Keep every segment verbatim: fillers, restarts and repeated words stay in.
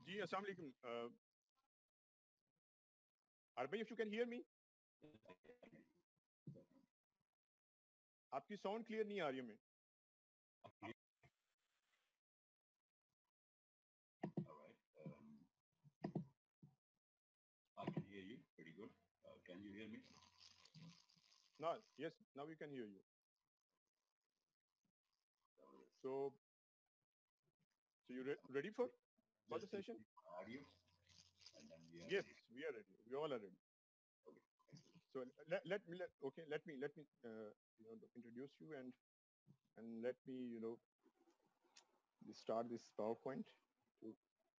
جی السلام علیکم. عربی if you can hear me. آپ کی ساؤنڈ کلیئر نہیں آ رہی ہمیں. No, yes, now we can hear you. So, so you re- ready for for the session? Yes, we are ready. We all are ready. So let, let me let okay let me let me uh, you know introduce you and and let me you know start this PowerPoint. To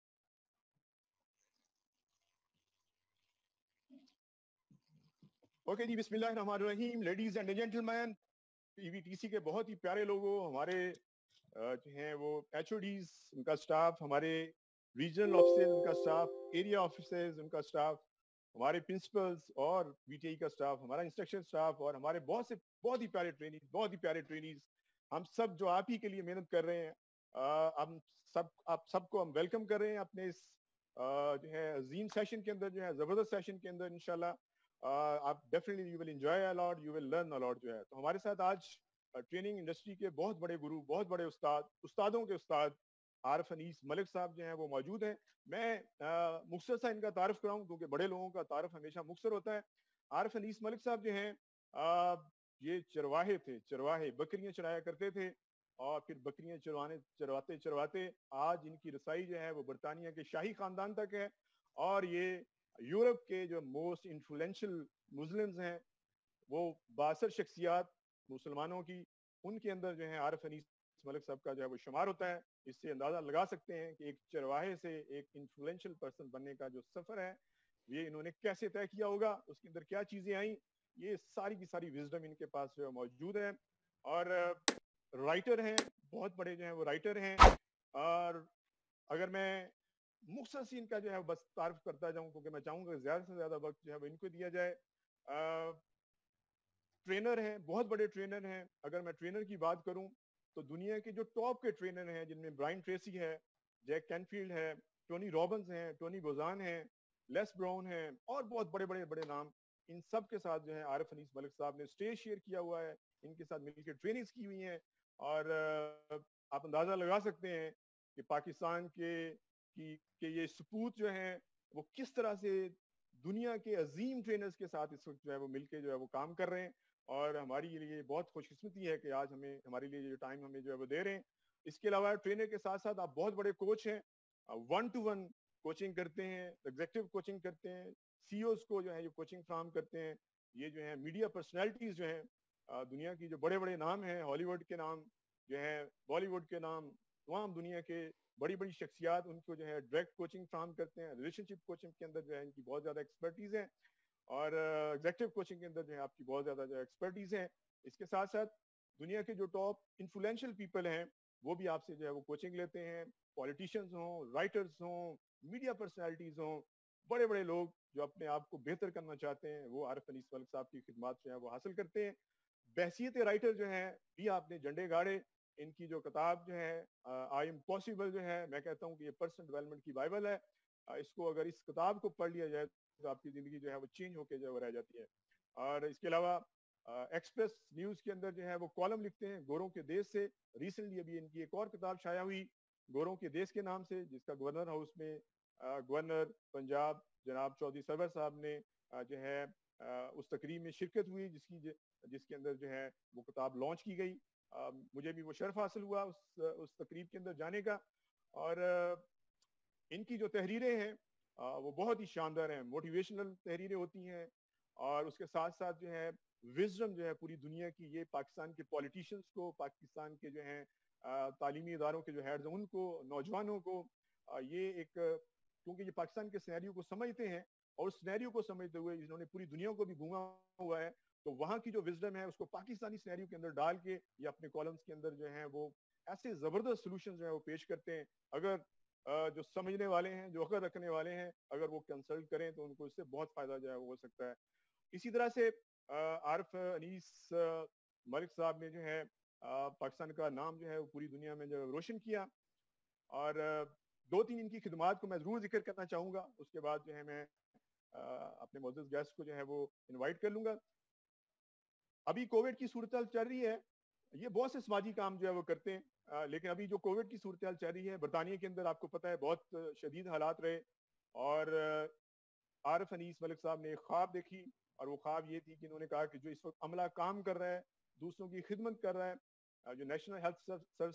okay جی بسم اللہ الرحمن الرحیم. Ladies and gentleman, P V T C کے بہت ہی پیارے لوگوں, ہمارے جو ہیں وہ ایچ او ڈیز, ان کا اسٹاف, ہمارے ریجنل آفیسز ان کا اسٹاف, ایریا آفیسز ان کا اسٹاف, ہمارے پرنسپلز اور بی ٹی آئی کا اسٹاف, ہمارا انسٹرکشن اسٹاف, اور ہمارے بہت سے بہت ہی پیارے ٹرینیز, بہت ہی پیارے ٹرینیز, ہم سب جو آپ ہی کے لیے محنت کر رہے ہیں, ہم سب آپ سب کو ہم ویلکم کر رہے ہیں اپنے اس جو ہے عظیم سیشن کے اندر, جو ہے زبردست سیشن کے اندر. انشاءاللہ آپ definitely you will enjoy a lot, you will learn a lot. جو ہے تو ہمارے ساتھ آج ٹریننگ انڈسٹری کے بہت بڑے گرو, بہت بڑے استاد, استادوں کے استاد عارف انیس ملک صاحب جو ہیں وہ موجود ہیں. میں مختصر سا ان کا تعارف کراؤں کیونکہ بڑے لوگوں کا تعارف ہمیشہ مختصر ہوتا ہے. عارف انیس ملک صاحب جو ہیں یہ چرواہے تھے, چرواہے بکریاں چرایا کرتے تھے, اور پھر بکریاں چروانے چرواتے چرواتے آج ان کی رسائی جو ہے وہ برطانیہ کے شاہی خاندان تک ہے, اور یہ یورپ کے جو موسٹ انفلوئنشل مسلمز ہیں, وہ باثر شخصیات مسلمانوں کی, ان کے اندر جو ہے عارف انیس ملک صاحب کا جو ہے وہ شمار ہوتا ہے. اس سے اندازہ لگا سکتے ہیں کہ ایک چرواہے سے ایک انفلوئنشل پرسن بننے کا جو سفر ہے یہ انہوں نے کیسے طے کیا ہوگا, اس کے اندر کیا چیزیں آئیں, یہ ساری کی ساری وزڈم ان کے پاس جو ہے موجود ہے. اور رائٹر ہیں, بہت بڑے جو ہیں وہ رائٹر ہیں. اور اگر میں مختصر سی ان کا جو ہے بس تعارف کرتا جاؤں, کیونکہ میں چاہوں گا کہ زیادہ سے زیادہ وقت جو ہے وہ ان کو دیا جائے. ٹرینر ہیں, بہت بڑے ٹرینر ہیں. اگر میں ٹرینر کی بات کروں تو دنیا کے جو ٹاپ کے ٹرینر ہیں, جن میں برائن ٹریسی ہے, جیک کینفیلڈ ہے, ٹونی رابنز ہیں, ٹونی بوزان ہیں, لیس براؤن ہیں, اور بہت بڑے بڑے بڑے نام, ان سب کے ساتھ جو ہے عارف انیس ملک صاحب نے اسٹیج شیئر کیا ہوا ہے, ان کے ساتھ مل کے ٹریننگز کی ہوئی ہیں. اور آپ اندازہ لگا سکتے ہیں کہ پاکستان کے کی کہ یہ سپوت جو ہیں وہ کس طرح سے دنیا کے عظیم ٹرینرز کے ساتھ اس وقت جو ہے وہ مل کے جو ہے وہ کام کر رہے ہیں. اور ہماری لیے بہت خوش قسمتی ہے کہ آج ہمیں ہمارے لیے جو ٹائم ہمیں جو ہے وہ دے رہے ہیں. اس کے علاوہ ٹرینر کے ساتھ ساتھ آپ بہت بڑے کوچ ہیں, ون ٹو ون کوچنگ کرتے ہیں, ایگزیکٹو کوچنگ کرتے ہیں, سی اوز کو جو ہے یہ کوچنگ فراہم کرتے ہیں. یہ جو ہیں میڈیا پرسنالٹیز جو ہیں, دنیا کی جو بڑے بڑے نام ہیں, ہالی ووڈ کے نام جو ہیں, بالی ووڈ کے نام, تمام دنیا کے بڑی بڑی شخصیات ان کو جو ہے ڈائریکٹ کوچنگ فراہم کرتے ہیں. ریلیشن شپ کوچنگ کے اندر جو ہے ان کی بہت زیادہ ایکسپرٹیز ہے, اور ایگزیکٹو کوچنگ کے اندر جو ہے آپ کی بہت زیادہ جو ایکسپرٹیز ہے. اس کے ساتھ ساتھ دنیا کے جو ٹاپ انفلوئنشل پیپل ہیں وہ بھی آپ سے جو ہے وہ کوچنگ لیتے ہیں. پولیٹیشینز ہوں, رائٹرز ہوں, میڈیا پرسنالٹیز ہوں, بڑے بڑے لوگ جو اپنے آپ کو بہتر کرنا چاہتے ہیں وہ عارف انیس ملک صاحب کی خدمات جو ہے وہ حاصل کرتے ہیں. بحثیت رائٹر جو ہیں بھی آپ نے جھنڈے گاڑے. ان کی جو کتاب جو ہے آئی ایم پاسبل جو ہے, میں کہتا ہوں کہ یہ پرسنل ڈیولپمنٹ کی بائبل ہے. اس کو اگر اس کتاب کو پڑھ لیا جائے تو آپ کی زندگی جو ہے وہ چینج ہو کے جو ہے وہ رہ جاتی ہے. اور اس کے علاوہ ایکسپریس نیوز کے اندر جو ہے وہ کالم لکھتے ہیں گوروں کے دیش سے. ریسنٹلی ابھی ان کی ایک اور کتاب شائع ہوئی گوروں کے دیش کے نام سے, جس کا گورنر ہاؤس میں گورنر پنجاب جناب چودھری سرور صاحب نے جو ہے اس تقریب میں شرکت ہوئی, جس کی جس کے اندر جو ہے وہ کتاب لانچ کی گئی. مجھے بھی وہ شرف حاصل ہوا اس اس تقریب کے اندر جانے کا. اور ان کی جو تحریریں ہیں وہ بہت ہی شاندار ہیں, موٹیویشنل تحریریں ہوتی ہیں, اور اس کے ساتھ ساتھ جو ہے وزڈم جو ہے پوری دنیا کی, یہ پاکستان کے پولیٹیشینز کو, پاکستان کے جو ہیں تعلیمی اداروں کے جو ہیڈز ہیں ان کو, نوجوانوں کو, یہ ایک کیونکہ یہ پاکستان کے سینیریو کو سمجھتے ہیں, اور اس سینیریو کو سمجھتے ہوئے انہوں نے پوری دنیا کو بھی گھوما ہوا ہے, تو وہاں کی جو وزڈم ہے اس کو پاکستانی سینیریو کے اندر ڈال کے یہ اپنے کالمز کے اندر جو ہیں وہ ایسے زبردست سولوشنز جو ہیں وہ پیش کرتے ہیں. اگر جو سمجھنے والے ہیں, جو عقل رکھنے والے ہیں, اگر وہ کنسلٹ کریں تو ان کو اس سے بہت فائدہ جو ہے وہ ہو سکتا ہے. اسی طرح سے عارف انیس ملک صاحب نے جو ہے پاکستان کا نام جو ہے وہ پوری دنیا میں جو روشن کیا, اور دو تین ان کی خدمات کو میں ضرور ذکر کرنا چاہوں گا, اس کے بعد جو ہے میں اپنے معزز گیسٹ کو جو ہے وہ انوائٹ کر لوں گا. ابھی کووڈ کی صورتحال چل رہی ہے, یہ بہت سے سماجی کام جو ہے وہ کرتے ہیں, لیکن ابھی جو کووڈ کی صورتحال چل رہی ہے برطانیہ کے اندر, آپ کو پتہ ہے بہت شدید حالات رہے, اور عارف انیس ملک صاحب نے ایک خواب دیکھی, اور وہ خواب یہ تھی کہ انہوں نے کہا کہ جو اس وقت عملہ کام کر رہا ہے, دوسروں کی خدمت کر رہا ہے, جو نیشنل ہیلتھ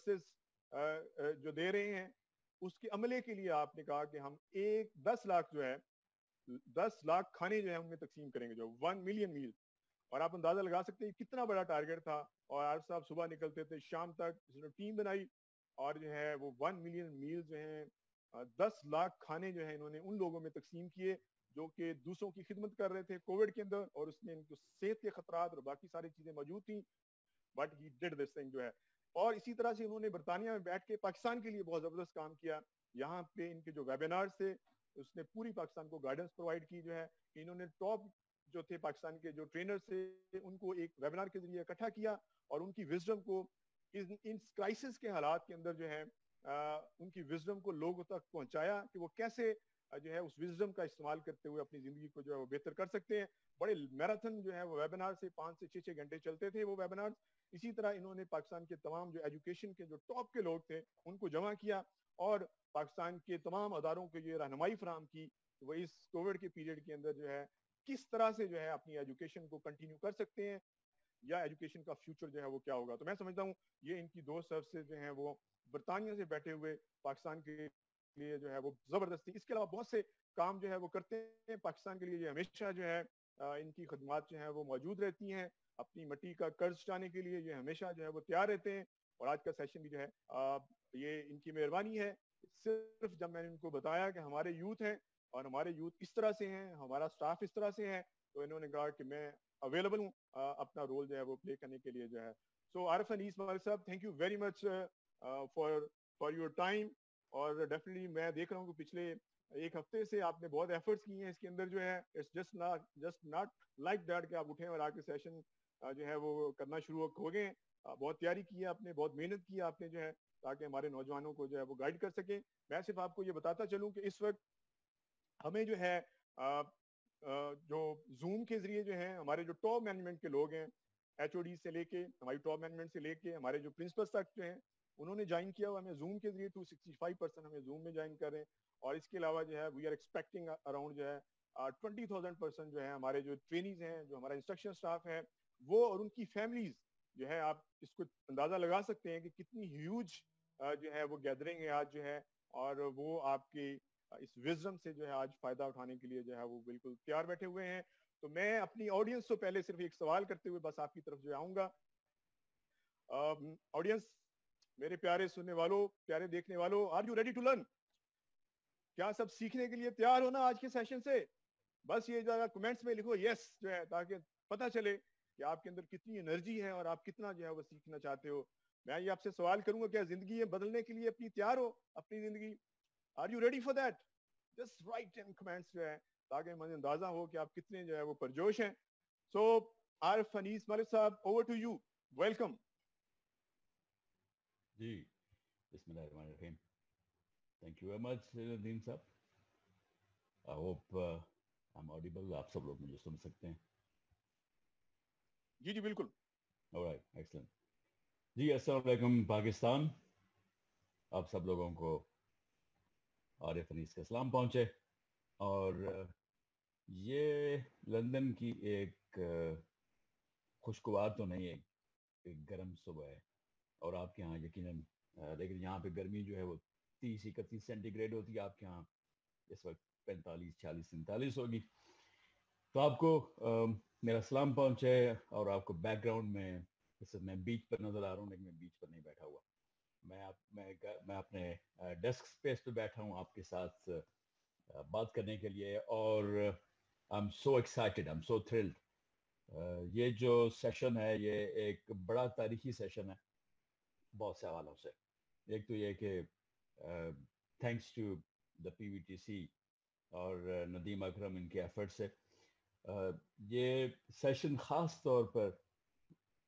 سروسز جو دے رہے ہیں, اس کے عملے کے لیے آپ نے کہا کہ ہم ایک دس لاکھ جو ہے دس لاکھ کھانے جو ہے ان میں تقسیم کریں گے, جو ون ملین میل. اور آپ اندازہ لگا سکتے ہیں کتنا بڑا ٹارگیٹ تھا, اور عارف صاحب صبح نکلتے تھے شام تک, اس نے ٹیم بنائی, اور جو ہے وہ ون ملین میل جو ہیں دس لاکھ کھانے جو ہیں انہوں نے ان لوگوں میں تقسیم کیے جو کہ دوسروں کی خدمت کر رہے تھے کووڈ کے اندر, اور اس میں ان کو صحت کے خطرات اور باقی ساری چیزیں موجود تھیں, but he did this thing جو ہے. اور اسی طرح سے انہوں نے برطانیہ میں بیٹھ کے پاکستان کے لیے بہت زبردست کام کیا. یہاں پہ ان کے جو ویبینارز تھے, اس نے پوری پاکستان کو گائیڈنس پرووائڈ کی, جو ہے کہ انہوں نے ٹاپ جو تھے پاکستان کے جو ٹرینرز تھے ان کو ایک ویبینار کے ذریعے اکٹھا کیا, اور ان کی وزڈم کو ان کرائسس کے حالات کے اندر جو ہے ان کی وزڈم کو لوگوں تک پہنچایا کہ وہ کیسے جو ہے اس وزڈم کا استعمال کرتے ہوئے اپنی زندگی کو جو ہے وہ بہتر کر سکتے ہیں. بڑے میراتھن جو ہے وہ ویبینار سے پانچ سے چھ چھ گھنٹے چلتے تھے وہ ویبینار. اسی طرح انہوں نے پاکستان کے تمام جو ایجوکیشن کے جو ٹاپ کے لوگ تھے ان کو جمع کیا, اور پاکستان کے تمام اداروں کو یہ رہنمائی فراہم کی کہ وہ اس کووڈ کے پیریڈ کے اندر جو ہے کس طرح سے جو ہے اپنی ایجوکیشن کو کنٹینیو کر سکتے ہیں, یا ایجوکیشن کا فیوچر جو ہے وہ کیا ہوگا. تو میں سمجھتا ہوں یہ ان کی دو سروسز جو ہیں وہ برطانیہ سے بیٹھے ہوئے پاکستان کے لیے جو ہے وہ زبردستی. اس کے علاوہ بہت سے کام جو ہے وہ کرتے ہیں پاکستان کے لیے, یہ ہمیشہ جو ہے ان کی خدمات جو ہیں وہ موجود رہتی ہیں, اپنی مٹی کا قرض چٹانے کے لیے یہ ہمیشہ جو ہے وہ تیار رہتے ہیں. اور آج کا سیشن بھی جو ہے یہ ان کی مہربانی ہے. صرف جب میں نے ان کو بتایا کہ ہمارے یوتھ ہیں اور ہمارے یوتھ اس طرح سے ہیں, ہمارا سٹاف اس طرح سے ہے, تو انہوں نے کہا کہ میں اویلیبل ہوں اپنا رول جو ہے وہ پلے کرنے کے لیے جو ہے. سو عارف انیس ملک صاحب, thank you very much for for your time. اور ڈیفینیٹلی میں دیکھ رہا ہوں کہ پچھلے ایک ہفتے سے آپ نے بہت ایفرٹس کی ہیں اس کے اندر جو ہے, it's just not just not like that کہ آپ اٹھیں اور آ کے سیشن جو ہے وہ کرنا شروع ہو گئے. بہت تیاری کی ہے آپ نے, بہت محنت کی ہے آپ نے جو ہے, تاکہ ہمارے نوجوانوں کو جو ہے وہ گائیڈ کر سکیں. میں صرف آپ کو یہ بتاتا چلوں کہ اس وقت ہمیں جو ہے جو زوم کے ذریعے جو ہیں ہمارے جو ٹاپ مینجمنٹ کے لوگ ہیں, ایچ او ڈی سے لے کے ہماری ٹاپ مینجمنٹ سے لے کے ہمارے جو پرنسپلس تک جو ہیں, انہوں نے جوائن کیا ہوا ہمیں زوم کے ذریعے. ٹو سکسٹی فائیو پرسینٹ ہمیں زوم میں جوائن کر رہے ہیں. اور اس کے علاوہ جو ہے وی آر ایکسپیکٹنگ اراؤنڈ جو ہے ٹوینٹی تھاؤزینڈ پرسن جو ہے ہمارے جو ٹرینیز ہیں, جو ہمارا انسٹرکشن اسٹاف ہے وہ, اور ان کی فیملیز جو ہے, آپ اس کو اندازہ لگا سکتے ہیں کہ کتنی ہیوج جو ہے وہ گیدرنگ ہے آج جو ہے, اور وہ آپ کی اس وزڈم سے جو ہے آج فائدہ اٹھانے کے لیے جو ہے وہ بالکل تیار بیٹھے ہوئے ہیں. تو میں اپنی آڈینس سے پہلے صرف ایک سوال کرتے ہوئے بس آپ کی طرف جو آؤں گا. آڈینس, میرے پیارے سننے والوں, پیارے دیکھنے والوں, are you ready to learn? کیا سب سیکھنے کے لیے تیار ہونا آج کے سیشن سے؟ بس یہ جگہ کمنٹس میں لکھو یس جو ہے, تاکہ پتہ چلے کہ آپ کے اندر کتنی انرجی ہے اور آپ کتنا جو ہے وہ سیکھنا چاہتے ہو. میں یہ آپ سے سوال کروں گا, کیا زندگی بدلنے کے لیے اپنی تیار ہو اپنی زندگی؟ Are you ready for that? Just write in comments جو ہے, تاکہ مجھے اندازہ ہو کہ آپ کتنے جو ہے وہ پرجوش ہیں. سو عارف انیس ملک صاحب, اوور ٹو یو, ویلکم. جی, بسم اللہ الرحمن الرحیم. Thank you very much Nadeem صاحب. I hope I am audible, آپ سب لوگ مجھے سن سکتے ہیں؟ جی جی بالکل. alright, excellent. جی السلام علیکم پاکستان. آپ سب لوگوں کو عارف انیس کا سلام پہنچے. اور یہ لندن کی ایک خوشگوار تو نہیں ہے, ایک گرم صبح ہے, اور آپ کے یہاں یقیناً, لیکن یہاں پہ گرمی جو ہے وہ تیس اکتیس سینٹی گریڈ ہوتی ہے, آپ کے یہاں اس وقت پینتالیس چھیالیس سینتالیس ہوگی. تو آپ کو میرا سلام پہنچے. اور آپ کو بیک گراؤنڈ میں, اس میں بیچ پر نظر آ رہا ہوں, لیکن میں بیچ پر نہیں بیٹھا ہوا, میں میں میں اپنے ڈیسک اسپیس پہ بیٹھا ہوں آپ کے ساتھ بات کرنے کے لیے. اور I am so excited, I am so thrilled. یہ جو سیشن ہے یہ ایک بڑا تاریخی سیشن ہے بہت سے حوالوں سے. ایک تو یہ کہ thanks to the P V T C اور ندیم اکرم, ان کے ایفرٹ سے یہ سیشن خاص طور پر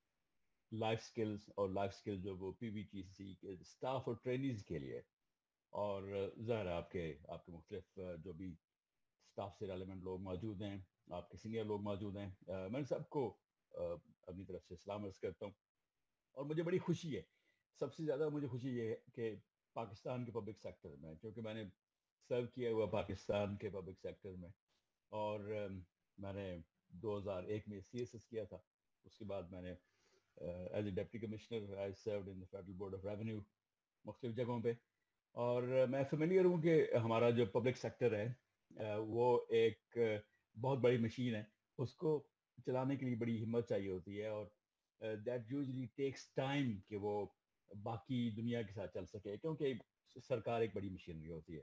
لائف سکلز اور لائف سکل جو وہ پی وی ٹی سی کے سٹاف اور ٹرینیز کے لیے, اور ظاہر ہے آپ کے آپ کے مختلف جو بھی اسٹاف سے ریلیونٹ لوگ موجود ہیں، آپ کے سینئر لوگ موجود ہیں، میں سب کو اپنی طرف سے سلام عرض کرتا ہوں. اور مجھے بڑی خوشی ہے، سب سے زیادہ مجھے خوشی یہ ہے کہ پاکستان کے پبلک سیکٹر میں، کیونکہ میں نے سرو کیا ہوا پاکستان کے پبلک سیکٹر میں، اور میں نے دو ہزار ایک میں سی ایس ایس کیا تھا. اس کے بعد میں نے as a deputy commissioner I served in federal board of revenue مختلف جگہوں پہ. اور میں فیملیئر ہوں کہ ہمارا جو پبلک سیکٹر ہے وہ ایک بہت بڑی مشین ہے، اس کو چلانے کے لیے بڑی ہمت چاہیے ہوتی ہے، اور دیٹ یوزلی ٹیکس ٹائم کہ وہ باقی دنیا کے ساتھ چل سکے، کیونکہ سرکار ایک بڑی مشینری ہوتی ہے.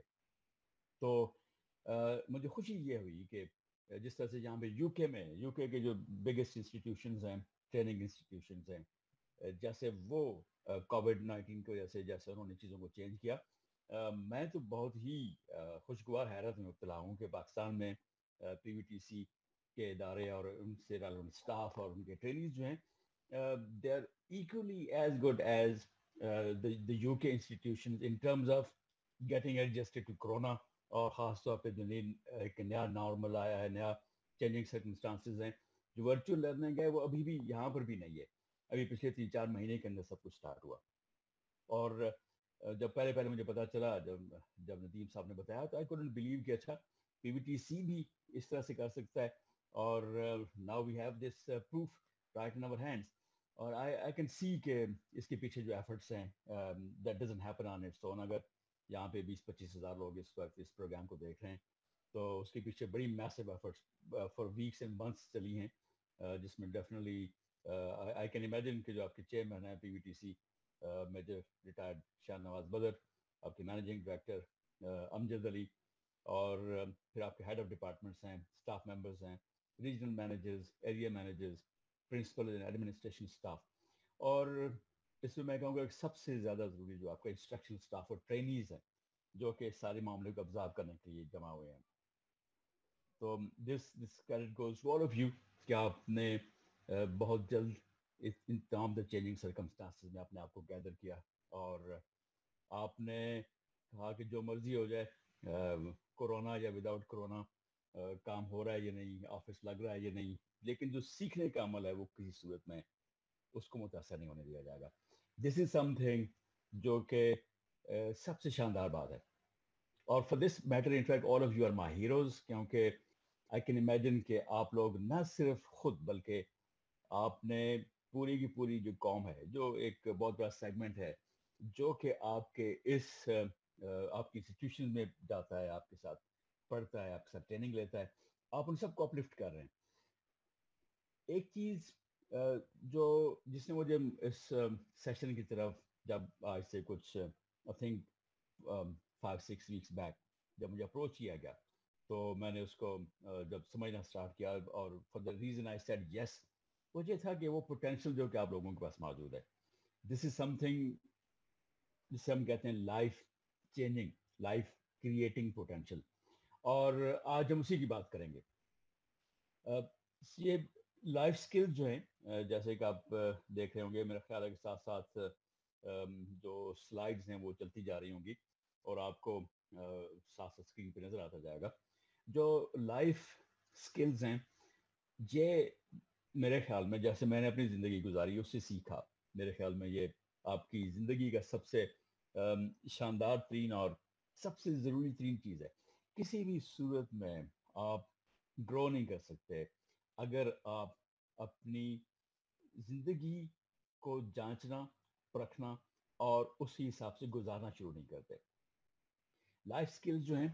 تو مجھے خوشی یہ ہوئی کہ جس طرح سے یہاں پہ یو کے میں یو کے کے جو بگیسٹ انسٹیٹیوشنز ہیں، ٹریننگ انسٹیٹیوشنز ہیں، جیسے وہ کووڈ نائنٹین کی وجہ سے جیسے انہوں نے چیزوں کو چینج کیا، میں تو بہت ہی خوشگوار حیرت میں مبتلا ہوں کہ پاکستان میں پی وی ٹی سی کے ادارے اور ان سے ریلیونٹ اسٹاف اور ان کے ٹریننگز جو ہیں they are equally as good as the U K institutions in terms of getting adjusted to corona. اور خاص طور پہ جو ایک نیا نارمل آیا ہے، نیا چینجنگ سرکمسٹانسز ہیں، جو ورچوئل لرننگ ہے وہ ابھی بھی یہاں پر بھی نہیں ہے. ابھی پچھلے تین چار مہینے کے اندر سب کچھ اسٹارٹ ہوا. اور جب پہلے پہلے مجھے پتا چلا، جب جب ندیم صاحب نے بتایا تو آئی couldn't believe کہ اچھا پی وی ٹی سی بھی اس طرح سے کر سکتا ہے. اور now we have this proof right in our hands. اور I, I can see کہ اس کے پیچھے جو ایفرٹس ہیں that doesn't happen on its own. اگر یہاں پہ بیس پچیس ہزار لوگ اس وقت اس پروگرام کو دیکھ رہے ہیں تو اس کے پیچھے بڑی massive efforts for weeks and months چلی ہیں، جس میں ڈیفینیٹلی آئی کین امیجن کہ جو آپ کے چیئرمین ہیں P V T C major retired Shah Nawaz Badar, آپ کے مینیجنگ ڈائریکٹر امجد علی، اور پھر آپ کے ہیڈ آف ڈپارٹمنٹس ہیں، اسٹاف ممبرز ہیں، regional managers, area managers, principal and administration staff. اور اس میں میں کہوں گا کہ سب سے زیادہ ضروری جو آپ کا انسٹرکشنل اسٹاف اور ٹرینیز ہیں جو کہ سارے معاملے کو آبزرو کرنے کے لیے جمع ہوئے ہیں. تو this this credit goes to all of you کہ آپ نے بہت جلد ان تمام دا چینجنگ سرکمسٹانسز میں اپنے آپ کو گیدر کیا، اور آپ نے کہا کہ جو مرضی ہو جائے، کورونا یا وداؤٹ کورونا، کام ہو رہا ہے یا نہیں، آفس لگ رہا ہے یا نہیں، لیکن جو سیکھنے کا عمل ہے وہ کسی صورت میں اس کو متاثر نہیں ہونے دیا جائے گا. دس از سم تھنگ جو کہ سب سے شاندار بات ہے. اور for this matter in fact all of you are my heroes, کیونکہ آئی کین امیجن کہ آپ لوگ نہ صرف خود بلکہ آپ نے پوری کی پوری جو قوم ہے، جو ایک بہت بڑا سیگمنٹ ہے جو کہ آپ کے اس آپ کی انسٹیٹیوشن میں جاتا ہے، آپ کے ساتھ پڑھتا ہے، آپ کے ساتھ ٹریننگ لیتا ہے، آپ ان سب کو اپلفٹ کر رہے ہیں. ایک چیز جو جس نے مجھے اس سیشن کی طرف جب آج سے کچھ I think five six weeks back جب مجھے اپروچ کیا گیا تو میں نے اس کو جب سمجھنا اسٹارٹ کیا، اور for the reason I said yes, مجھے تھا کہ وہ پوٹینشیل جو کہ آپ لوگوں کے پاس موجود ہے، دس از سم تھنگ جسے ہم کہتے ہیں life changing, life creating potential. اور آج ہم اسی کی بات کریں گے. یہ لائف سکل جو ہیں جیسے کہ آپ دیکھ رہے ہوں گے، میرا خیال ہے کہ ساتھ ساتھ جو سلائیڈز ہیں وہ چلتی جا رہی ہوں گی اور آپ کو ساتھ ساتھ اسکرین پہ نظر آتا جائے گا. جو لائف سکلز ہیں یہ میرے خیال میں جیسے میں نے اپنی زندگی گزاری اس سے سیکھا، میرے خیال میں یہ آپ کی زندگی کا سب سے شاندار ترین اور سب سے ضروری ترین چیز ہے. کسی بھی صورت میں آپ گرو نہیں کر سکتے اگر آپ اپنی زندگی کو جانچنا، پرکھنا اور اسی حساب سے گزارنا شروع نہیں کرتے. لائف سکلز جو ہیں،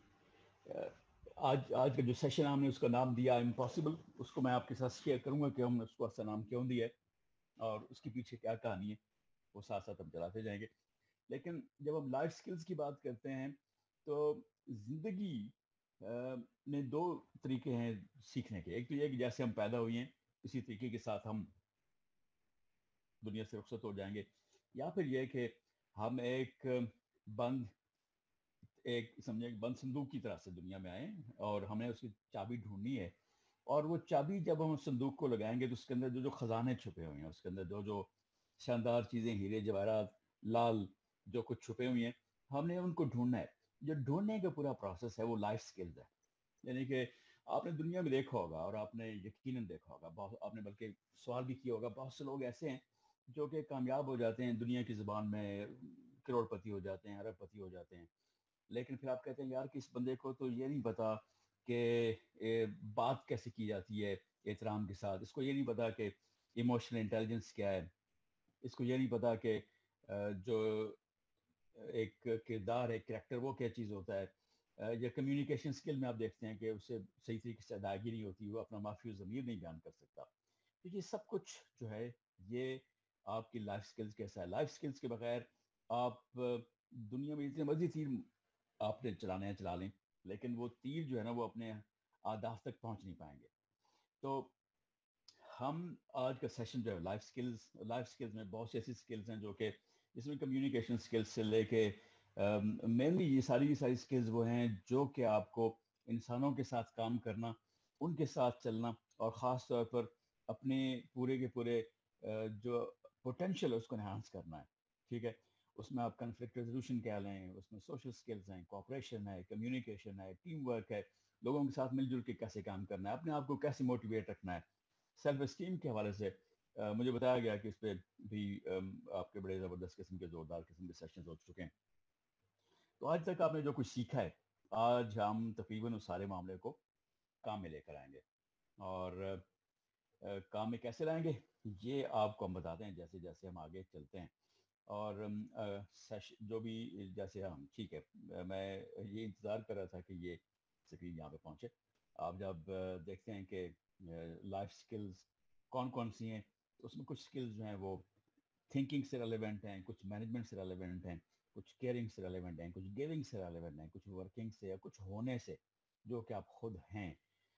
آج آج کا جو سیشن ہم نے اس کا نام دیا امپاسبل، اس کو میں آپ کے ساتھ شیئر کروں گا کہ ہم نے اس کو ایسا نام کیوں دیا ہے اور اس کے پیچھے کیا کہانی ہے، وہ ساتھ ساتھ ہم چلاتے جائیں گے. لیکن جب ہم لائف سکلز کی بات کرتے ہیں تو زندگی میں دو طریقے ہیں سیکھنے کے. ایک تو یہ کہ جیسے ہم پیدا ہوئے ہیں اسی طریقے کے ساتھ ہم دنیا سے رخصت ہو جائیں گے، یا پھر یہ کہ ہم ایک بند ایک سمجھے ایک بند صندوق کی طرح سے دنیا میں آئے اور ہمیں اس کی چابی ڈھونڈنی ہے، اور وہ چابی جب ہم اس صندوق کو لگائیں گے تو اس کے اندر جو جو خزانے چھپے ہوئے ہیں، اس کے اندر جو جو شاندار چیزیں، ہیرے جواہرات، لال جو کچھ چھپے ہوئے ہیں، ہم نے ان کو ڈھونڈنا ہے. جو ڈھونڈنے کا پورا پروسیس ہے وہ لائف سکلز ہے. یعنی کہ آپ نے دنیا میں دیکھا ہوگا اور آپ نے یقیناً دیکھا ہوگا, بہت آپ نے بلکہ سوال بھی کیا ہوگا, بہت سے لوگ ایسے ہیں جو کہ کامیاب ہو جاتے ہیں دنیا کی زبان میں, کروڑ پتی ہو جاتے ہیں, ارب پتی ہو جاتے ہیں, لیکن پھر آپ کہتے ہیں یار کہ اس بندے کو تو یہ نہیں پتا کہ بات کیسے کی جاتی ہے احترام کے ساتھ, اس کو یہ نہیں پتا کہ ایموشنل انٹیلیجنس کیا ہے, اس کو یہ نہیں پتا کہ جو ایک کردار ہے, کریکٹر, وہ کیا چیز ہوتا ہے. یا کمیونیکیشن سکل میں آپ دیکھتے ہیں کہ اس سے صحیح طریقے سے ادائیگی نہیں ہوتی, وہ اپنا معافی و ضمیر نہیں بیان کر سکتا. تو یہ سب کچھ جو ہے یہ آپ کی لائف سکلز کیسا ہے. لائف سکلز کے بغیر آپ دنیا میں اتنے مرضی تیر آپ نے چلانے ہیں چلا لیں, لیکن وہ تیر جو ہے نا وہ اپنے اہداف تک پہنچ نہیں پائیں گے. تو ہم آج کا سیشن جو ہے لائف سکلز, لائف سکلز میں بہت سی ایسی سکلز ہیں جو کہ جس میں کمیونیکیشن سکلز سے لے کے مینلی یہ ساری کی ساری سکلز وہ ہیں جو کہ آپ کو انسانوں کے ساتھ کام کرنا, ان کے ساتھ چلنا, اور خاص طور پر اپنے پورے کے پورے جو پوٹینشیل ہے اس کو انہانس کرنا ہے. ٹھیک ہے, اس میں آپ کنفلکٹ ریزولوشن کہہ لیں, اس میں سوشل سکلز ہیں, کوآپریشن ہے, کمیونیکیشن ہے, ٹیم ورک ہے, لوگوں کے ساتھ مل جل کے کیسے کام کرنا ہے, اپنے آپ کو کیسے موٹیویٹ رکھنا ہے. سیلف اسٹیم کے حوالے سے مجھے بتایا گیا کہ اس پہ بھی آپ کے بڑے زبردست قسم کے زوردار قسم کے سیشنز ہو چکے ہیں. تو آج تک آپ نے جو کچھ سیکھا ہے, آج ہم تقریباً اس سارے معاملے کو کام میں لے کر آئیں گے. اور کام میں کیسے لائیں گے یہ آپ کو ہم بتاتے ہیں جیسے جیسے ہم آگے چلتے ہیں. اور جو بھی جیسے ہم ٹھیک ہے, میں یہ انتظار کر رہا تھا کہ یہ اسکرین یہاں پہ پہنچے. آپ جب دیکھتے ہیں کہ لائف سکلز کون کون سی ہیں, تو اس میں کچھ سکلز جو ہیں وہ تھنکنگ سے ریلیونٹ ہیں, کچھ مینجمنٹ سے ریلیونٹ ہیں, کچھ کیئرنگ سے ریلیونٹ ہیں, کچھ گیونگ سے ریلیونٹ ہیں, کچھ ورکنگ سے یا کچھ ہونے سے جو کہ آپ خود ہیں.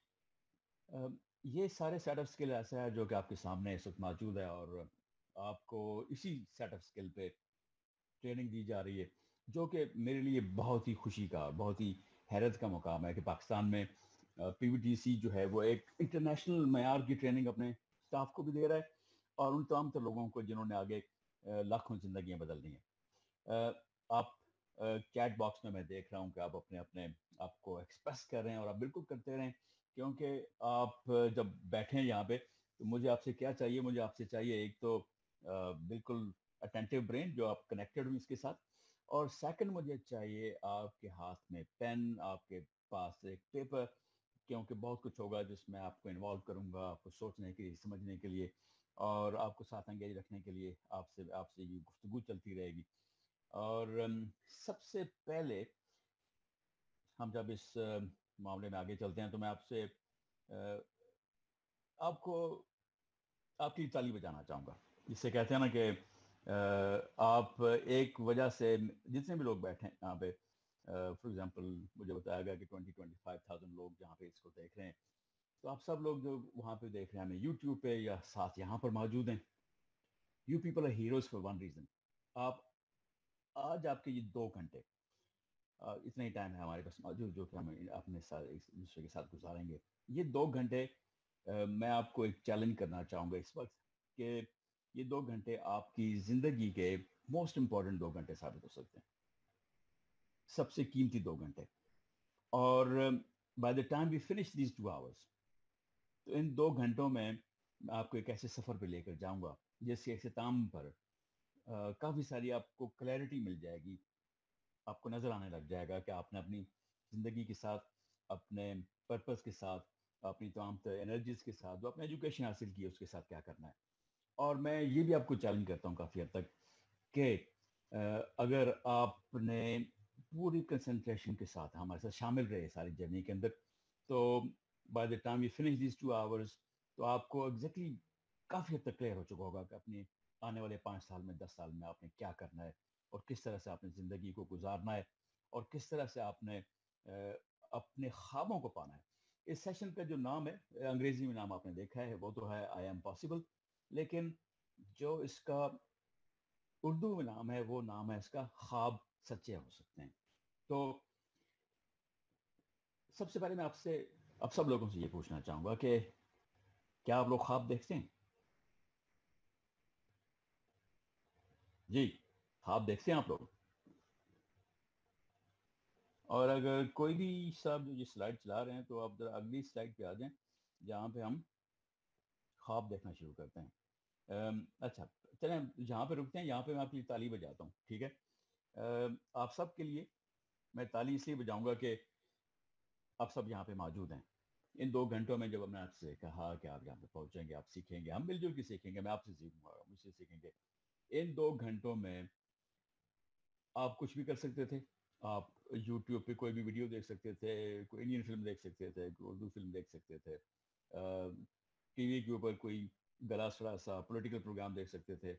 یہ سارے سیٹ آف سکل ایسا ہے جو کہ آپ کے سامنے اس وقت موجود ہے, اور آپ کو اسی سیٹ آف سکل پہ ٹریننگ دی جا رہی ہے, جو کہ میرے لیے بہت ہی خوشی کا, بہت ہی حیرت کا مقام ہے کہ پاکستان میں پی وی ٹی سی جو ہے وہ ایک انٹرنیشنل معیار کی ٹریننگ اپنے اسٹاف کو بھی دے رہا ہے, اور ان تمام تر لوگوں کو جنہوں نے آگے لاکھوں زندگیاں بدل دی ہیں. آپ چیٹ باکس میں میں دیکھ رہا ہوں کہ آپ اپنے اپنے آپ کو ایکسپریس کر رہے ہیں, اور آپ بالکل کرتے رہیں, کیونکہ آپ جب بیٹھیں یہاں پہ تو مجھے آپ سے کیا چاہیے, مجھے آپ سے چاہیے ایک تو بالکل اٹینٹیو برین جو آپ کنیکٹڈ ہوئی اس کے ساتھ, اور سیکنڈ مجھے چاہیے آپ کے ہاتھ میں پین, آپ کے پاس ایک پیپر, کیونکہ بہت کچھ ہوگا جس میں آپ کو انوالو کروں گا, آپ کو سوچنے کے لیے, سمجھنے کے لیے, اور آپ کو ساتھ انگیج رکھنے کے لیے آپ سے آپ سے یہ گفتگو چلتی رہے گی. اور سب سے پہلے ہم جب اس معاملے میں آگے چلتے ہیں تو میں آپ سے آپ کو آپ کی تالی بجانا چاہوں گا, جس سے کہتے ہیں نا کہ آپ ایک وجہ سے جتنے بھی لوگ بیٹھے ہیں یہاں پہ, فار ایگزامپل مجھے بتایا گیا کہ ٹوئنٹی ٹوئنٹی فائیو تھاؤزینڈ لوگ جہاں پہ اس کو دیکھ رہے ہیں, تو آپ سب لوگ جو وہاں پہ دیکھ رہے ہیں ہمیں یوٹیوب پہ یا ساتھ یہاں پر موجود ہیں, you people are heroes for one reason. آپ آج آپ کے یہ دو گھنٹے, اتنا ہی ٹائم ہے ہمارے پاس موجود جو کہ ہم اپنے ساتھ ایک دوسرے کے ساتھ گزاریں گے. یہ دو گھنٹے میں آپ کو ایک چیلنج کرنا چاہوں گا اس وقت کہ یہ دو گھنٹے آپ کی زندگی کے موسٹ امپورٹنٹ دو گھنٹے ثابت ہو سکتے ہیں, سب سے قیمتی دو گھنٹے. اور by the time we finish these two hours, تو ان دو گھنٹوں میں آپ کو ایک ایسے سفر پہ لے کر جاؤں گا جس کے اختتام پر کافی ساری آپ کو کلیئرٹی مل جائے گی, آپ کو نظر آنے لگ جائے گا کہ آپ نے اپنی زندگی کے ساتھ, اپنے پرپس کے ساتھ, اپنی تمام انرجیز کے ساتھ, جو اپنے ایجوکیشن حاصل کی ہے اس کے ساتھ کیا کرنا ہے. اور میں یہ بھی آپ کو چیلنج کرتا ہوں کافی حد تک کہ اگر آپ نے پوری کنسنٹریشن کے ساتھ ہمارے ساتھ شامل رہے ساری جرنی کے اندر, تو by the time you finish these two hours تو آپ کو ایگزیکٹلی کافی حد تک کلیئر ہو چکا ہوگا کہ اپنے آنے والے پانچ سال میں, دس سال میں آپ نے کیا کرنا ہے, اور کس طرح سے آپ نے زندگی کو گزارنا ہے, اور کس طرح سے آپ نے اپنے خوابوں کو پانا ہے. اس سیشن کا جو نام ہے, انگریزی میں نام آپ نے دیکھا ہے, وہ تو ہے آئی ایم پاسبل, لیکن جو اس کا اردو میں نام ہے وہ نام ہے اس کا خواب سچے ہو سکتے ہیں. تو سب سے پہلے میں آپ سے, اب سب لوگوں سے یہ پوچھنا چاہوں گا کہ کیا آپ لوگ خواب دیکھتے ہیں؟ جی, خواب دیکھتے ہیں آپ لوگ؟ اور اگر کوئی بھی صاحب جو یہ سلائڈ چلا رہے ہیں تو آپ ذرا اگلی سلائڈ پہ آ جائیں جہاں پہ ہم خواب دیکھنا شروع کرتے ہیں. اچھا چلیں جہاں پہ رکتے ہیں یہاں پہ میں آپ کی تالی بجاتا ہوں, ٹھیک ہے. آپ سب کے لیے میں تالی اس لیے بجاؤں گا کہ آپ سب یہاں پہ موجود ہیں. ان دو گھنٹوں میں جب ہم نے آپ سے کہا کہ آپ یہاں پہ پہنچیں گے, آپ سیکھیں گے, ہم مل جل کے سیکھیں گے, میں آپ سے سیکھوں گا, مجھ سے سیکھیں گے. ان دو گھنٹوں میں آپ کچھ بھی کر سکتے تھے. آپ یوٹیوب پہ کوئی بھی ویڈیو دیکھ سکتے تھے, کوئی انڈین فلم دیکھ سکتے تھے, کوئی اردو فلم دیکھ سکتے تھے, ٹی وی کے اوپر کوئی گلا سڑا سا پولیٹیکل پروگرام دیکھ سکتے تھے,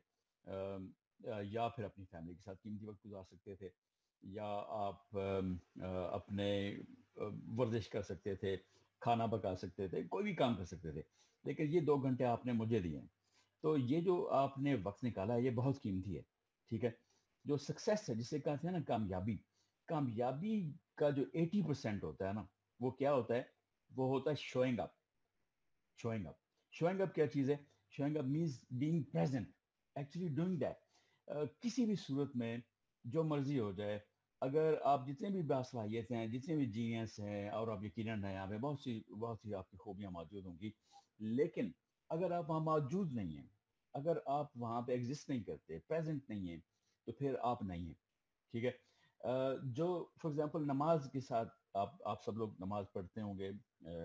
یا پھر اپنی فیملی کے ساتھ قیمتی وقت گزار سکتے تھے, یا آپ اپنے ورزش کر سکتے تھے, کھانا پکا سکتے تھے, کوئی بھی کام کر سکتے تھے. لیکن یہ دو گھنٹے آپ نے مجھے دیے ہیں, تو یہ جو آپ نے وقت نکالا ہے یہ بہت قیمتی ہے, ٹھیک ہے. جو سکسیس ہے جسے کہتے ہیں نا کامیابی, کامیابی کا جو ایٹی پرسینٹ ہوتا ہے نا وہ کیا ہوتا ہے, وہ ہوتا ہے شوئنگ اپ. شوئنگ اپ شوئنگ اپ کیا چیز ہے؟ Showing up means being present, actually doing that. کسی بھی صورت میں جو مرضی ہو جائے, اگر آپ جتنے بھی باصلاحیت ہیں, جتنے بھی جینیس ہیں, اور آپ یقیناً ہیں یہاں پہ بہت سی بہت سی آپ کی خوبیاں موجود ہوں گی, لیکن اگر آپ وہاں موجود نہیں ہیں, اگر آپ وہاں پہ ایگزسٹ نہیں کرتے, پریزنٹ نہیں ہیں, تو پھر آپ نہیں ہیں, ٹھیک ہے. جو فار ایگزامپل نماز کے ساتھ آپ آپ سب لوگ نماز پڑھتے ہوں گے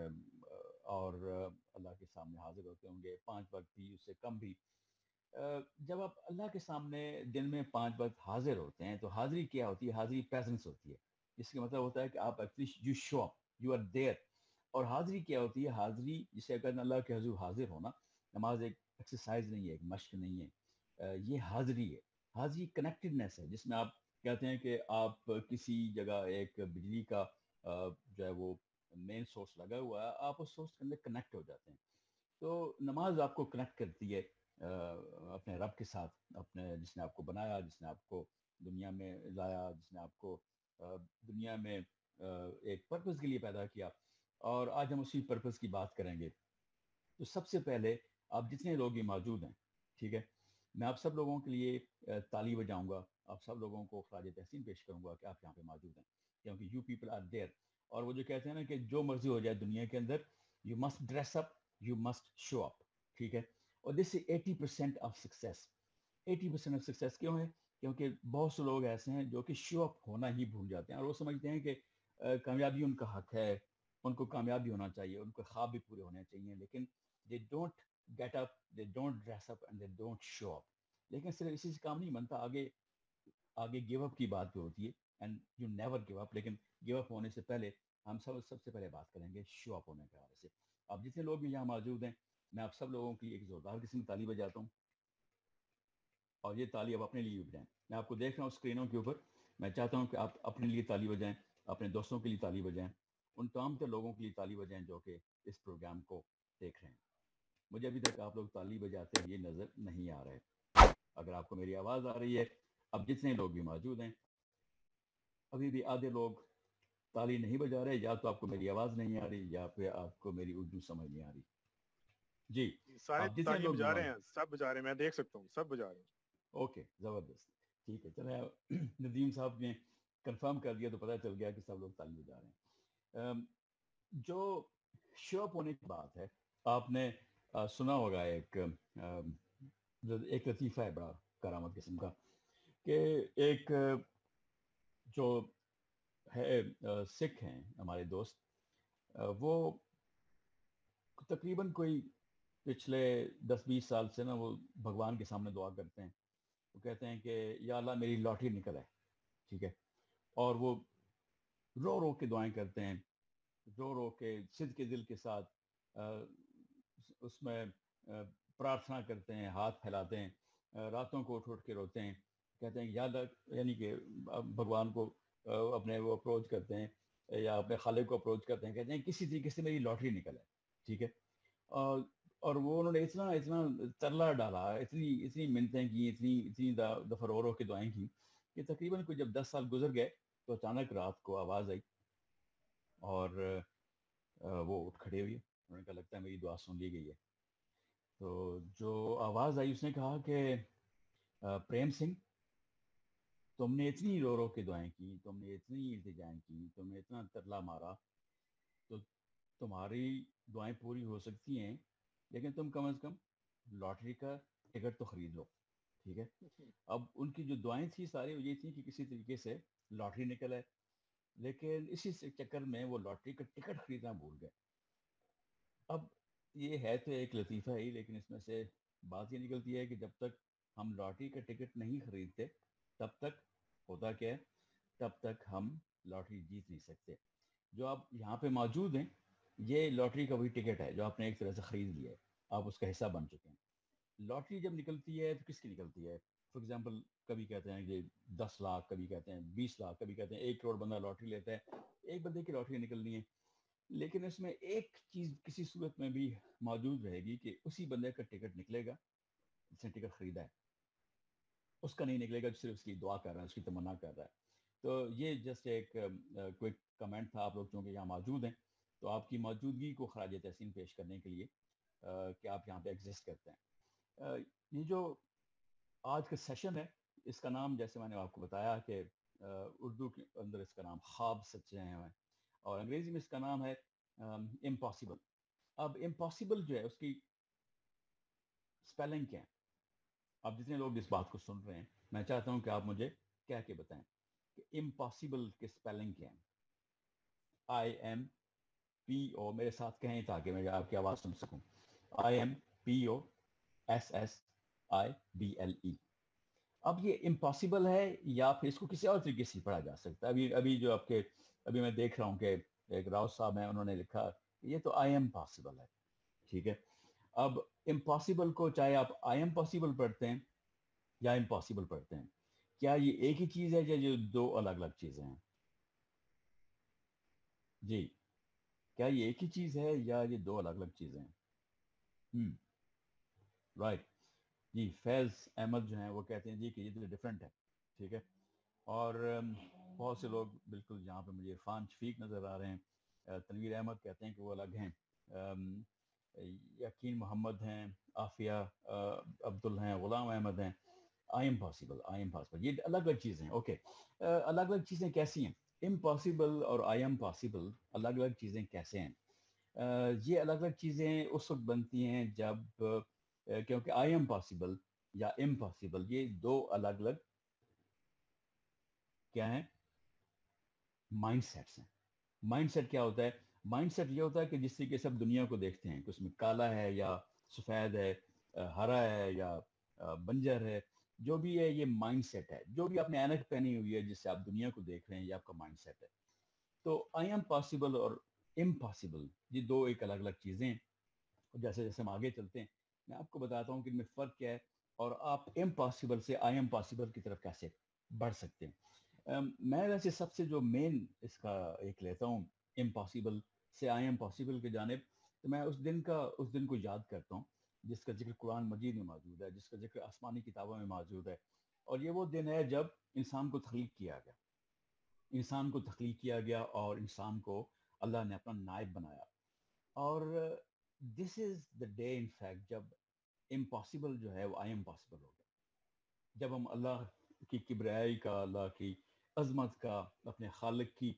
اور اللہ کے سامنے حاضر ہوتے ہوں گے, پانچ وقت بھی, اس سے کم بھی. جب آپ اللہ کے سامنے دن میں پانچ وقت حاضر ہوتے ہیں تو حاضری کیا ہوتی ہے؟ حاضری پریزنس ہوتی ہے, جس کا مطلب ہوتا ہے کہ آپ actually you show up, you are there. اور حاضری کیا ہوتی ہے؟ حاضری جسے اگر اللہ کے حضور حاضر ہونا, نماز ایک ایکسرسائز نہیں ہے, ایک مشق نہیں ہے, یہ حاضری ہے. حاضری کنیکٹڈنیس ہے, جس میں آپ کہتے ہیں کہ آپ کسی جگہ ایک بجلی کا جو ہے وہ مین سورس لگا ہوا ہے, آپ اس سورس کے اندر کنیکٹ ہو جاتے ہیں. تو نماز آپ کو کنیکٹ کرتی ہے اپنے رب کے ساتھ, اپنے جس نے آپ کو بنایا, جس نے آپ کو دنیا میں لایا, جس نے آپ کو دنیا میں ایک پرپس کے لیے پیدا کیا. اور آج ہم اسی پرپس کی بات کریں گے. تو سب سے پہلے آپ جتنے لوگ یہ موجود ہیں, ٹھیک ہے, میں آپ سب لوگوں کے لیے تالی بجاؤں گا, آپ سب لوگوں کو خراج تحسین پیش کروں گا کہ آپ یہاں پہ موجود ہیں, کیونکہ یو پیپل آر دیئر. اور وہ جو کہتے ہیں نا کہ جو مرضی ہو جائے دنیا کے اندر, you must dress up, you must show up, ٹھیک ہے. اور this is eighty percent of success. Eighty percent of success کیوں ہے؟ کیونکہ بہت سے لوگ ایسے ہیں جو کہ شو اپ ہونا ہی بھول جاتے ہیں, اور وہ سمجھتے ہیں کہ کامیابی ان کا حق ہے, ان کو کامیابی ہونا چاہیے, ان کے خواب بھی پورے ہونے چاہیے, لیکن they don't get up, they don't dress up and they don't show up. لیکن صرف اسی سے کام نہیں بنتا, آگے آگے گیو اپ کی بات بھی ہوتی ہے, and you never give up. لیکن گیو اپ ہونے سے پہلے ہم سب سب سے پہلے بات کریں گے شو اپ ہونے کے حوالے سے. اب جتنے لوگ بھی یہاں موجود ہیں, میں آپ سب لوگوں کی ایک زوردار قسم کی تالی بجاتا ہوں, اور یہ تالی آپ اپنے لیے بجائیں. میں آپ کو دیکھ رہا ہوں اسکرینوں کے اوپر, میں چاہتا ہوں کہ آپ اپنے لیے تالی بجائیں, اپنے دوستوں کے لیے تالی بجائیں, ان تمام تر لوگوں کے لیے تالی بجائیں جو کہ اس پروگرام کو دیکھ رہے ہیں. مجھے ابھی تک آپ لوگ تالی بجاتے ہوئے نظر نہیں آ رہے. اگر آپ کو میری آواز آ رہی ہے, اب جتنے لوگ بھی موجود ہیں, ابھی بھی آدھے لوگ تالی نہیں بجا رہے, یا تو آپ کو میری آواز نہیں آ رہی, یا پھر آپ کو میری اردو سمجھ نہیں آ رہی. جی سارے آپ جتنے تالیاں لوگ بجا رہے ہیں, سب بجا رہے ہیں, میں دیکھ سکتا ہوں سب بجا رہے ہیں. اوکے زبردست, ٹھیک ہے. چلے ندیم صاحب نے کنفرم کر دیا تو پتہ چل گیا کہ سب لوگ تالی بجا رہے ہیں. جو شو اپ ہونے کی بات ہے, آپ نے سنا ہوگا ایک ایک لطیفہ ہے بڑا کرامت قسم کا, کہ ایک جو ہے سکھ ہیں ہمارے دوست, وہ تقریباً کوئی پچھلے دس بیس سال سے نا وہ بھگوان کے سامنے دعا کرتے ہیں. وہ کہتے ہیں کہ یا اللہ میری لاٹری نکل ہے, ٹھیک ہے. اور وہ رو رو کے دعائیں کرتے ہیں, رو رو کے صدق کے دل کے ساتھ اس میں پرارتھنا کرتے ہیں, ہاتھ پھیلاتے ہیں, راتوں کو اٹھ اٹھ کے روتے ہیں, کہتے ہیں یا اللہ, یعنی کہ بھگوان کو اپنے وہ اپروچ کرتے ہیں یا اپنے خالق کو اپروچ کرتے ہیں, کہتے ہیں کسی طریقے سے میری لاٹری نکل ہے, ٹھیک ہے. اور وہ انہوں نے اتنا اتنا ترلا ڈالا, اتنی اتنی منتیں کی, اتنی اتنی دفعہ رو رو کے دعائیں کی, کہ تقریباً کوئی جب دس سال گزر گئے تو اچانک رات کو آواز آئی اور وہ اٹھ کھڑے ہوئے. انہوں نے کہا لگتا ہے میری دعا سن لی گئی ہے. تو جو آواز آئی اس نے کہا کہ پریم سنگھ, تم نے اتنی رو رو کے دعائیں کی, تم نے اتنی التجائیں کی, تم نے اتنا ترلا مارا, تو تمہاری دعائیں پوری ہو سکتی ہیں, لیکن تم کم از کم لاٹری کا ٹکٹ تو خرید لو, ٹھیک ہے. اب ان کی جو دعائیں تھیں ساری یہ تھیں کہ کسی طریقے سے لاٹری نکل ہے, لیکن اسی چکر میں وہ لاٹری کا ٹکٹ خریدنا بھول گئے. اب یہ ہے تو ایک لطیفہ ہی, لیکن اس میں سے بات یہ نکلتی ہے کہ جب تک ہم لاٹری کا ٹکٹ نہیں خریدتے تب تک ہوتا کیا ہے, تب تک ہم لاٹری جیت نہیں سکتے. جو آپ یہاں پہ موجود ہیں یہ لاٹری کا وہی ٹکٹ ہے جو آپ نے ایک طرح سے خرید لیا ہے, آپ اس کا حصہ بن چکے ہیں. لاٹری جب نکلتی ہے تو کس کی نکلتی ہے؟ فار ایگزامپل کبھی کہتے ہیں کہ دس لاکھ, کبھی کہتے ہیں بیس لاکھ, کبھی کہتے ہیں ایک کروڑ بندہ لاٹری لیتا ہے. ایک بندے کی لاٹری نکلنی ہے, لیکن اس میں ایک چیز کسی صورت میں بھی موجود رہے گی کہ اسی بندے کا ٹکٹ نکلے گا جس نے ٹکٹ خریدا ہے, اس کا نہیں نکلے گا جو صرف اس کی دعا کر رہا ہے, اس کی تمنا کر رہا ہے. تو یہ جسٹ ایک کوئک کمنٹ تھا. آپ لوگ چونکہ یہاں موجود ہیں تو آپ کی موجودگی کو خراج تحسین پیش کرنے کے لیے کہ آپ یہاں پہ ایگزسٹ کرتے ہیں. یہ جو آج کا سیشن ہے اس کا نام جیسے میں نے آپ کو بتایا کہ اردو کے اندر اس کا نام خواب سچے ہیں, اور انگریزی میں اس کا نام ہے امپاسبل. اب امپاسبل جو ہے اس کی سپیلنگ کیا ہے؟ اب جتنے لوگ اس بات کو سن رہے ہیں میں چاہتا ہوں کہ آپ مجھے کہہ کے بتائیں کہ امپاسبل کی سپیلنگ کیا ہے. آئی ایم پی او, میرے ساتھ کہیں تاکہ میں آپ کی آواز سن سکوں. I am P O S S I B L E. اب یہ امپاسبل ہے یا پھر اس کو کسی اور طریقے سے پڑھا جا سکتا ہے؟ ابھی ابھی جو آپ کے ابھی میں دیکھ رہا ہوں کہ ایک راؤ صاحب ہیں, انہوں نے لکھا یہ تو آئی ایم پاسبل ہے, ٹھیک ہے. اب امپاسبل کو چاہے آپ آئی ایم پاسبل پڑھتے ہیں یا امپاسبل پڑھتے ہیں, کیا یہ ایک ہی چیز ہے یا یہ دو الگ الگ چیزیں ہیں؟ جی, کیا یہ ایک ہی چیز ہے یا یہ دو الگ الگ چیزیں ہیں؟ ہم رائٹ جی. فیض احمد جو ہیں وہ کہتے ہیں جی کہ یہ تو ڈفرینٹ ہے, ٹھیک ہے. اور بہت سے لوگ بالکل یہاں پہ مجھے عرفان شفیق نظر آ رہے ہیں, تنویر احمد کہتے ہیں کہ وہ الگ ہیں, یقین محمد ہیں, عافیہ عبدل ہیں, غلام احمد ہیں. I am possible, I am possible, یہ الگ الگ چیزیں ہیں. اوکے, الگ الگ چیزیں کیسی ہیں؟ امپاسبل اور آئی ایم پاسبل الگ الگ چیزیں کیسے ہیں؟ یہ الگ الگ چیزیں اس وقت بنتی ہیں جب, کیونکہ آئی ایم پاسبل یا امپاسبل یہ دو الگ الگ کیا ہیں؟ مائنڈ سیٹس ہیں. مائنڈ سیٹ کیا ہوتا ہے؟ مائنڈ سیٹ یہ ہوتا ہے کہ جس طریقے سے آپ دنیا کو دیکھتے ہیں کہ اس میں کالا ہے یا سفید ہے, ہرا ہے یا بنجر ہے, جو بھی ہے یہ مائنڈ سیٹ ہے. جو بھی آپ نے اینک پہنی ہوئی ہے جس سے آپ دنیا کو دیکھ رہے ہیں یہ آپ کا مائنڈ سیٹ ہے. تو آئی ایم پاسبل اور امپاسبل یہ دو ایک الگ الگ چیزیں ہیں. جیسے جیسے ہم آگے چلتے ہیں میں آپ کو بتاتا ہوں کہ ان میں فرق کیا ہے اور آپ امپاسبل سے آئی ایم پاسبل کی طرف کیسے بڑھ سکتے ہیں. میں ویسے سب سے جو مین اس کا ایک لیتا ہوں امپاسبل سے آئی ایم پاسبل کی جانب, تو میں اس دن کا اس دن کو یاد کرتا ہوں جس کا ذکر قرآن مجید میں موجود ہے, جس کا ذکر آسمانی کتابوں میں موجود ہے. اور یہ وہ دن ہے جب انسان کو تخلیق کیا گیا, انسان کو تخلیق کیا گیا اور انسان کو اللہ نے اپنا نائب بنایا. اور this is the day in fact جب امپاسبل جو ہے وہ آئی ایم پاسبل ہو گیا. جب ہم اللہ کی کبریائی کا, اللہ کی عظمت کا, اپنے خالق کی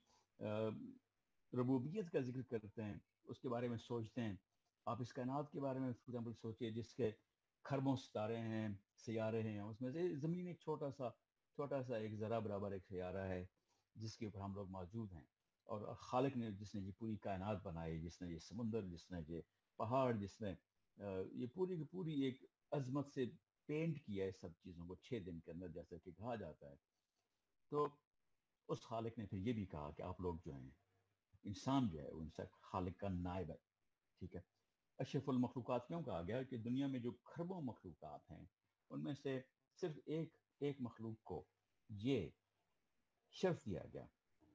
ربوبیت کا ذکر کرتے ہیں, اس کے بارے میں سوچتے ہیں. آپ اس کائنات کے بارے میں فار ایگزامپل سوچئے جس کے کھربوں ستارے ہیں, سیارے ہیں, اس میں سے زمین ایک چھوٹا سا چھوٹا سا ایک ذرہ برابر ایک سیارہ ہے جس کے اوپر ہم لوگ موجود ہیں. اور خالق نے جس نے یہ پوری کائنات بنائی, جس نے یہ سمندر, جس نے یہ پہاڑ, جس نے یہ پوری کی پوری ایک عظمت سے پینٹ کیا ہے سب چیزوں کو چھ دن کے اندر جیسا کہ کہا جاتا ہے. تو اس خالق نے پھر یہ بھی کہا کہ آپ لوگ جو ہیں, انسان جو ہے وہ انسان خالق کا نائب ہے, ٹھیک ہے. اشرف المخلوقات کیوں کہا گیا؟ کہ دنیا میں جو کھربوں مخلوقات ہیں ان میں سے صرف ایک ایک مخلوق کو یہ شرف دیا گیا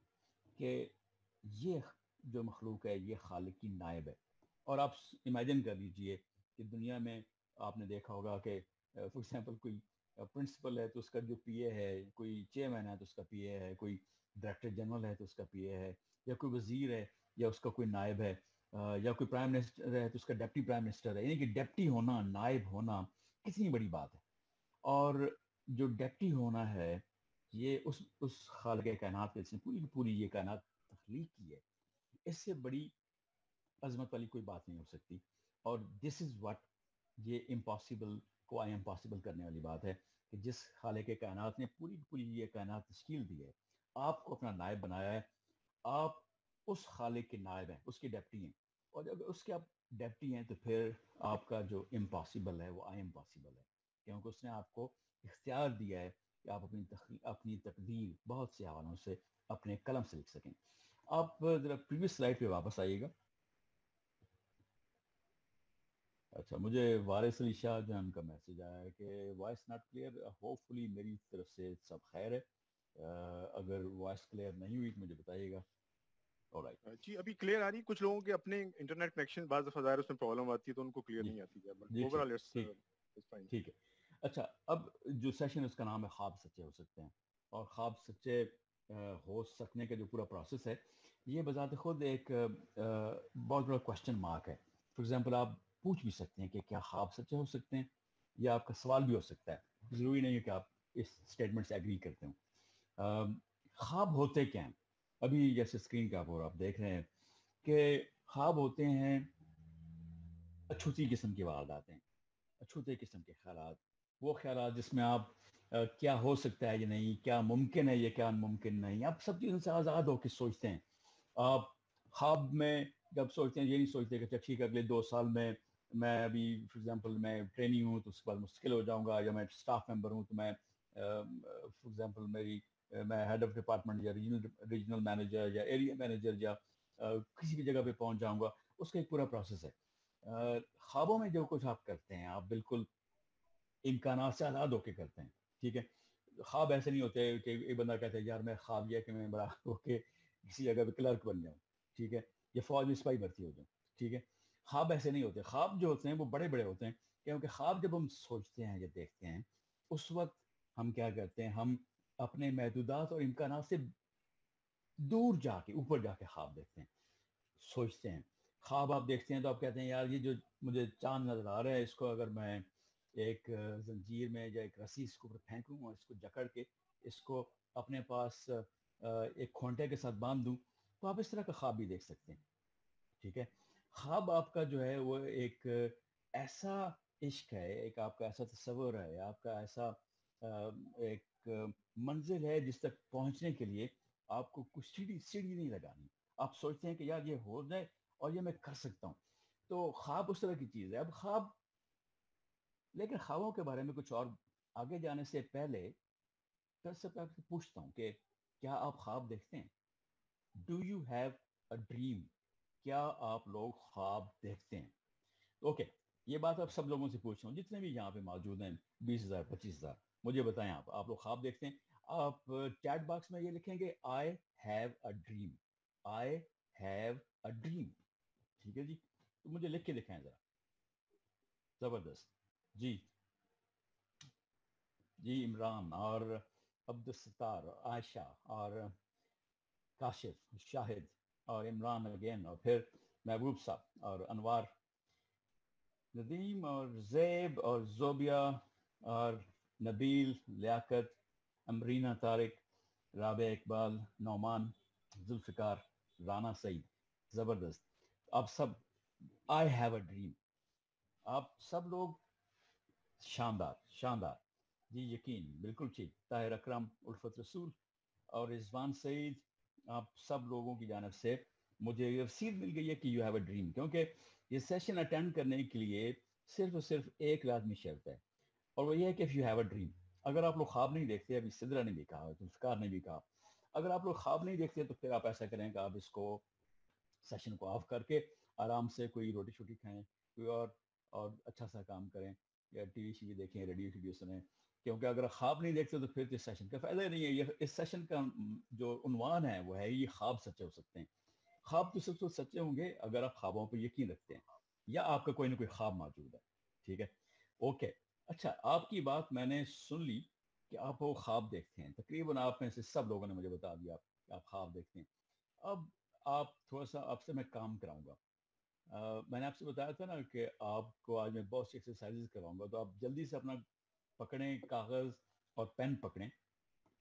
کہ یہ جو مخلوق ہے یہ خالق کی نائب ہے. اور آپ امیجن کر لیجئے کہ دنیا میں آپ نے دیکھا ہوگا کہ فار ایگزامپل کوئی پرنسپل ہے تو اس کا جو پی اے ہے, کوئی چیئرمین ہے تو اس کا پی اے ہے, کوئی ڈائریکٹر جنرل ہے تو اس کا پی اے ہے, یا کوئی وزیر ہے یا اس کا کوئی نائب ہے, یا کوئی پرائم منسٹر ہے تو اس کا ڈپٹی پرائم منسٹر ہے. یعنی کہ ڈپٹی ہونا, نائب ہونا کتنی بڑی بات ہے. اور جو ڈپٹی ہونا ہے یہ اس اس خالق کائنات کے جس نے پوری پوری یہ کائنات تخلیق کی ہے، اس سے بڑی عظمت والی کوئی بات نہیں ہو سکتی. اور دس از واٹ، یہ امپاسبل کو آئی امپاسبل کرنے والی بات ہے کہ جس خالق کائنات نے پوری پوری یہ کائنات تشکیل دی ہے، آپ کو اپنا نائب بنایا ہے، آپ اس خالق کے نائب ہیں، اس کے ڈیپٹی ہیں. اور جب اس کے آپ ڈیپٹی ہیں تو پھر آپ کا جو امپاسبل ہے وہ آئی امپاسبل ہے، کیونکہ اس نے آپ کو اختیار دیا ہے کہ آپ اپنی تخلیق اپنی تقدیر بہت سے حوالوں سے اپنے قلم سے لکھ سکیں. آپ ذرا پریویس سلائڈ پہ واپس آئیے گا. اچھا، مجھے وارث علی شاہ جو ہے ان کا میسج آیا ہے کہ voice not clear. Hopefully میری طرف سے سب خیر ہے. اگر وائس کلیئر نہیں ہوئی تو مجھے بتائیے گا. جی ابھی کلیئر آ رہی. کچھ لوگوں کے اپنے انٹرنیٹ کنیکشن بعض دفعہ ظاہر اس میں پرابلم آتی ہے تو ان کو کلیئر جی نہیں آتی ہے. بٹ جی اوور ٹھیک آل اٹس ٹھیک فائن. ٹھیک ہے. اچھا، اب جو سیشن اس کا نام ہے خواب سچے ہو سکتے ہیں، اور خواب سچے ہو سکنے کا جو پورا پروسیس ہے یہ بذات خود ایک بہت بڑا کوشچن مارک ہے. فار ایگزامپل آپ پوچھ بھی سکتے ہیں کہ کیا خواب سچے ہو سکتے ہیں، یا آپ کا سوال بھی ہو سکتا ہے، ضروری نہیں ہے کہ آپ اس اسٹیٹمنٹ سے ایگری کرتے ہوں. خواب ہوتے کیا ہیں؟ ابھی جیسے اسکرین کا آپ دیکھ رہے ہیں کہ خواب ہوتے ہیں اچھوتی قسم کی وارداتیں، اچھوتے قسم کے خیالات، وہ خیالات جس میں آپ کیا ہو سکتا ہے یا نہیں، کیا ممکن ہے یا کیا ممکن نہیں، آپ سب چیزوں سے آزاد ہو کے سوچتے ہیں. آپ خواب میں جب سوچتے ہیں یہ نہیں سوچتے کہ ٹھیک ہے اگلے دو سال میں میں ابھی فار ایگزامپل میں ٹریننگ ہوں تو اس کے بعد مستقل ہو جاؤں گا، یا میں اسٹاف ممبر ہوں تو میں فار ایگزامپل میری میں ہیڈ آف ڈپارٹمنٹ یا ریجنل ریجنل مینیجر یا ایریا مینیجر یا کسی بھی جگہ پہ پہنچ جاؤں گا. اس کا ایک پورا پروسیس ہے. خوابوں میں جو کچھ آپ کرتے ہیں آپ بالکل امکانات سے آزاد ہو کے کرتے ہیں. ٹھیک ہے، خواب ایسے نہیں ہوتے کہ ایک بندہ کہتا ہے یار میں خواب یہ کہ میں بڑا ہو کے کسی جگہ پہ کلرک بن جاؤں، ٹھیک ہے، یا فوج میں سپاہی بھرتی ہو جاؤں. ٹھیک ہے، خواب ایسے نہیں ہوتے. خواب جو ہوتے ہیں وہ بڑے بڑے ہوتے ہیں، کیونکہ خواب جب ہم سوچتے ہیں یا دیکھتے ہیں اس وقت ہم کیا کرتے ہیں، ہم اپنے محدودات اور امکانات سے دور جا کے اوپر جا کے خواب دیکھتے ہیں، سوچتے ہیں. خواب آپ دیکھتے ہیں تو آپ کہتے ہیں یار یہ جو مجھے چاند نظر آ رہا ہے اس کو اگر میں ایک زنجیر میں یا ایک رسی اس کو اوپر پھینکوں اور اس کو جکڑ کے اس کو اپنے پاس ایک کھونٹے کے ساتھ باندھ دوں تو آپ اس طرح کا خواب بھی دیکھ سکتے ہیں. ٹھیک ہے، خواب آپ کا جو ہے وہ ایک ایسا عشق ہے، ایک آپ کا ایسا تصور ہے، آپ کا ایسا ایک منزل ہے جس تک پہنچنے کے لیے آپ کو کچھ سیڑھی سیڑھی نہیں لگانی. آپ سوچتے ہیں کہ یار یہ ہو جائے اور یہ میں کر سکتا ہوں. تو خواب اس طرح کی چیز ہے. اب خواب، لیکن خوابوں کے بارے میں کچھ اور آگے جانے سے پہلے پھر سے آپ سے پوچھتا ہوں کہ کیا آپ خواب دیکھتے ہیں؟ Do you have a dream? کیا آپ لوگ خواب دیکھتے ہیں؟ اوکے، یہ بات آپ سب لوگوں سے پوچھ رہا ہوں جتنے بھی یہاں پہ موجود ہیں، بیس ہزار پچیس ہزار. مجھے بتائیں آپ آپ لوگ خواب دیکھتے ہیں؟ آپ چیٹ باکس میں یہ لکھیں گے I have a dream, I have a dream. ٹھیک ہے جی، تو مجھے لکھ کے دکھائیں ذرا. زبردست. جی جی عمران اور عبدالستار اور عائشہ اور کاشف شاہد اور عمران اگین اور پھر محبوب صاحب اور انوار، ندیم اور زیب اور زوبیہ اور نبیل، لیاقت، امرینا طارق، رابع اقبال، نعمان، ذوالفقار، رانا سعید. زبردست. آپ سب آئی ہیو اے ڈریم، آپ سب لوگ شاندار شاندار. جی یقین بالکل ٹھیک. طاہر اکرم، الفت رسول اور رضوان سعید، آپ سب لوگوں کی جانب سے مجھے یہ رسید مل گئی ہے کہ یو ہیو اے ڈریم، کیونکہ یہ سیشن اٹینڈ کرنے کے لیے صرف اور صرف ایک لازمی شرط ہے، اور وہ یہ ہے کہ if you have a dream. اگر آپ لوگ خواب نہیں دیکھتے، ابھی سدرا نے بھی کہا، ذوالفقار نے بھی کہا، اگر آپ لوگ خواب نہیں دیکھتے تو پھر آپ ایسا کریں کہ آپ اس کو سیشن کو آف کر کے آرام سے کوئی روٹی شوٹی کھائیں، کوئی اور اور اچھا سا کام کریں، یا ٹی وی شی وی دیکھیں، ریڈیو شیڈیو سنیں. کیونکہ اگر خواب نہیں دیکھتے تو پھر اس سیشن کا فائدہ نہیں ہے. یہ اس سیشن کا جو عنوان ہے وہ ہے یہ خواب سچے ہو سکتے ہیں. خواب تو سب سے سچے ہوں گے اگر آپ خوابوں پہ یقین رکھتے ہیں یا آپ کا کوئی نہ کوئی خواب موجود ہے. ٹھیک ہے، اوکے. اچھا، آپ کی بات میں نے سن لی کہ آپ وہ خواب دیکھتے ہیں. تقریباً آپ میں سے سب لوگوں نے مجھے بتا دیا کہ آپ خواب دیکھتے ہیں. اب آپ تھوڑا سا آپ سے میں کام کراؤں گا. آ, میں نے آپ سے بتایا تھا نا کہ آپ کو آج میں بہت سی ایکسرسائزز کراؤں گا، تو آپ جلدی سے اپنا پکڑیں، کاغذ اور پین پکڑیں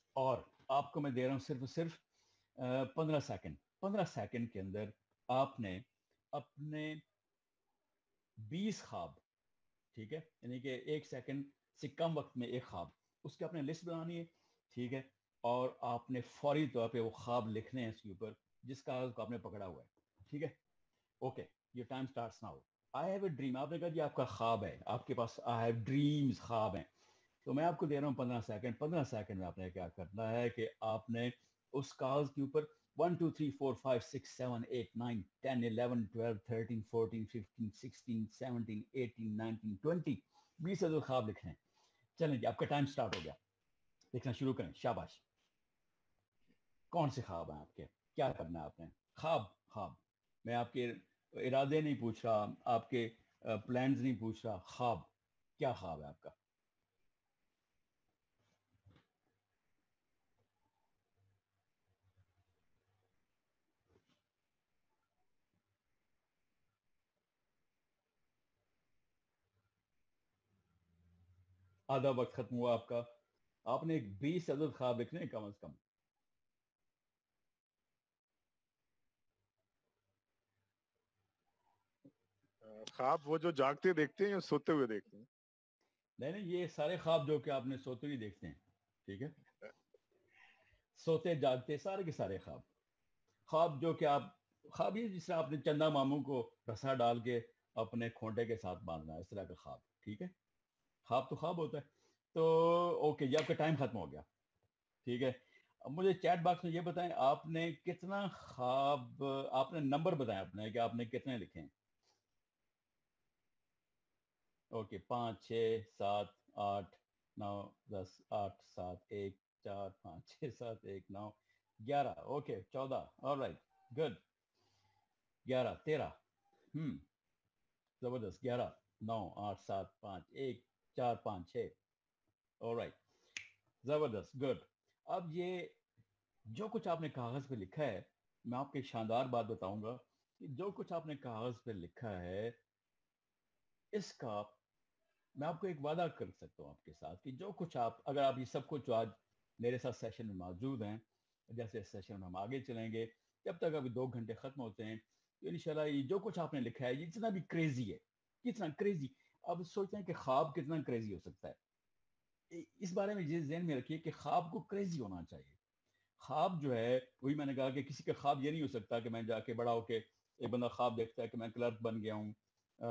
اور آپ کو میں دے رہا ہوں صرف صرف پندرہ سیکنڈ. پندرہ سیکنڈ کے اندر آپ نے اپنے بیس خواب, ٹھیک ہے, یعنی کہ ایک سیکنڈ سے کم وقت میں ایک خواب, اس کی آپ نے لسٹ بنانی ہے, ٹھیک ہے, اور آپ نے فوری طور پہ وہ خواب لکھنے ہیں اس کے اوپر جس کاغذ کو آپ نے پکڑا ہوا ہے, ٹھیک ہے. Okay, your time starts now. I have a dream, آپ نے کہا جی آپ کا خواب ہے, آپ کے پاس آئی ہیو ڈریمز, خواب ہیں, تو میں آپ کو دے رہا ہوں پندرہ سیکنڈ. پندرہ سیکنڈ میں آپ نے کیا کرنا ہے کہ آپ نے اس کاغذ کے اوپر one two three four five six seven eight nine ten eleven twelve thirteen fourteen fifteen sixteen seventeen eighteen nineteen twenty بیس عدد خواب لکھیں. چلیں جی, آپ کا ٹائم سٹارٹ ہو گیا, لکھنا شروع کریں. شاباش. کون سے خواب ہیں آپ کے, کیا کرنا ہے آپ نے؟ خواب, خواب, میں آپ کے ارادے نہیں پوچھ رہا, آپ کے پلانز نہیں پوچھ رہا, خواب, کیا خواب ہے آپ کا؟ آدھا وقت ختم ہوا آپ کا, آپ نے بیس عدد خواب لکھنے کم از کم. خواب وہ جو جاگتے دیکھتے ہیں یا سوتے ہوئے دیکھتے ہیں؟ نہیں نہیں, یہ سارے خواب جو کہ آپ نے سوتے ہی دیکھتے ہیں, ٹھیک ہے, سوتے جاگتے سارے کے سارے خواب. خواب جو کہ آپ, خواب یہ جس طرح آپ نے چندہ ماموں کو رسا ڈال کے اپنے کھونٹے کے ساتھ باندھنا, اس طرح کا خواب, ٹھیک ہے. خواب تو خواب ہوتا ہے. تو اوکے جی, آپ کا ٹائم ختم ہو گیا, ٹھیک ہے. اب مجھے چیٹ باکس میں یہ بتائیں آپ نے کتنا خواب, آپ نے نمبر بتائیں اپنے کہ آپ نے کتنے لکھے ہیں. اوکے, پانچ چھ سات آٹھ نو دس آٹھ سات ایک چار پانچ چھ سات ایک نو گیارہ, اوکے, چودہ, آلرائٹ, گڈ. گیارہ, تیرہ, ہم زبردست. گیارہ, نو, آٹھ, سات, پانچ, ایک, چار, پانچ, چھ, آلرائٹ, زبردست, گڈ. اب یہ جو کچھ آپ نے کاغذ پہ لکھا ہے, میں آپ کو ایک شاندار بات بتاؤں گا کہ جو کچھ آپ نے کاغذ پہ لکھا ہے اس کا میں آپ کو ایک وعدہ کر سکتا ہوں آپ کے ساتھ کہ جو کچھ آپ, اگر آپ یہ سب کچھ آج میرے ساتھ سیشن میں موجود ہیں, جیسے سیشن میں ہم آگے چلیں گے جب تک ابھی دو گھنٹے ختم ہوتے ہیں, تو انشاءاللہ یہ جو کچھ آپ نے لکھا ہے یہ جتنا بھی کریزی ہے, کتنا کریزی, اب سوچتے ہیں کہ خواب کتنا کریزی ہو سکتا ہے. اس بارے میں یہ ذہن میں رکھیے کہ خواب کو کریزی ہونا چاہیے. خواب جو ہے وہی میں نے کہا کہ کسی کا خواب یہ نہیں ہو سکتا کہ میں جا کے بڑا ہو کے, ایک بندہ خواب دیکھتا ہے کہ میں کلرک بن گیا ہوں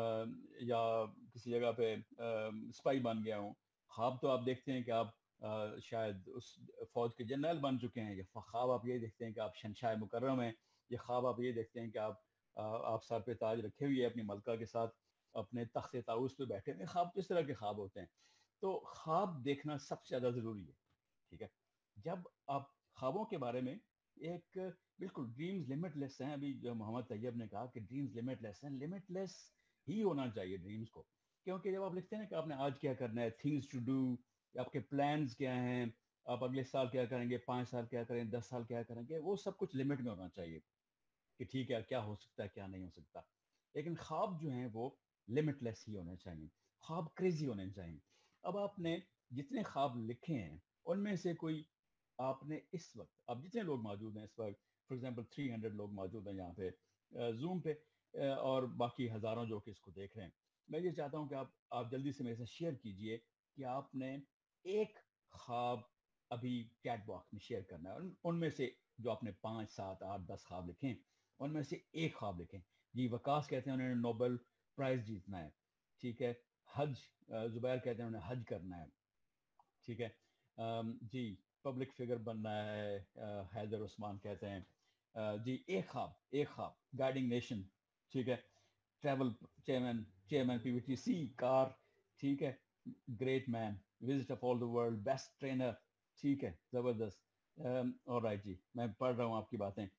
یا کسی جگہ پہ اسپائی بن گیا ہوں. خواب تو آپ دیکھتے ہیں کہ آپ شاید اس فوج کے جنرل بن چکے ہیں, یا خواب آپ یہ دیکھتے ہیں کہ آپ شہنشاہ مکرم ہیں, یا خواب آپ یہ دیکھتے ہیں کہ آپ آپ سر پہ تاج رکھے ہوئے اپنی ملکہ کے ساتھ اپنے تخت طاؤس پہ بیٹھے ہیں. خواب کس طرح کے خواب ہوتے ہیں. تو خواب دیکھنا سب سے زیادہ ضروری ہے, ٹھیک ہے. جب آپ خوابوں کے بارے میں ایک بالکل ڈریمز لمٹ لیس ہیں, ابھی جو محمد طیب نے کہا کہ ڈریمز لمٹ لیس ہیں, لمٹ لیس ہی ہونا چاہیے ڈریمز کو, کیونکہ جب آپ لکھتے ہیں نا کہ آپ نے آج کیا کرنا ہے, تھنگز ٹو ڈو, آپ کے پلانز کیا ہیں, آپ اگلے سال کیا کریں گے, پانچ سال کیا کریں, دس سال کیا کریں گے, وہ سب کچھ لمٹ میں ہونا چاہیے کہ ٹھیک ہے کیا ہو سکتا ہے کیا نہیں ہو سکتا. لیکن خواب جو ہیں وہ لمٹ لیس ہی ہونے چاہیے, خواب کریزی ہونے چاہیے. اب آپ نے جتنے خواب لکھے ہیں ان میں سے کوئی آپ نے اس وقت, اب جتنے لوگ موجود ہیں اس وقت, فار ایگزامپل تھری ہنڈریڈ لوگ موجود ہیں یہاں پہ زوم پہ, اور باقی ہزاروں جو کہ اس کو دیکھ رہے ہیں, میں یہ چاہتا ہوں کہ آپ آپ جلدی سے میرے سے شیئر کیجئے کہ آپ نے ایک خواب ابھی چیٹ باکس میں شیئر کرنا ہے, ان میں سے جو آپ نے پانچ سات آٹھ دس خواب لکھیں ان میں سے ایک خواب لکھیں. جی وکاس کہتے ہیں انہوں نے نوبل پرائز جیتنا ہے, ٹھیک ہے. حج, زبیر کہتے ہیں انہیں حج کرنا ہے, ٹھیک ہے. جی پبلک فگر بننا ہے, حیدر عثمان کہتے ہیں. جی ایک خواب, ایک خواب گائیڈنگ نیشن, ٹھیک ہے. Travel chairman, chairman P V T C car, ٹھیک ہے. Great man, visit of all the world, best trainer, ٹھیک ہے, زبردست. اور رائٹ جی میں پڑھ رہا ہوں آپ کی باتیں.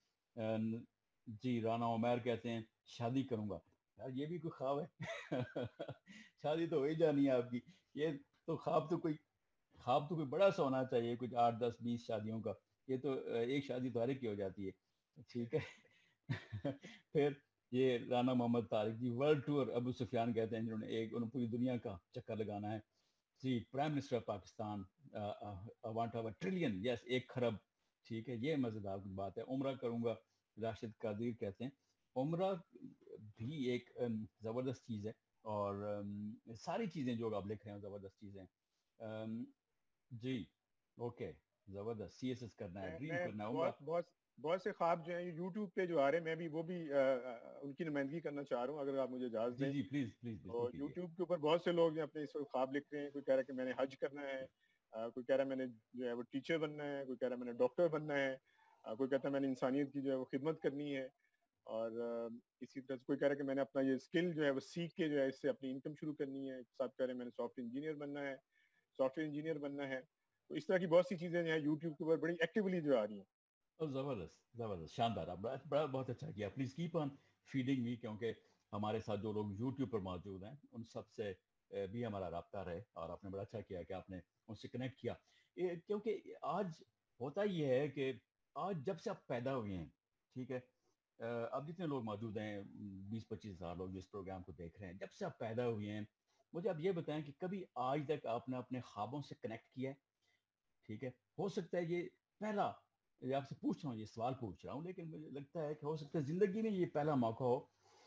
جی رانا عمیر کہتے ہیں شادی کروں گا. یار یہ بھی کوئی خواب ہے؟ شادی تو ہو ہی جانی ہے آپ کی, یہ تو خواب تو کوئی خواب تو کوئی بڑا سا ہونا چاہیے, کچھ آٹھ دس بیس شادیوں کا, یہ تو ایک شادی تو ہر ایک کی ہو جاتی ہے, ٹھیک ہے. پھر یہ رانا محمد طارق جی ورلڈ ٹور, ابو سفیان کہتے ہیں جنہوں نے ایک انہوں پوری دنیا کا چکر لگانا ہے. جی prime minister of Pakistan, I want to have a trillion, yes एक खरब, ठीक है, ये मजेदार बात है। उम्रा करूंगा, राशिद कादिर कहते हैं, उम्रा भी एक um, जबरदस्त चीज है, और um, सारी चीजें जो आप लिख रहे हैं जबरदस्त चीजें हैं। um, जी ओके, जबरदस्त, सी एस एस करना है, मैं ड्रीम मैं करना है, उम्रा। बहुत बहुत बहुत से ख्वाब जो हैं यूट्यूब पे जो आ रहे हैं, मैं भी वो भी आ, आ, उनकी नुमाइंदगी करना चाह रहा हूँ, अगर आप मुझे इजाज़त जी दें। जी प्लीज प्लीज, बिल्कुल और कीजिए। यूट्यूब के ऊपर बहुत से लोग जो अपने इस वक्त ख्वाब लिख रहे हैं। कोई कह रहा है कि मैंने हज करना है, आ, कोई कह रहा है मैंने जो है वो टीचर बनना है, कोई कह रहा है मैंने डॉक्टर बनना है, आ, कोई कहता है मैंने इंसानियत की जो है वो खिदमत करनी है। और आ, इसी तरह से कोई कह रहा है कि मैंने अपना ये स्किल जो है वो सीख के जो है इससे अपनी इनकम शुरू करनी है। सब कह रहे हैं मैंने सॉफ्टवेयर इंजीनियर बनना है, सॉफ्टवेयर इंजीनियर बनना है। तो इस तरह की बहुत सी चीज़ें जो है यूट्यूब के ऊपर बड़ी एक्टिवली जो आ रही हैं। और जबरदस्त, जबरदस्त, शानदार, आप बड़ा बड़ा बहुत अच्छा किया। Please keep on feeding me, क्योंकि हमारे साथ जो लोग यूट्यूब पर मौजूद हैं उन सब से अ, भी हमारा राब्ता रहे, और आपने बड़ा अच्छा किया कि आपने उनसे कनेक्ट किया। ये- क्योंकि आज होता ये है कि आज जब से आप पैदा हुए हैं, ठीक है, अ, अब जितने लोग मौजूद हैं, बीस पच्चीस हजार लोग जिस प्रोग्राम को देख रहे हैं, जब से आप पैदा हुए हैं, मुझे आप ये बताएं कि कभी आज तक आपने अपने ख्वाबों से कनेक्ट किया है? ठीक है, हो सकता है ये पहला, ये आपसे पूछ रहा हूँ, ये सवाल पूछ रहा हूँ, लेकिन मुझे लगता है कि हो सकता है जिंदगी में ये पहला मौका हो।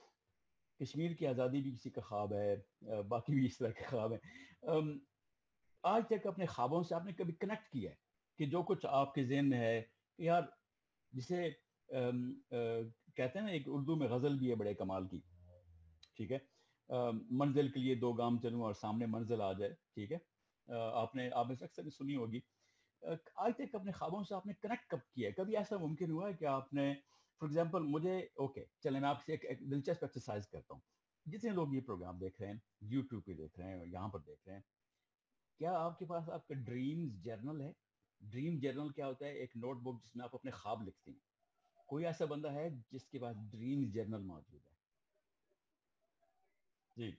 कश्मीर की आज़ादी भी किसी का ख्वाब है, अ, बाकी भी इस तरह के ख्वाब हैं। अम, आज तक अपने ख्वाबों से आपने कभी कनेक्ट किया है कि जो कुछ आपके ज़हन में है कि यार, जिसे अम, अ, कहते हैं ना, एक उर्दू में गज़ल भी है बड़े कमाल की, ठीक है, अ, मंजिल के लिए दो गाम चलूं और सामने मंजिल आ जाए, ठीक है, अ, आपने आपने अक्सर भी सुनी होगी। अ, आज तक अपने ख्वाबों से आपने कनेक्ट कब किया है? कभी ऐसा मुमकिन हुआ है कि आपने, फॉर एग्जांपल, मुझे, ओके चलें मैं आपसे एक, एक दिलचस्प एक्सरसाइज करता हूँ। जितने लोग ये प्रोग्राम देख रहे हैं, यूट्यूब पे देख रहे हैं, यहाँ पर देख रहे हैं, क्या आपके पास आपका ड्रीम्स जर्नल है? ड्रीम जर्नल क्या होता है? एक नोटबुक जिसमें आप अपने ख्वाब लिखते हैं। कोई ऐसा बंदा है जिसके पास ड्रीम जर्नल मौजूद है? जी।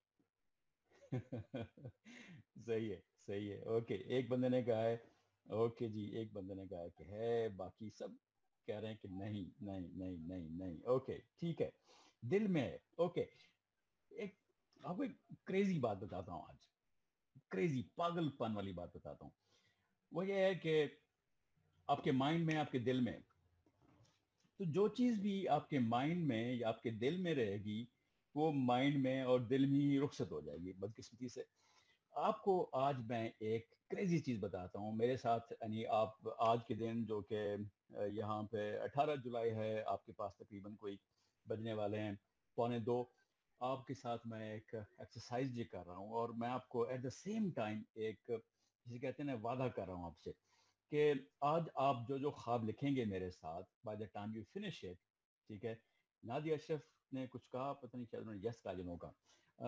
सही है, सही है, ओके, एक बंदे ने कहा है, ओके जी, एक बंदे ने कहा है कि है, बाकी सब कह रहे हैं कि नहीं नहीं नहीं नहीं नहीं, ओके ठीक है, दिल में है, ओके। एक आपको एक क्रेजी बात बताता हूँ आज, क्रेजी पागलपन वाली बात बताता हूँ। वो ये है कि आपके माइंड में, आपके दिल में, तो जो चीज भी आपके माइंड में या आपके दिल में रहेगी, वो माइंड में और दिल में ही रुखसत हो जाएगी, बदकिस्मती से। आपको आज मैं एक क्रेजी चीज बताता हूँ मेरे साथ, यानी आप आज के दिन जो कि यहाँ पे अठारह जुलाई है, आपके पास तकरीबन कोई बजने वाले हैं पौने दो, आपके साथ मैं एक एक्सरसाइज ये कर रहा हूँ, और मैं आपको एट द सेम टाइम एक, जिसे कहते हैं ना, वादा कर रहा हूँ आपसे कि आज आप जो जो ख्वाब लिखेंगे मेरे साथ, by the time you finish it, ठीक है। नादिया अशरफ ने कुछ कहा, पता नहीं, शायद उन्होंने यस कहा, जिन्हों का,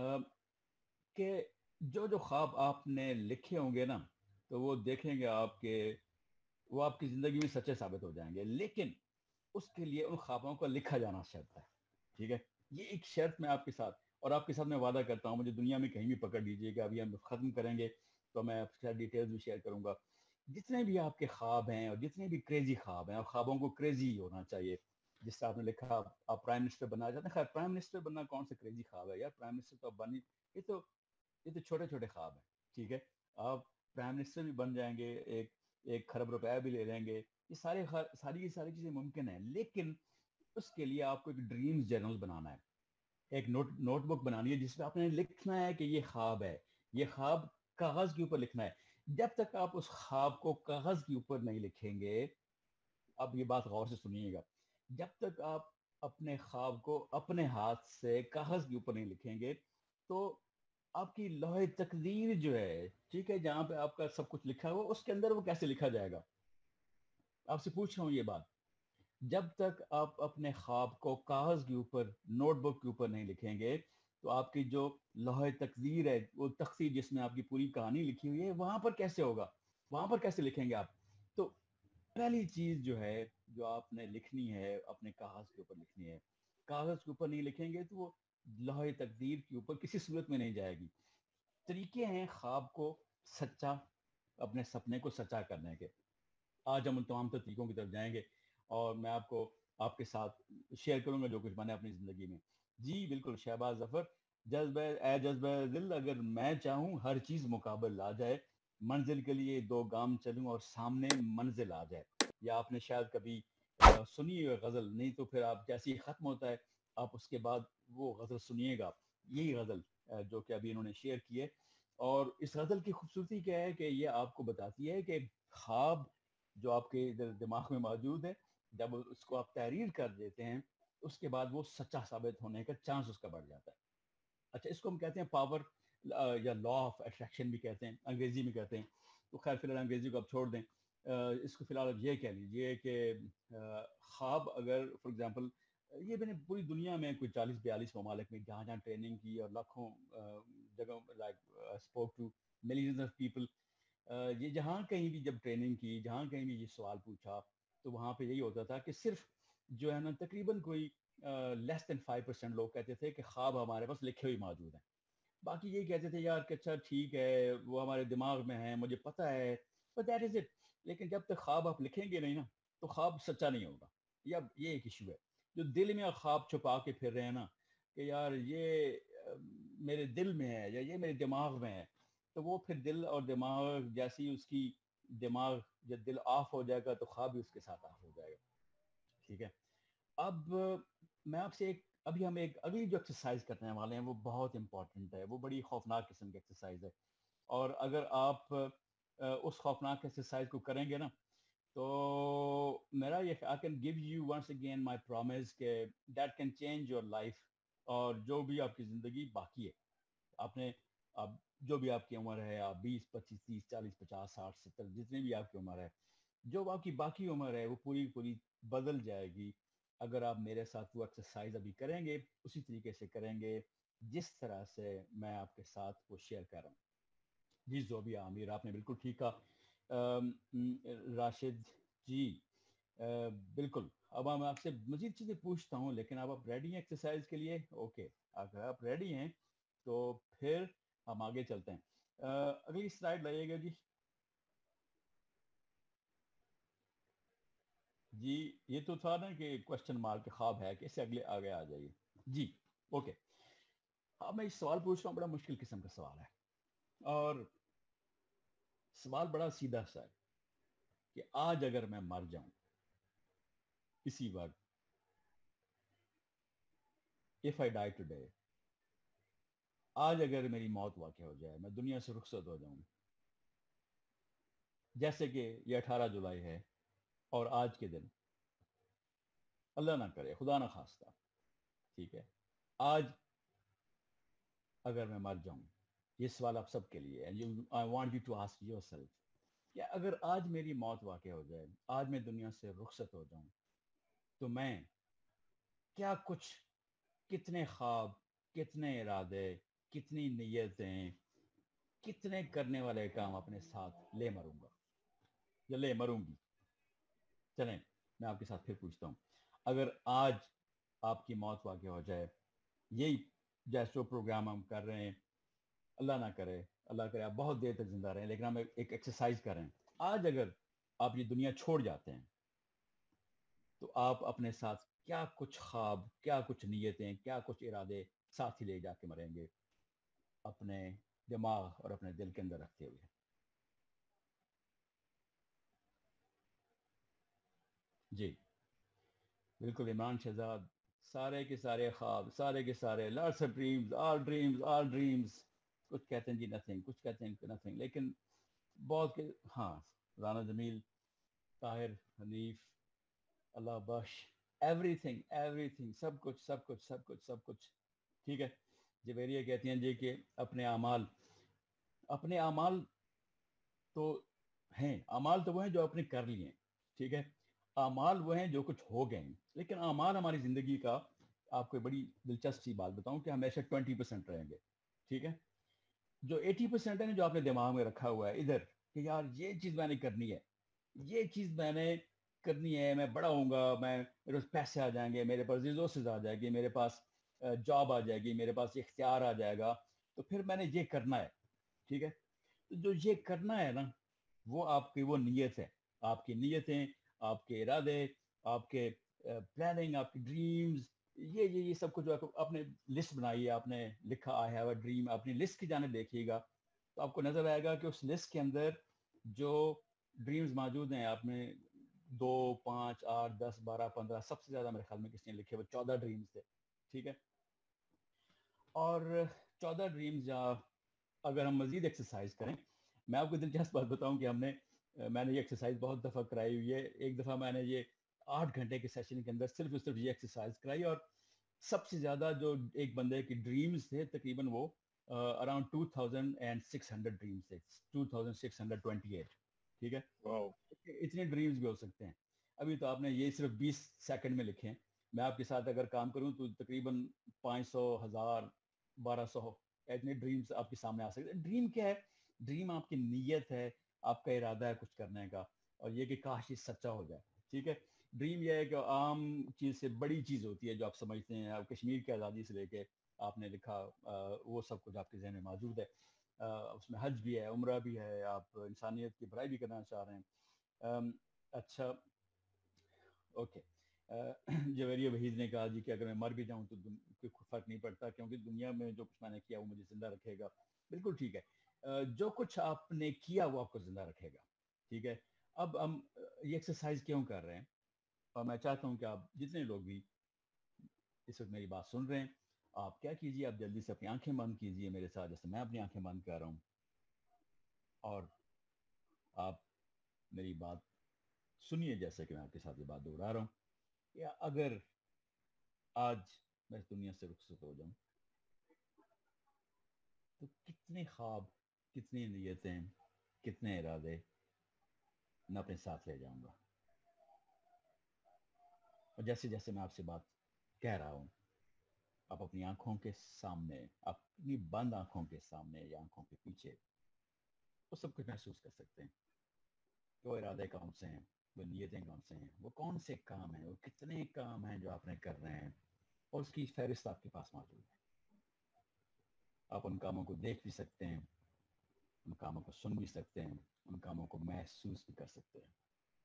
कि जो जो ख्वाब आपने लिखे होंगे ना, तो वो देखेंगे आपके, वो आपकी जिंदगी में सच्चे साबित हो जाएंगे, लेकिन उसके लिए उन ख्वाबों को लिखा जाना शर्त है, ठीक है। ये एक शर्त मैं आपके साथ, और आपके साथ मैं वादा करता हूँ, मुझे दुनिया में कहीं भी पकड़ लीजिएगा, अभी हम खत्म करेंगे तो मैं आपके साथ डिटेल्स भी शेयर करूंगा। जितने भी आपके ख्वाब हैं, और जितने भी क्रेजी ख्वाब हैं, और ख्वाबों को क्रेजी होना चाहिए, जिससे आपने लिखा आप, आप प्राइम मिनिस्टर बनना चाहते हैं, खैर प्राइम मिनिस्टर बनना कौन सा क्रेजी ख्वाब है यार, प्राइम मिनिस्टर तो आप बन ही, ये तो ये तो छोटे छोटे ख्वाब हैं, ठीक है। आप प्राइम मिनिस्टर भी बन जाएंगे, एक एक खरब रुपया भी ले लेंगे, ये सारे खा- सारी की सारी चीजें मुमकिन है, लेकिन उसके लिए आपको एक ड्रीम्स जर्नल बनाना है, एक नोट नोटबुक बनानी है, जिसमें आपने लिखना है कि ये ख्वाब है, ये ख्वाब कागज के ऊपर लिखना है। जब तक आप उस ख्वाब को कागज के ऊपर नहीं लिखेंगे, अब ये बात गौर से सुनिएगा, जब तक आप अपने ख्वाब को अपने हाथ से कागज के ऊपर नहीं लिखेंगे, तो आपकी लौहे तकदीर जो है, ठीक है, जहां पे आपका सब कुछ लिखा हुआ, उसके अंदर वो कैसे लिखा जाएगा? आपसे पूछ रहा हूँ ये बात। जब तक आप अपने ख्वाब को कागज के ऊपर, नोटबुक के ऊपर नहीं लिखेंगे, तो आपकी जो लौहे तकदीर है, वो तकदीर जिसमें आपकी पूरी कहानी लिखी हुई है, वहां पर कैसे होगा? वहां पर कैसे लिखेंगे आप? तो पहली चीज जो है, जो आपने लिखनी है, अपने कागज के ऊपर लिखनी है। कागज के ऊपर नहीं लिखेंगे तो वो लौहे तकदीर के ऊपर किसी सूरत में नहीं जाएगी। तरीके हैं ख्वाब को सच्चा, अपने सपने को सच्चा करने के। आज हम उन तमाम तर तरीकों की तरफ जाएंगे, और मैं आपको, आपके साथ शेयर करूंगा जो कुछ मैंने अपनी जिंदगी में। जी बिल्कुल, शहबाज जफर, जज्बे ए जज्बे दिल, अगर मैं चाहूँ हर चीज मुकाबल ला जाए, منزل کے لیے دو گام چلوں اور سامنے منزل آ جائے. یا آپ نے شاید کبھی سنی ہے غزل, نہیں تو پھر آپ جیسے ہی ختم ہوتا ہے آپ اس کے بعد وہ غزل سنیے گا. یہی غزل جو کہ ابھی انہوں نے شیئر کی ہے. اور اس غزل کی خوبصورتی کیا ہے کہ یہ آپ کو بتاتی ہے کہ خواب جو آپ کے دماغ میں موجود ہے, جب اس کو آپ تحریر کر دیتے ہیں اس کے بعد وہ سچا ثابت ہونے کا چانس اس کا بڑھ جاتا ہے. اچھا, اس کو ہم کہتے ہیں پاور یا لا آف اٹریکشن بھی کہتے ہیں, انگریزی میں کہتے ہیں. تو خیر فی الحال انگریزی کو آپ چھوڑ دیں, اس کو فی الحال آپ یہ کہہ لیجئے کہ خواب اگر فار ایگزامپل یہ میں نے پوری دنیا میں کوئی چالیس بیالیس ممالک میں جہاں جہاں ٹریننگ کی اور لاکھوں جگہوں like spoke to millions of people, یہ جہاں کہیں بھی جب ٹریننگ کی, جہاں کہیں بھی یہ سوال پوچھا تو وہاں پہ یہی ہوتا تھا کہ صرف جو ہے نا تقریباً کوئی لیس دین فائیو پرسینٹ لوگ کہتے تھے کہ خواب ہمارے پاس لکھے ہوئے موجود ہیں. باقی یہ کہتے تھے یار کہ اچھا ٹھیک ہے وہ ہمارے دماغ میں ہے, مجھے پتہ ہے, but that is it. لیکن جب تک خواب آپ لکھیں گے نہیں نا تو خواب سچا نہیں ہوگا. یا یہ ایک ایشو ہے جو دل میں خواب چھپا کے پھر رہے ہیں نا کہ یار یہ میرے دل میں ہے یا یہ میرے دماغ میں ہے, تو وہ پھر دل اور دماغ جیسی اس کی دماغ جب دل آف ہو جائے گا تو خواب بھی اس کے ساتھ آف ہو جائے گا. ٹھیک ہے, اب میں آپ سے ایک ابھی ہم ایک اگلی جو ایکسرسائز کرنے والے ہیں وہ بہت امپورٹنٹ ہے, وہ بڑی خوفناک قسم کی ایکسرسائز ہے. اور اگر آپ اس خوفناک ایکسرسائز کو کریں گے نا تو میرا یہ I can give you once again my promise کہ that can change your life. اور جو بھی آپ کی زندگی باقی ہے, آپ نے آپ جو بھی آپ کی عمر ہے, آپ بیس پچیس تیس چالیس پچاس ساٹھ ستر جتنی بھی آپ کی عمر ہے, جو آپ کی باقی عمر ہے وہ پوری پوری بدل جائے گی اگر آپ میرے ساتھ وہ ایکسرسائز ابھی کریں گے, اسی طریقے سے کریں گے جس طرح سے میں آپ کے ساتھ وہ شیئر کر رہا ہوں. جی زوبیہ عامر, آپ نے بالکل ٹھیک کہا. راشد جی بالکل, اب میں آپ سے مزید چیزیں پوچھتا ہوں لیکن اب آپ ریڈی ہیں ایکسرسائز کے لیے؟ اوکے, اگر آپ ریڈی ہیں تو پھر ہم آگے چلتے ہیں. اگلی سلائیڈ لائیے گا جی. جی یہ تو تھا نا کہ کوشچن مارک خواب ہے کہ اس سے اگلے آگے آ جائیے. جی اوکے, اب میں اس سوال پوچھ رہا ہوں, بڑا مشکل قسم کا سوال ہے اور سوال بڑا سیدھا سا ہے کہ آج اگر میں مر جاؤں اسی وقت, if I die today, آج اگر میری موت واقع ہو جائے, میں دنیا سے رخصت ہو جاؤں, جیسے کہ یہ اٹھارہ جولائی ہے اور آج کے دن اللہ نہ کرے خدا نہ خواستہ, ٹھیک ہے, آج اگر میں مر جاؤں, یہ سوال آپ سب کے لیے ہے. I want you to ask yourself کہ اگر آج میری موت واقع ہو جائے, آج میں دنیا سے رخصت ہو جاؤں, تو میں کیا کچھ, کتنے خواب, کتنے ارادے, کتنی نیتیں, کتنے کرنے والے کام اپنے ساتھ لے مروں گا یا لے مروں گی. چلیں میں آپ کے ساتھ پھر پوچھتا ہوں, اگر آج آپ کی موت واقع ہو جائے, یہی جیسے پروگرام ہم کر رہے ہیں, اللہ نہ کرے اللہ کرے آپ بہت دیر تک زندہ رہیں, لیکن ہم ایک ایکسرسائز کر رہے ہیں. آج اگر آپ یہ دنیا چھوڑ جاتے ہیں تو آپ اپنے ساتھ کیا کچھ خواب, کیا کچھ نیتیں, کیا کچھ ارادے ساتھ ہی لے جا کے مریں گے اپنے دماغ اور اپنے دل کے اندر رکھتے ہوئے؟ جی بالکل, عمران شہزاد, سارے کے سارے خواب, سارے کے سارے lots of dreams, all dreams, all dreams. کچھ کہتے ہیں جی نتھنگ, کچھ کہتے ہیں نتھنگ, لیکن بہت کے ہاں, Rana Jameel, Tahir, Hanif, Allah Bakhsh, everything everything, سب کچھ سب کچھ سب کچھ سب کچھ ٹھیک ہے. جویریہ کہتی ہیں جی کہ اپنے اعمال, اپنے اعمال تو ہیں, اعمال تو وہ ہیں جو آپ نے کر لیے ہیں, ٹھیک ہے, اعمال وہ ہیں جو کچھ ہو گئے ہیں, لیکن اعمال ہماری زندگی کا, آپ کو بڑی دلچسپ سی بات بتاؤں کہ ہمیشہ ٹوینٹی پرسینٹ رہیں گے, ٹھیک ہے. جو ایٹی پرسینٹ ہے نا جو آپ نے دماغ میں رکھا ہوا ہے ادھر کہ یار یہ چیز میں نے کرنی ہے, یہ چیز میں نے کرنی ہے, میں بڑا ہوں گا, میں میرے پاس پیسے آ جائیں گے, میرے پاس ریسورسز آ جائے گی, میرے پاس جاب آ جائے گی, میرے پاس اختیار آ جائے گا, تو پھر میں نے یہ کرنا ہے, ٹھیک ہے. تو جو یہ کرنا ہے نا وہ آپ کی وہ نیت ہے, آپ کی نیتیں, آپ کے ارادے, آپ کے پلاننگ, آپ کی ڈریمز, یہ یہ یہ سب کچھ جو آپ نے لسٹ بنائی ہے, آپ نے لکھا آئی ہیو اے ڈریم, اپنی لسٹ کی جانب دیکھیے گا, تو آپ کو نظر آئے گا کہ اس لسٹ کے اندر جو ڈریمز موجود ہیں، آپ نے دو پانچ آٹھ دس بارہ پندرہ، سب سے زیادہ میرے خیال میں کس نے لکھے وہ چودہ ڈریمز تھے، ٹھیک ہے. اور چودہ ڈریمز یا اگر ہم مزید ایکسرسائز کریں، میں آپ کو دلچسپ بات بتاؤں کہ ہم نے میں نے یہ ایکسرسائز بہت دفعہ کرائی ہوئی ہے. ایک دفعہ میں نے یہ آٹھ گھنٹے کے سیشن کے اندر صرف صرف یہ ایکسرسائز کرائی، اور سب سے زیادہ جو ایک بندے کی ڈریمز تھے تقریباً وہ around two thousand and six hundred dreams تھے، two thousand six hundred twenty eight, ٹھیک ہے. اتنے ڈریمز بھی ہو سکتے ہیں. ابھی تو آپ نے یہ صرف بیس سیکنڈ میں لکھے ہیں، میں آپ کے ساتھ اگر کام کروں تو تقریباً پانچ سو ہزار بارہ سو اتنے ڈریمز آپ کے سامنے آ سکتے ہیں. ڈریم کیا ہے؟ ڈریم آپ کی نیت ہے، آپ کا ارادہ ہے کچھ کرنے کا، اور یہ کہ کاش یہ سچا ہو جائے، ٹھیک ہے. ڈریم یہ ہے کہ عام چیز سے بڑی چیز ہوتی ہے جو آپ سمجھتے ہیں. آپ کشمیر کی آزادی سے لے کے آپ نے لکھا وہ سب کچھ آپ کے ذہن میں موجود ہے. اس میں حج بھی ہے، عمرہ بھی ہے، آپ انسانیت کی بھلائی بھی کرنا چاہ رہے ہیں. اچھا اوکے. جویریہ وحید نے کہا جی کہ اگر میں مر بھی جاؤں تو کوئی فرق نہیں پڑتا، کیونکہ دنیا میں جو کچھ میں نے کیا وہ مجھے زندہ رکھے گا. بالکل ٹھیک ہے. جو کچھ آپ نے کیا وہ آپ کو زندہ رکھے گا، ٹھیک ہے. اب ہم یہ ایکسرسائز کیوں کر رہے ہیں؟ اور میں چاہتا ہوں کہ آپ جتنے لوگ بھی اس وقت میری بات سن رہے ہیں، آپ کیا کیجئے، آپ جلدی سے اپنی آنکھیں بند کیجئے میرے ساتھ، جیسے میں اپنی آنکھیں بند کر رہا ہوں، اور آپ میری بات سنیے جیسے کہ میں آپ کے ساتھ یہ بات دوہرا رہا ہوں. یا اگر آج میں اس دنیا سے رخصت ہو جاؤں تو کتنے خواب، کتنی نیتیں، کتنے ارادے میں اپنے ساتھ لے جاؤں گا. اور جیسے جیسے میں آپ سے بات کہہ رہا ہوں، آپ اپنی آنکھوں کے سامنے، اپنی بند آنکھوں کے سامنے یا آنکھوں کے پیچھے وہ سب کچھ محسوس کر سکتے ہیں. وہ ارادے کون سے ہیں، وہ نیتیں کون سے ہیں، وہ کون سے کام ہیں، وہ کتنے کام ہیں جو آپ نے کر رہے ہیں، اور اس کی فہرست آپ کے پاس موجود ہے. آپ ان کاموں کو دیکھ بھی سکتے ہیں، ان کاموں کو سن بھی سکتے ہیں، ان کاموں کو محسوس بھی کر سکتے ہیں.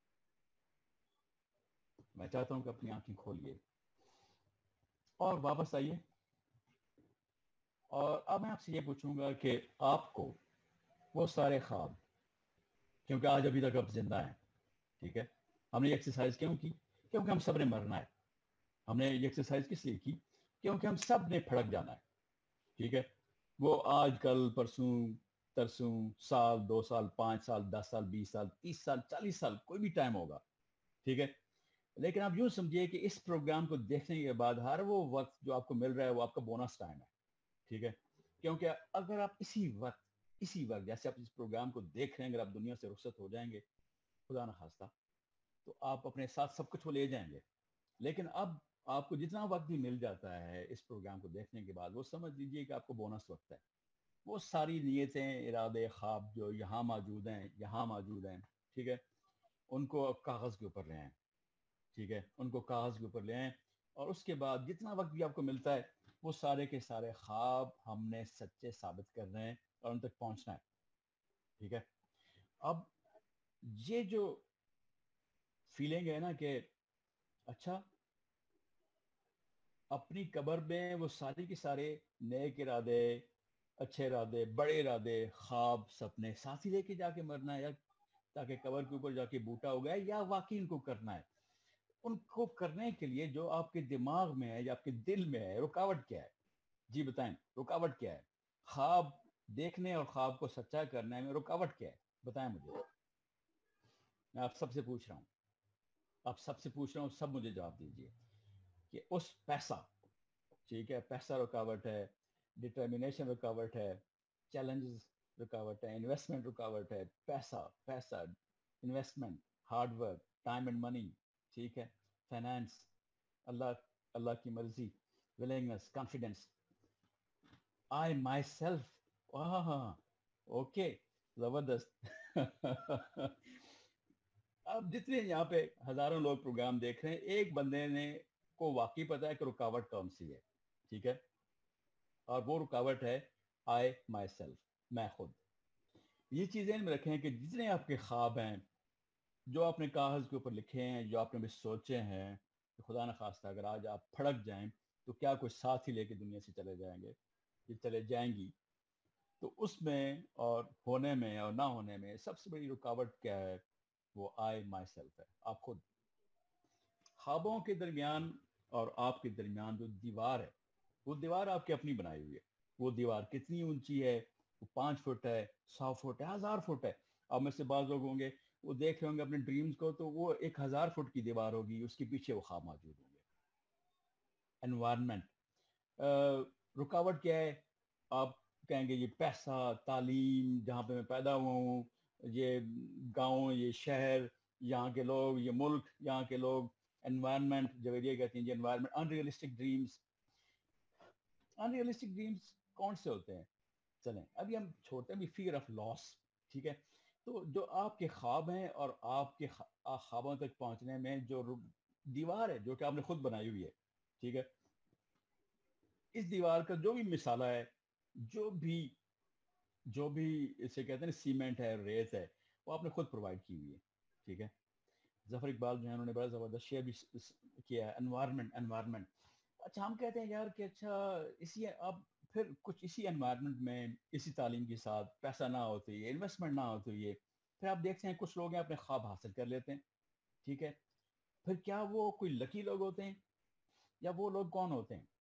میں چاہتا ہوں کہ اپنی آنکھیں کھولیے اور واپس آئیے. اور اب میں آپ سے یہ پوچھوں گا کہ آپ کو وہ سارے خواب، کیونکہ آج ابھی تک آپ زندہ ہیں، ٹھیک ہے. ہم نے یہ ایکسرسائز کیوں کی؟ کیونکہ ہم سب نے مرنا ہے. ہم نے یہ ایکسرسائز کس لیے کی؟ کیونکہ ہم سب نے پھڑک جانا ہے، ٹھیک ہے. وہ آج کل پرسوں ترسوں، سال دو سال پانچ سال دس سال بیس سال تیس سال چالیس سال کوئی بھی ٹائم ہوگا، ٹھیک ہے. لیکن آپ یوں سمجھیے کہ اس پروگرام کو دیکھنے کے بعد ہر وہ وقت جو آپ کو مل رہا ہے وہ آپ کا بونس ٹائم ہے، ٹھیک ہے. کیونکہ اگر آپ اسی وقت اسی وقت جیسے آپ اس پروگرام کو دیکھ رہے ہیں، اگر آپ دنیا سے رخصت ہو جائیں گے خدا نہ خواستہ، تو آپ اپنے ساتھ سب کچھ وہ لے جائیں گے. لیکن اب آپ کو جتنا وقت بھی مل جاتا ہے اس پروگرام کو دیکھنے کے بعد، وہ سمجھ لیجیے کہ آپ کو بونس وقت ہے. وہ ساری نیتیں، ارادے، خواب جو یہاں موجود ہیں یہاں موجود ہیں ٹھیک ہے، ان کو کاغذ کے اوپر لے آئیں، ٹھیک ہے. ان کو کاغذ کے اوپر لے آئیں، اور اس کے بعد جتنا وقت بھی آپ کو ملتا ہے وہ سارے کے سارے خواب ہم نے سچے ثابت کر رہے ہیں اور ان تک پہنچنا ہے، ٹھیک ہے. اب یہ جو فیلنگ ہے نا کہ اچھا اپنی قبر میں وہ سارے کے سارے نیک ارادے، اچھے ارادے، بڑے ارادے، خواب، سپنے ساتھ ہی لے کے جا کے مرنا ہے، یا تاکہ قبر کے اوپر جا کے بوٹا ہو گیا، یا واقعی ان کو کرنا ہے. ان کو کرنے کے لیے جو آپ کے دماغ میں ہے یا آپ کے دل میں ہے، رکاوٹ کیا ہے؟ جی بتائیں، رکاوٹ کیا ہے؟ خواب دیکھنے اور خواب کو سچا کرنے میں رکاوٹ کیا ہے؟ بتائیں مجھے. میں آپ سب سے پوچھ رہا ہوں آپ سب سے پوچھ رہا ہوں سب مجھے جواب دیجئے کہ اس پیسہ، ٹھیک ہے، پیسہ رکاوٹ ہے، ڈٹرمنیشن رکاوٹ ہے، چیلنجز رکاوٹ ہے، انویسٹمنٹ رکاوٹ ہے. پیسہ پیسہ investment, hard work, time and money, ٹھیک ہے، فائنانس، اللہ اللہ کی مرضی، ولنگنس، کانفیڈنس، آئی مائی سیلف. ہاں ہاں اوکے، زبردست. اب جتنے یہاں پہ ہزاروں لوگ پروگرام دیکھ رہے ہیں، ایک بندے نے کو واقعی پتا ہے کہ رکاوٹ کون سی ہے، ٹھیک ہے. اور وہ رکاوٹ ہے آئی مائی سیلف، میں خود. یہ چیزیں میں رکھیں کہ جتنے آپ کے خواب ہیں، جو آپ نے کاغذ کے اوپر لکھے ہیں، جو آپ نے بھی سوچے ہیں، کہ خدا نہ خواستہ اگر آج آپ پھڑک جائیں تو کیا کوئی ساتھ ہی لے کے دنیا سے چلے جائیں گے، یہ چلے جائیں گی. تو اس میں اور ہونے میں اور نہ ہونے میں سب سے بڑی رکاوٹ کیا ہے؟ وہ آئی مائی سیلف ہے، آپ خود. خوابوں کے درمیان اور آپ کے درمیان جو دیوار ہے، وہ دیوار آپ کی اپنی بنائی ہوئی ہے. وہ دیوار کتنی اونچی ہے؟ وہ پانچ فٹ ہے، سو فٹ ہے، ہزار فٹ ہے. اب میں سے بعض لوگ ہوں گے وہ دیکھ رہے ہوں گے اپنے ڈریمز کو، تو وہ ایک ہزار فٹ کی دیوار ہوگی، اس کے پیچھے وہ خواب موجود ہوں گے. انوائرمنٹ رکاوٹ کیا ہے؟ آپ کہیں گے یہ پیسہ، تعلیم، جہاں پہ میں پیدا ہوا ہوں، یہ گاؤں، یہ شہر، یہاں کے لوگ، یہ ملک، یہاں کے لوگ. انوائرمنٹ جو یہ کہتے ہیں جی environment. Unrealistic dreams. Unrealistic dreams کون سے ہوتے ہیں؟ چلیں ابھی ہم چھوڑتے ہیں ابھی فیئر آف لاس، ٹھیک ہے. تو جو آپ کے خواب ہیں اور آپ کے خوابوں تک پہنچنے میں جو دیوار ہے جو کہ آپ نے خود بنائی ہوئی ہے، ٹھیک ہے، اس دیوار کا جو بھی مثالہ ہے، جو بھی جو بھی اسے کہتے ہیں سیمنٹ ہے، ریت ہے، وہ آپ نے خود پرووائڈ کی ہوئی ہے، ٹھیک ہے. ظفر اقبال جو ہے انہوں نے بڑا زبردست شعر بھی کیا ہے، انوائرمنٹ انوائرمنٹ. اچھا ہم کہتے ہیں یار کہ اچھا اسی اب پھر کچھ اسی انوائرمنٹ میں، اسی تعلیم کے ساتھ پیسہ نہ ہوتے ہوئے، انویسٹمنٹ نہ ہوتے ہوئے، پھر آپ دیکھتے ہیں کچھ لوگ ہیں اپنے خواب حاصل کر لیتے ہیں، ٹھیک ہے. پھر کیا وہ کوئی لکی لوگ ہوتے ہیں یا وہ لوگ کون ہوتے ہیں؟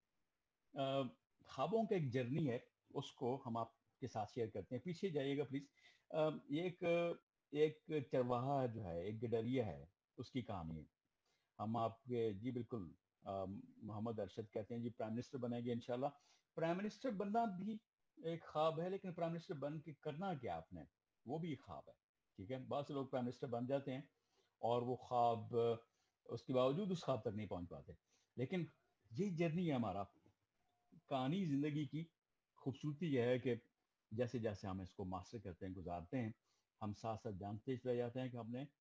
خوابوں کا ایک جرنی ہے، اس کو ہم آپ کے ساتھ شیئر کرتے ہیں. پیچھے جائیے گا پلیز. یہ ایک ایک چرواہا جو ہے، ایک گڈریا ہے، اس کی کہانی ہے. ہم آپ کے جی بالکل محمد ارشد کہتے ہیں جی پرائم منسٹر بنے گے انشاءاللہ. پرائم منسٹر بننا بھی ایک خواب ہے، لیکن پرائم منسٹر بن کے کرنا کیا آپ نے، وہ بھی ایک خواب ہے، ٹھیک ہے. بعض لوگ پرائم منسٹر بن جاتے ہیں اور وہ خواب اس کے باوجود اس خواب تک نہیں پہنچ پاتے. لیکن یہ جرنی ہے ہمارا. کہانی زندگی کی خوبصورتی یہ ہے کہ جیسے جیسے ہم اس کو ماسٹر کرتے ہیں، گزارتے ہیں، ہم ساتھ ساتھ جانتے چلے جاتے ہیں کہ ہم نے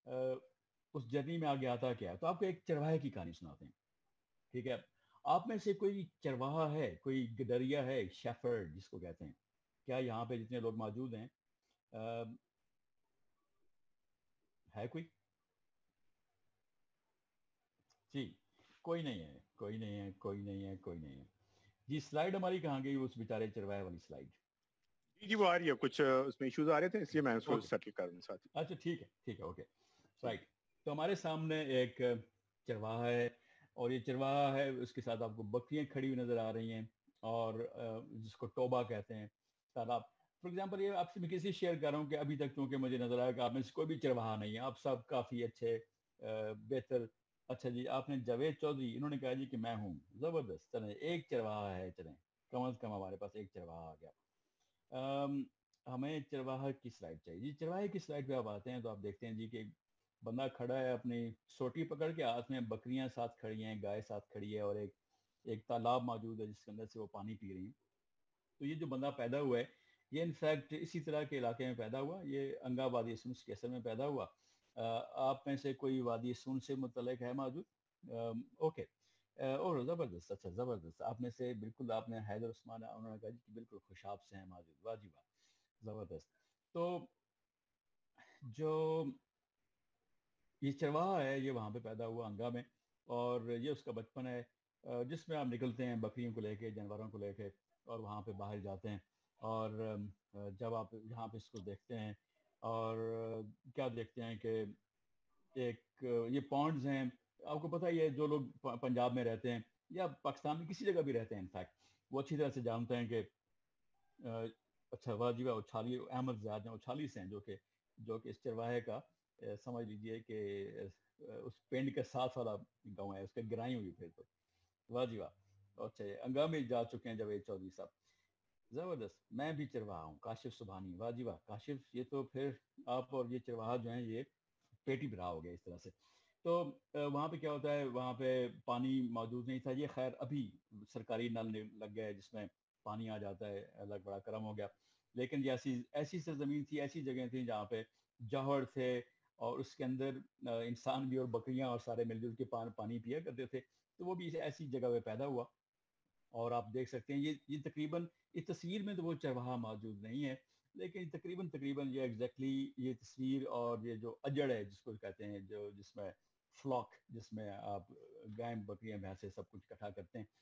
اس جرنی میں آگے آتا کیا ہے. تو آپ کو ایک چرواہے کی کہانی سناتے ہیں، ٹھیک ہے. آپ میں سے کوئی چرواہا ہے، کوئی گڈریا ہے، شیفرڈ جس کو کہتے ہیں؟ کیا یہاں پہ جتنے لوگ موجود ہیں ہے کوئی؟ جی کوئی نہیں ہے، کوئی نہیں ہے، کوئی نہیں ہے، کوئی نہیں ہے. جی سلائیڈ ہماری کہاں گئی اس بیچارے چرواہے والی سلائیڈ؟ جی جی وہ آ رہی ہے، کچھ اس میں ایشوز آ رہے تھے اس لیے میں اس کو اوکے سیٹل کر دوں ساتھ. اچھا ٹھیک ہے ٹھیک ہے اوکے رائٹ. تو ہمارے سامنے ایک چرواہا ہے، اور یہ چرواہا ہے، اس کے ساتھ آپ کو بکریاں کھڑی ہوئی نظر آ رہی ہیں، اور جس کو ٹوبا کہتے ہیں تالاب. فار ایگزامپل یہ آپ سے میں کسی شیئر کر رہا ہوں کہ ابھی تک کیونکہ مجھے نظر آیا کہ آپ میں سے کوئی بھی چرواہا نہیں ہے، آپ سب کافی اچھے بہتر. اچھا جی آپ نے جاوید چودھری، انہوں نے کہا جی کہ میں ہوں. زبردست. چلیں ایک چرواہا ہے، چلیں کم از کم ہمارے پاس ایک چرواہا آ گیا. ہمیں چرواہا کی سلائڈ چاہیے جی. چرواہے کی سلائڈ پہ آپ آتے ہیں تو آپ دیکھتے ہیں جی کہ بندہ کھڑا ہے اپنی سوٹی پکڑ کے، ہاتھ میں بکریاں ساتھ کھڑی ہیں، گائے ساتھ کھڑی ہے، اور ایک ایک تالاب موجود ہے جس کے اندر سے وہ پانی پی رہی ہیں. تو یہ جو بندہ پیدا ہوا ہے یہ انفیکٹ اسی طرح کے علاقے میں پیدا ہوا، یہ انگا وادی سونس کے اثر میں پیدا ہوا. آپ میں سے کوئی وادی سونس سے متعلق ہے موجود؟ اوکے اور زبردست. اچھا زبردست. آپ میں سے بالکل، آپ نے حیدر عثمان انہوں نے کہا جی کہ بالکل خوشاب سے ہیں موجود. واہ جی واہ زبردست. تو جو یہ چرواہا ہے یہ وہاں پہ پیدا ہوا انگا میں، اور یہ اس کا بچپن ہے جس میں آپ نکلتے ہیں بکریوں کو لے کے، جانوروں کو لے کے، اور وہاں پہ باہر جاتے ہیں. اور جب آپ یہاں پہ اس کو دیکھتے ہیں اور کیا دیکھتے ہیں کہ ایک یہ پونڈز ہیں. آپ کو پتہ ہی ہے جو لوگ پنجاب میں رہتے ہیں یا پاکستان میں کسی جگہ بھی رہتے ہیں انفیکٹ وہ اچھی طرح سے جانتے ہیں کہ اچھا واہ جی واہ اچھالی احمد زیاد ہیں، اچھالی سے ہیں، جو کہ جو کہ اس چرواہے کا سمجھ لیجئے کہ اس پینڈ کا ساتھ والا گاؤں ہے، اس کا گرائی ہوئی. پھر تو واہ جی واہ. اچھا انگا میں جا چکے ہیں جاوید چودھری صاحب. زبردست. میں بھی چرواہا ہوں، کاشف سبحانی. واہ جی واہ کاشف. یہ تو پھر آپ اور یہ چرواہا جو ہیں یہ پیٹی بھرا ہو گیا اس طرح سے. تو وہاں پہ کیا ہوتا ہے، وہاں پہ پانی موجود نہیں تھا. یہ خیر ابھی سرکاری نل لگ گیا ہے جس میں پانی آ جاتا ہے، اللہ بڑا کرم ہو گیا. لیکن جیسی ایسی سرزمین تھی، ایسی جگہیں تھیں جہاں پہ جوہر تھے، اور اس کے اندر انسان بھی اور بکریاں اور سارے مل جل کے پانی پیا کرتے تھے. تو وہ بھی ایسی جگہ پہ پیدا ہوا. اور آپ دیکھ سکتے ہیں یہ یہ تقریباً اس تصویر میں تو وہ چرواہا موجود نہیں ہے، لیکن تقریباً تقریباً یہ ایگزیکٹلی یہ تصویر اور یہ جو اجڑ ہے جس کو کہتے ہیں، جو جس میں فلاک، جس میں آپ گائے بکریاں بھینسیں سب کچھ اکٹھا کرتے ہیں.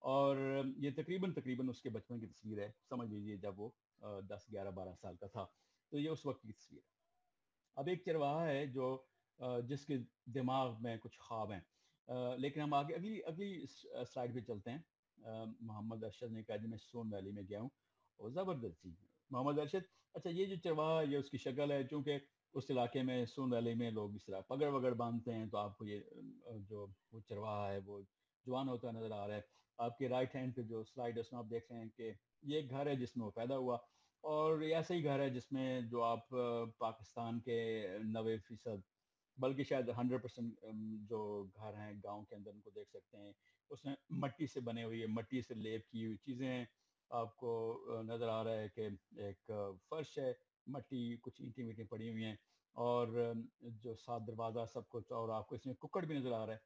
اور یہ تقریباً تقریباً اس کے بچپن کی تصویر ہے، سمجھ لیجیے جب وہ دس گیارہ بارہ سال کا تھا، تو یہ اس وقت کی تصویر ہے۔ اب ایک چرواہا ہے جو جس کے دماغ میں کچھ خواب ہیں، لیکن ہم آگے اگلی اگلی سلائیڈ پہ چلتے ہیں۔ محمد ارشد نے کہا جی میں سون ویلی میں گیا ہوں، اور زبردست جی محمد ارشد۔ اچھا یہ جو چرواہا یہ اس کی شکل ہے، چونکہ اس علاقے میں سون ویلی میں لوگ اس طرح پگڑ وگڑ باندھتے ہیں، تو آپ کو یہ جو وہ چرواہا ہے وہ جوان ہوتا نظر آ رہا ہے۔ آپ کے رائٹ ہینڈ پہ جو سلائیڈ ہے اس میں آپ دیکھ رہے ہیں کہ یہ ایک گھر ہے جس میں وہ پیدا ہوا، اور ایسا ہی گھر ہے جس میں جو آپ پاکستان کے نوے فیصد بلکہ شاید ہنڈریڈ پرسینٹ جو گھر ہیں گاؤں کے اندر ان کو دیکھ سکتے ہیں، اس میں مٹی سے بنے ہوئی ہے، مٹی سے لیپ کی ہوئی چیزیں ہیں۔ آپ کو نظر آ رہا ہے کہ ایک فرش ہے، مٹی کچھ اینٹیں وینٹیں پڑی ہوئی ہیں، اور جو سات دروازہ سب کچھ، اور آپ کو اس میں ککڑ بھی نظر آ رہا ہے۔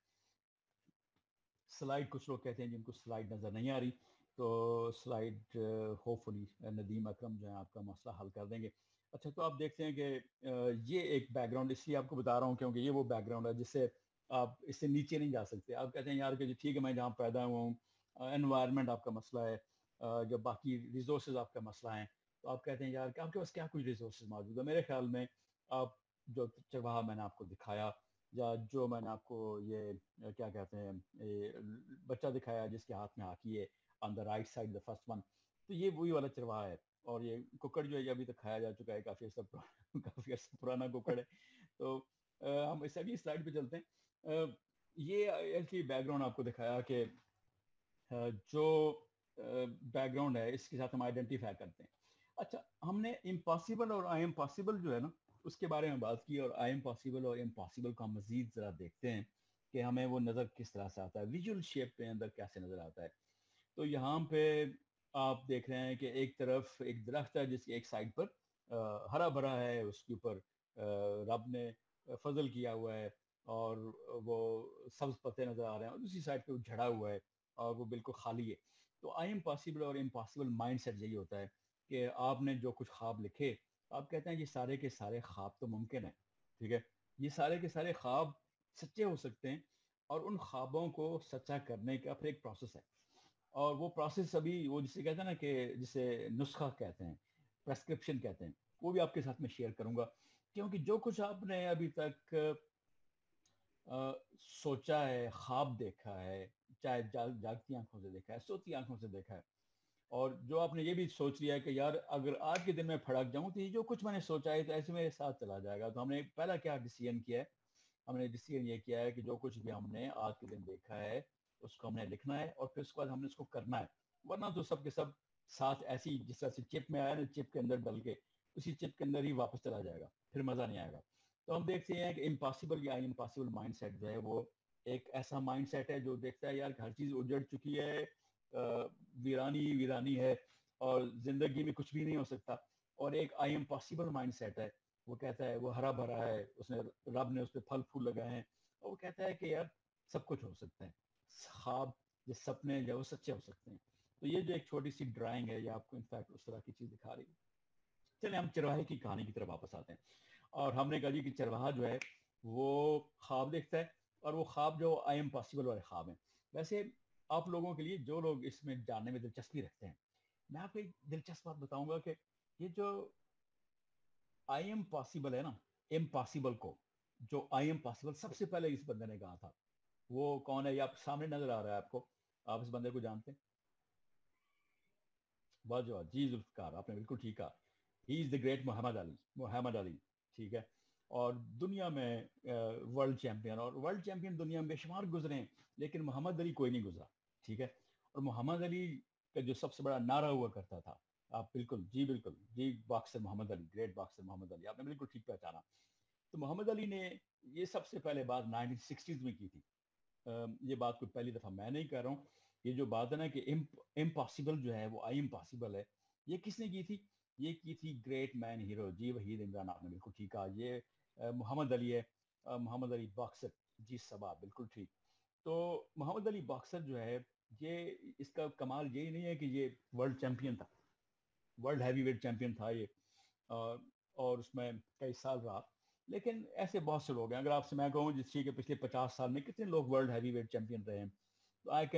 سلائیڈ کچھ لوگ کہتے ہیں جن کو سلائیڈ نظر نہیں آ رہی، تو slide hopefully Nadeem Akram جو ہیں آپ کا مسئلہ حل کر دیں گے۔ اچھا تو آپ دیکھتے ہیں کہ یہ ایک بیک گراؤنڈ اس لیے آپ کو بتا رہا ہوں کیونکہ یہ وہ بیک گراؤنڈ ہے جس سے آپ اس سے نیچے نہیں جا سکتے۔ آپ کہتے ہیں یار کہ ٹھیک ہے میں جہاں پیدا ہوا ہوں، انوائرمنٹ آپ کا مسئلہ ہے، جو باقی ریسورسز آپ کا مسئلہ ہیں، تو آپ کہتے ہیں یار کہ آپ کے پاس کیا کچھ ریسورسز موجود ہے۔ میرے خیال میں آپ جو چرواہا میں نے آپ کو دکھایا، یا جو میں نے آپ کو یہ کیا کہتے ہیں بچہ دکھایا جس کے ہاتھ میں ہاکی ہے on the right side the first one, تو یہ وہی والا چرواہا ہے۔ اور یہ ککڑ جو ہے یہ ابھی تک کھایا جا چکا ہے، کافی عرصہ کافی عرصہ پرانا ککڑ ہے۔ تو ہم اس اگلی سلائیڈ پہ چلتے ہیں۔ یہ ایسی بیک گراؤنڈ آپ کو دکھایا کہ جو بیک گراؤنڈ ہے اس کے ساتھ ہم آئیڈینٹیفائی کرتے ہیں۔ اچھا ہم نے امپاسبل اور آئی ایم پاسبل جو ہے نا اس کے بارے میں بات کی، اور آئی ایم پاسبل اور امپاسبل کو ہم مزید ذرا دیکھتے ہیں کہ ہمیں وہ نظر کس طرح سے آتا ہے، ویژول شیپ کے اندر کیسے نظر آتا ہے۔ تو یہاں پہ آپ دیکھ رہے ہیں کہ ایک طرف ایک درخت ہے جس کی ایک سائڈ پر ہرا بھرا ہے، اس کے اوپر رب نے فضل کیا ہوا ہے اور وہ سبز پتے نظر آ رہے ہیں، اور دوسری سائڈ پہ وہ جھڑا ہوا ہے اور وہ بالکل خالی ہے۔ تو آئی ایم پاسبل اور امپاسبل مائنڈ سیٹ یہی ہوتا ہے کہ آپ نے جو کچھ خواب لکھے آپ کہتے ہیں یہ سارے کے سارے خواب تو ممکن ہیں، ٹھیک ہے، یہ سارے کے سارے خواب سچے ہو سکتے ہیں، اور ان خوابوں کو سچا کرنے کا پھر ایک پروسیس ہے، اور وہ پروسیس ابھی وہ جسے کہتے ہیں نا کہ جسے نسخہ کہتے ہیں، پریسکرپشن کہتے ہیں، وہ بھی آپ کے ساتھ میں شیئر کروں گا، کیونکہ جو کچھ آپ نے ابھی تک سوچا ہے، خواب دیکھا ہے، چاہے جاگتی آنکھوں سے دیکھا ہے، سوتی آنکھوں سے دیکھا ہے، اور جو آپ نے یہ بھی سوچ لیا کہ یار اگر آج کے دن میں پھڑک جاؤں تو یہ جو کچھ میں نے سوچا ہے تو ایسے میرے ساتھ چلا جائے گا، تو ہم نے پہلا کیا ڈیسیژن کیا ہے، ہم نے ڈیسیژن یہ کیا ہے کہ جو کچھ بھی ہم نے آج کے دن دیکھا ہے اس کو ہم نے لکھنا ہے، اور پھر اس کے بعد ہم نے اس کو کرنا ہے، ورنہ تو سب کے سب ساتھ ایسی جس طرح سے چپ میں آیا نا چپ کے اندر ڈل کے اسی چپ کے اندر ہی واپس چلا جائے گا، پھر مزہ نہیں آئے گا۔ تو ہم دیکھتے ہیں کہ امپاسبل یا امپاسبل مائنڈ سیٹ جو ہے وہ ایک ایسا مائنڈ سیٹ ہے جو دیکھتا ہے یار ہر چیز اجڑ چکی ہے، ویرانی ویرانی ہے اور زندگی میں کچھ بھی نہیں ہو سکتا، اور ایک I am possible mind set ہے وہ کہتا ہے وہ ہرا بھرا ہے، اس نے رب نے اس پہ پھل پھول لگائے ہیں، اور وہ کہتا ہے کہ یار سب کچھ ہو سکتا ہے، خواب یہ سپنے جو وہ سچے ہو سکتے ہیں۔ تو یہ جو ایک چھوٹی سی ڈرائنگ ہے یہ آپ کو انفیکٹ اس طرح کی چیز دکھا رہی ہے۔ چلیں ہم چرواہے کی کہانی کی طرف واپس آتے ہیں، اور ہم نے کہا جی کہ چرواہا جو ہے وہ خواب دیکھتا ہے، اور وہ خواب جو آئی ایم پاسبل والے خواب ہیں۔ ویسے آپ لوگوں کے لیے جو لوگ اس میں جاننے میں دلچسپی رکھتے ہیں، میں آپ کو ایک دلچسپ بات بتاؤں گا کہ یہ جو آئی ایم پاسبل ہے نا، امپاسبل کو جو آئی ایم پاسبل سب سے پہلے اس بندے نے کہا تھا وہ کون ہے؟ یہ آپ سامنے نظر آ رہا ہے، آپ کو آپ اس بندے کو جانتے ہیں؟ بہت جواب جی ذوالفقار، آپ نے بالکل ٹھیک کہا، ہی از دا گریٹ محمد علی، محمد علی، ٹھیک ہے، اور دنیا میں ورلڈ چیمپئن، اور ورلڈ چیمپئن دنیا میں بے شمار گزرے ہیں لیکن محمد علی کوئی نہیں گزرا، ٹھیک ہے۔ اور محمد علی کا جو سب سے بڑا نعرہ ہوا کرتا تھا، آپ بالکل جی بالکل جی boxer Muhammad Ali, great boxer Muhammad Ali, آپ نے بالکل ٹھیک پہچانا۔ تو محمد علی نے یہ سب سے پہلے بات نائنٹین سکسٹیز میں کی تھی، یہ بات کوئی پہلی دفعہ میں نہیں کہہ رہا ہوں، یہ جو بات ہے نا کہ امپاسبل جو ہے وہ آئی امپاسبل ہے، یہ کس نے کی تھی؟ یہ کی تھی گریٹ مین ہیرو جی وحید عمران، آپ نے بالکل ٹھیک کہا، یہ محمد علی ہے، محمد علی باکسر، جی صبا بالکل ٹھیک۔ تو محمد علی باکسر جو ہے یہ اس کا کمال یہی نہیں ہے کہ یہ ورلڈ چیمپئن تھا، ورلڈ ہیوی ویٹ چیمپئن تھا یہ، اور اس میں کئی سال رہا، لیکن ایسے بہت سے لوگ ہیں، اگر آپ سے میں کہوں جس چیز کے پچھلے پچاس سال میں کتنے لوگ ورلڈ ہیوی ویٹ چیمپئن رہے ہیں، تو آئی کین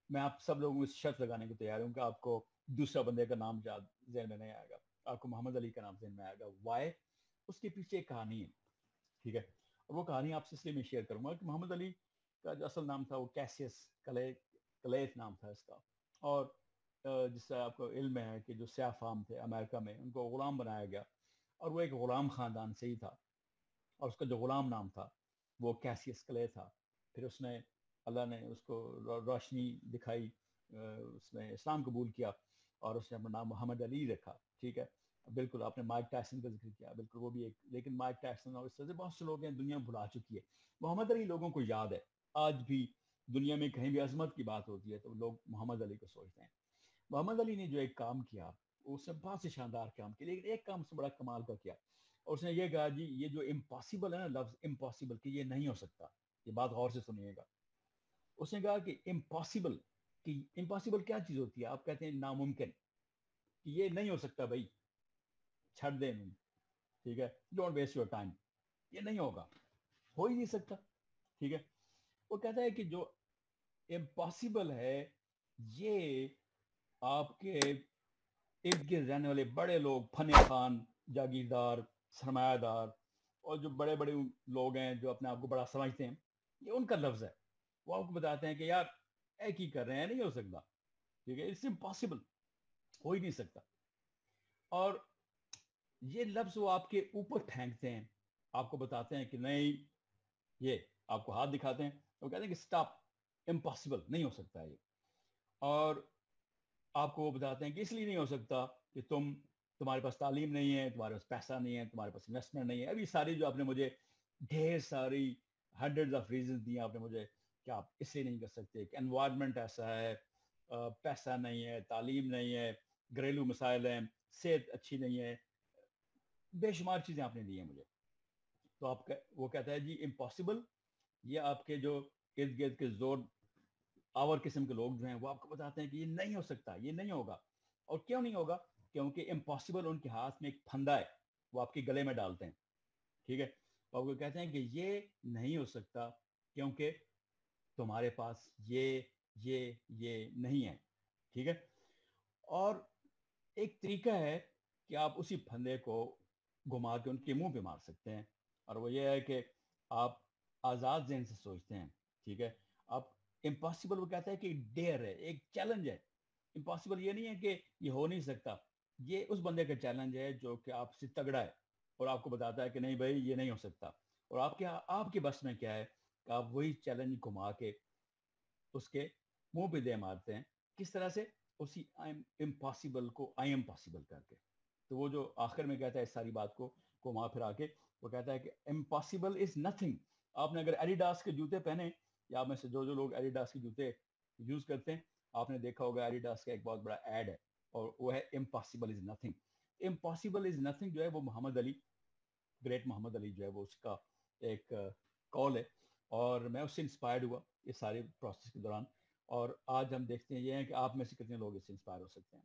میں آپ سب لوگوں کو شرط لگانے کو تیار ہوں کہ آپ کو دوسرا بندے کا نام یاد ذہن میں نہیں آئے گا, آپ کو محمد علی کا نام ذہن میں آئے گا. وائی؟ اس کے پیچھے ایک کہانی ہے, ٹھیک ہے, اور وہ کہانی آپ سے اس لیے میں شیئر کروں گا کہ محمد علی کا جو اصل نام تھا وہ کیسیس کلے کلیت نام تھا اس کا, اور جس سے آپ کو علم ہے کہ جو سیاہ فام تھے امریکہ میں ان کو غلام بنایا گیا, اور وہ ایک غلام خاندان سے ہی تھا, اور اس کا جو غلام نام تھا وہ کیسیس کلے تھا. پھر اس نے اللہ نے اس کو روشنی دکھائی, اس نے اسلام قبول کیا اور اس نے اپنا نام محمد علی رکھا, ٹھیک ہے. بالکل آپ نے مائک ٹائسن کا ذکر کیا, بالکل وہ بھی ایک, لیکن مائک ٹائسن اور اس طرح سے بہت سے لوگ ہیں دنیا بھلا چکی ہے. محمد علی لوگوں کو یاد ہے, آج بھی دنیا میں کہیں بھی عظمت کی بات ہوتی ہے تو لوگ محمد علی کو سوچتے ہیں. محمد علی نے جو ایک کام کیا اس نے بہت سے شاندار کام کیے, لیکن ایک کام سے بڑا کمال کا کیا, اور اس نے یہ کہا جی یہ جو امپاسبل ہے نا, لفظ امپاسبل, کہ یہ نہیں ہو سکتا, یہ بات غور سے سنیے گا. اس نے کہا کہ امپاسبل, کہ امپاسبل کیا چیز ہوتی ہے, آپ کہتے ہیں ناممکن, کہ یہ نہیں ہو سکتا بھائی, چھڑ دیں, ٹھیک ہے, ڈونٹ ویسٹ یور ٹائم, یہ نہیں ہوگا, ہو ہی نہیں سکتا, ٹھیک ہے. وہ کہتا ہے کہ جو امپاسبل ہے یہ آپ کے ارد گرد رہنے والے بڑے لوگ, فن خان, جاگیردار, سرمایہ دار, اور جو بڑے بڑے لوگ ہیں جو اپنے آپ کو بڑا سمجھتے ہیں, یہ ان کا لفظ ہے. وہ آپ کو بتاتے ہیں کہ یار ایک ہی کر رہے ہیں, نہیں ہو سکتا, ٹھیک ہے, اٹس امپاسبل, ہو ہی نہیں سکتا. اور یہ لفظ وہ آپ کے اوپر پھینکتے ہیں, آپ کو بتاتے ہیں کہ نہیں, یہ آپ کو ہاتھ دکھاتے ہیں, وہ کہتے ہیں کہ سٹاپ, امپاسبل, نہیں ہو سکتا یہ. اور آپ کو وہ بتاتے ہیں کہ اس لیے نہیں ہو سکتا کہ تم تمہارے پاس تعلیم نہیں ہے, تمہارے پاس پیسہ نہیں ہے, تمہارے پاس انویسٹمنٹ نہیں ہے. ابھی ساری جو آپ نے مجھے ڈھیر ساری ہنڈریڈ آف ریزنز دی آپ نے مجھے کہ آپ اس لیے نہیں کر سکتے, کہ انوائرمنٹ ایسا ہے, پیسہ نہیں ہے, تعلیم نہیں ہے, گھریلو مسائل ہیں, صحت اچھی نہیں ہے, بے شمار چیزیں آپ نے دی ہیں مجھے. تو آپ وہ کہتا ہے جی امپاسبل, یہ آپ کے جو ارد گرد کے زور آور قسم کے لوگ جو ہیں وہ آپ کو بتاتے ہیں کہ یہ نہیں ہو سکتا, یہ نہیں ہوگا. اور کیوں نہیں ہوگا؟ کیونکہ امپاسبل ان کے ہاتھ میں ایک پھندا ہے, وہ آپ کے گلے میں ڈالتے ہیں, ٹھیک ہے. اور وہ کہتے ہیں کہ یہ نہیں ہو سکتا کیونکہ تمہارے پاس یہ یہ یہ نہیں ہے, ٹھیک ہے. اور ایک طریقہ ہے کہ آپ اسی پھندے کو گھما کے ان کے منہ پہ مار سکتے ہیں, اور وہ یہ ہے کہ آپ آزاد ذہن سے سوچتے ہیں, ٹھیک ہے. آپ امپاسبل, وہ کہتا ہے کہ ڈیئر ہے, ایک چیلنج ہے. امپاسبل یہ نہیں ہے کہ یہ ہو نہیں سکتا, یہ اس بندے کا چیلنج ہے جو کہ آپ سے تگڑا ہے اور آپ کو بتاتا ہے کہ نہیں بھائی یہ نہیں ہو سکتا. اور آپ کے آپ کے بس میں کیا ہے کہ آپ وہی چیلنج گھما کے اس کے منہ پہ دے مارتے ہیں. کس طرح سے؟ اسی امپاسبل کو آئی ایم پاسبل کر کے. تو وہ جو آخر میں کہتا ہے اس ساری بات کو گھما پھرا کے, وہ کہتا ہے کہ امپاسبل از نتھنگ. آپ نے اگر ایڈیڈاس کے جوتے پہنے, یا آپ میں سے جو جو لوگ ایڈیڈاس کے جوتے یوز کرتے ہیں, آپ نے دیکھا ہوگا ایڈیڈاس کا ایک بہت بڑا ایڈ ہے, اور وہ ہے impossible is nothing. Impossible is nothing جو ہے وہ محمد علی, گریٹ محمد علی جو ہے وہ اس کا ایک کال ہے, اور میں اس سے انسپائرڈ ہوا اس سارے پروسیس کے دوران. اور آج ہم دیکھتے ہیں یہ ہیں کہ آپ میں سے کتنے لوگ اس سے انسپائر ہو سکتے ہیں.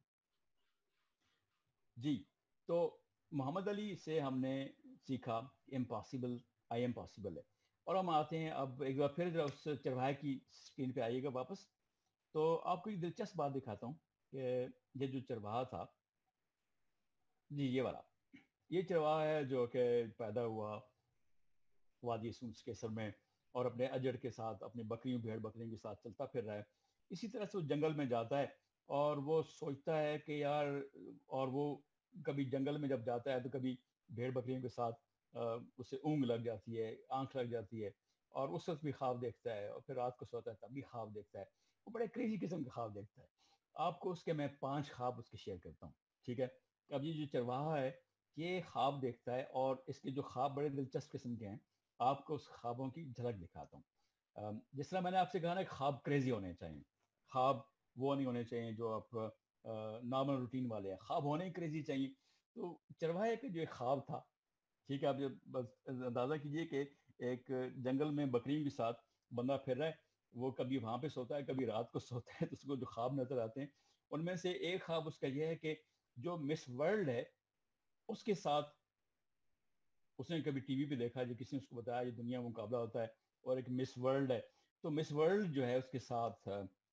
جی, تو محمد علی سے ہم نے سیکھا امپاسبل آئی ایم پاسبل ہے. اور ہم آتے ہیں اب ایک بار پھر اس چرواہے کی اسکرین پہ آئیے گا واپس. تو آپ کو ایک دلچسپ بات دکھاتا ہوں کہ یہ جو چرواہا تھا, جی یہ والا, یہ چرواہا ہے جو کہ پیدا ہوا وادی سونس کے سر میں, اور اپنے اجڑ کے ساتھ, اپنی بکریوں بھیڑ بکریوں کے ساتھ چلتا پھر رہا ہے. اسی طرح سے وہ جنگل میں جاتا ہے, اور وہ سوچتا ہے کہ یار, اور وہ کبھی جنگل میں جب جاتا ہے تو کبھی بھیڑ بکریوں کے ساتھ اسے اونگ لگ جاتی ہے, آنکھ لگ جاتی ہے, اور اس وقت بھی خواب دیکھتا ہے, اور پھر رات کو سوتا ہے تب بھی خواب دیکھتا ہے. وہ بڑے کریزی قسم کے خواب دیکھتا ہے. آپ کو اس کے میں پانچ خواب اس کے شیئر کرتا ہوں, ٹھیک ہے. اب یہ جو چرواہا ہے یہ خواب دیکھتا ہے, اور اس کے جو خواب بڑے دلچسپ قسم کے ہیں. آپ کو اس خوابوں کی جھلک دکھاتا ہوں. جس طرح میں نے آپ سے کہا نا, خواب کریزی ہونے چاہیے, خواب وہ نہیں ہونے چاہیے جو آپ نارمل روٹین والے ہیں, خواب ہونے ہی کریزی چاہیے. تو چرواہے کا جو ایک خواب تھا, ٹھیک ہے, آپ بس اندازہ کیجئے کہ ایک جنگل میں بکریوں کے ساتھ بندہ پھر رہا ہے, وہ کبھی وہاں پہ سوتا ہے, کبھی رات کو سوتا ہے, تو اس کو جو خواب نظر آتے ہیں ان میں سے ایک خواب اس کا یہ ہے کہ جو مس ورلڈ ہے اس کے ساتھ اس نے کبھی ٹی وی پہ دیکھا, جو کسی نے اس کو بتایا یہ دنیا میں مقابلہ ہوتا ہے اور ایک مس ورلڈ ہے, تو مس ورلڈ جو ہے اس کے ساتھ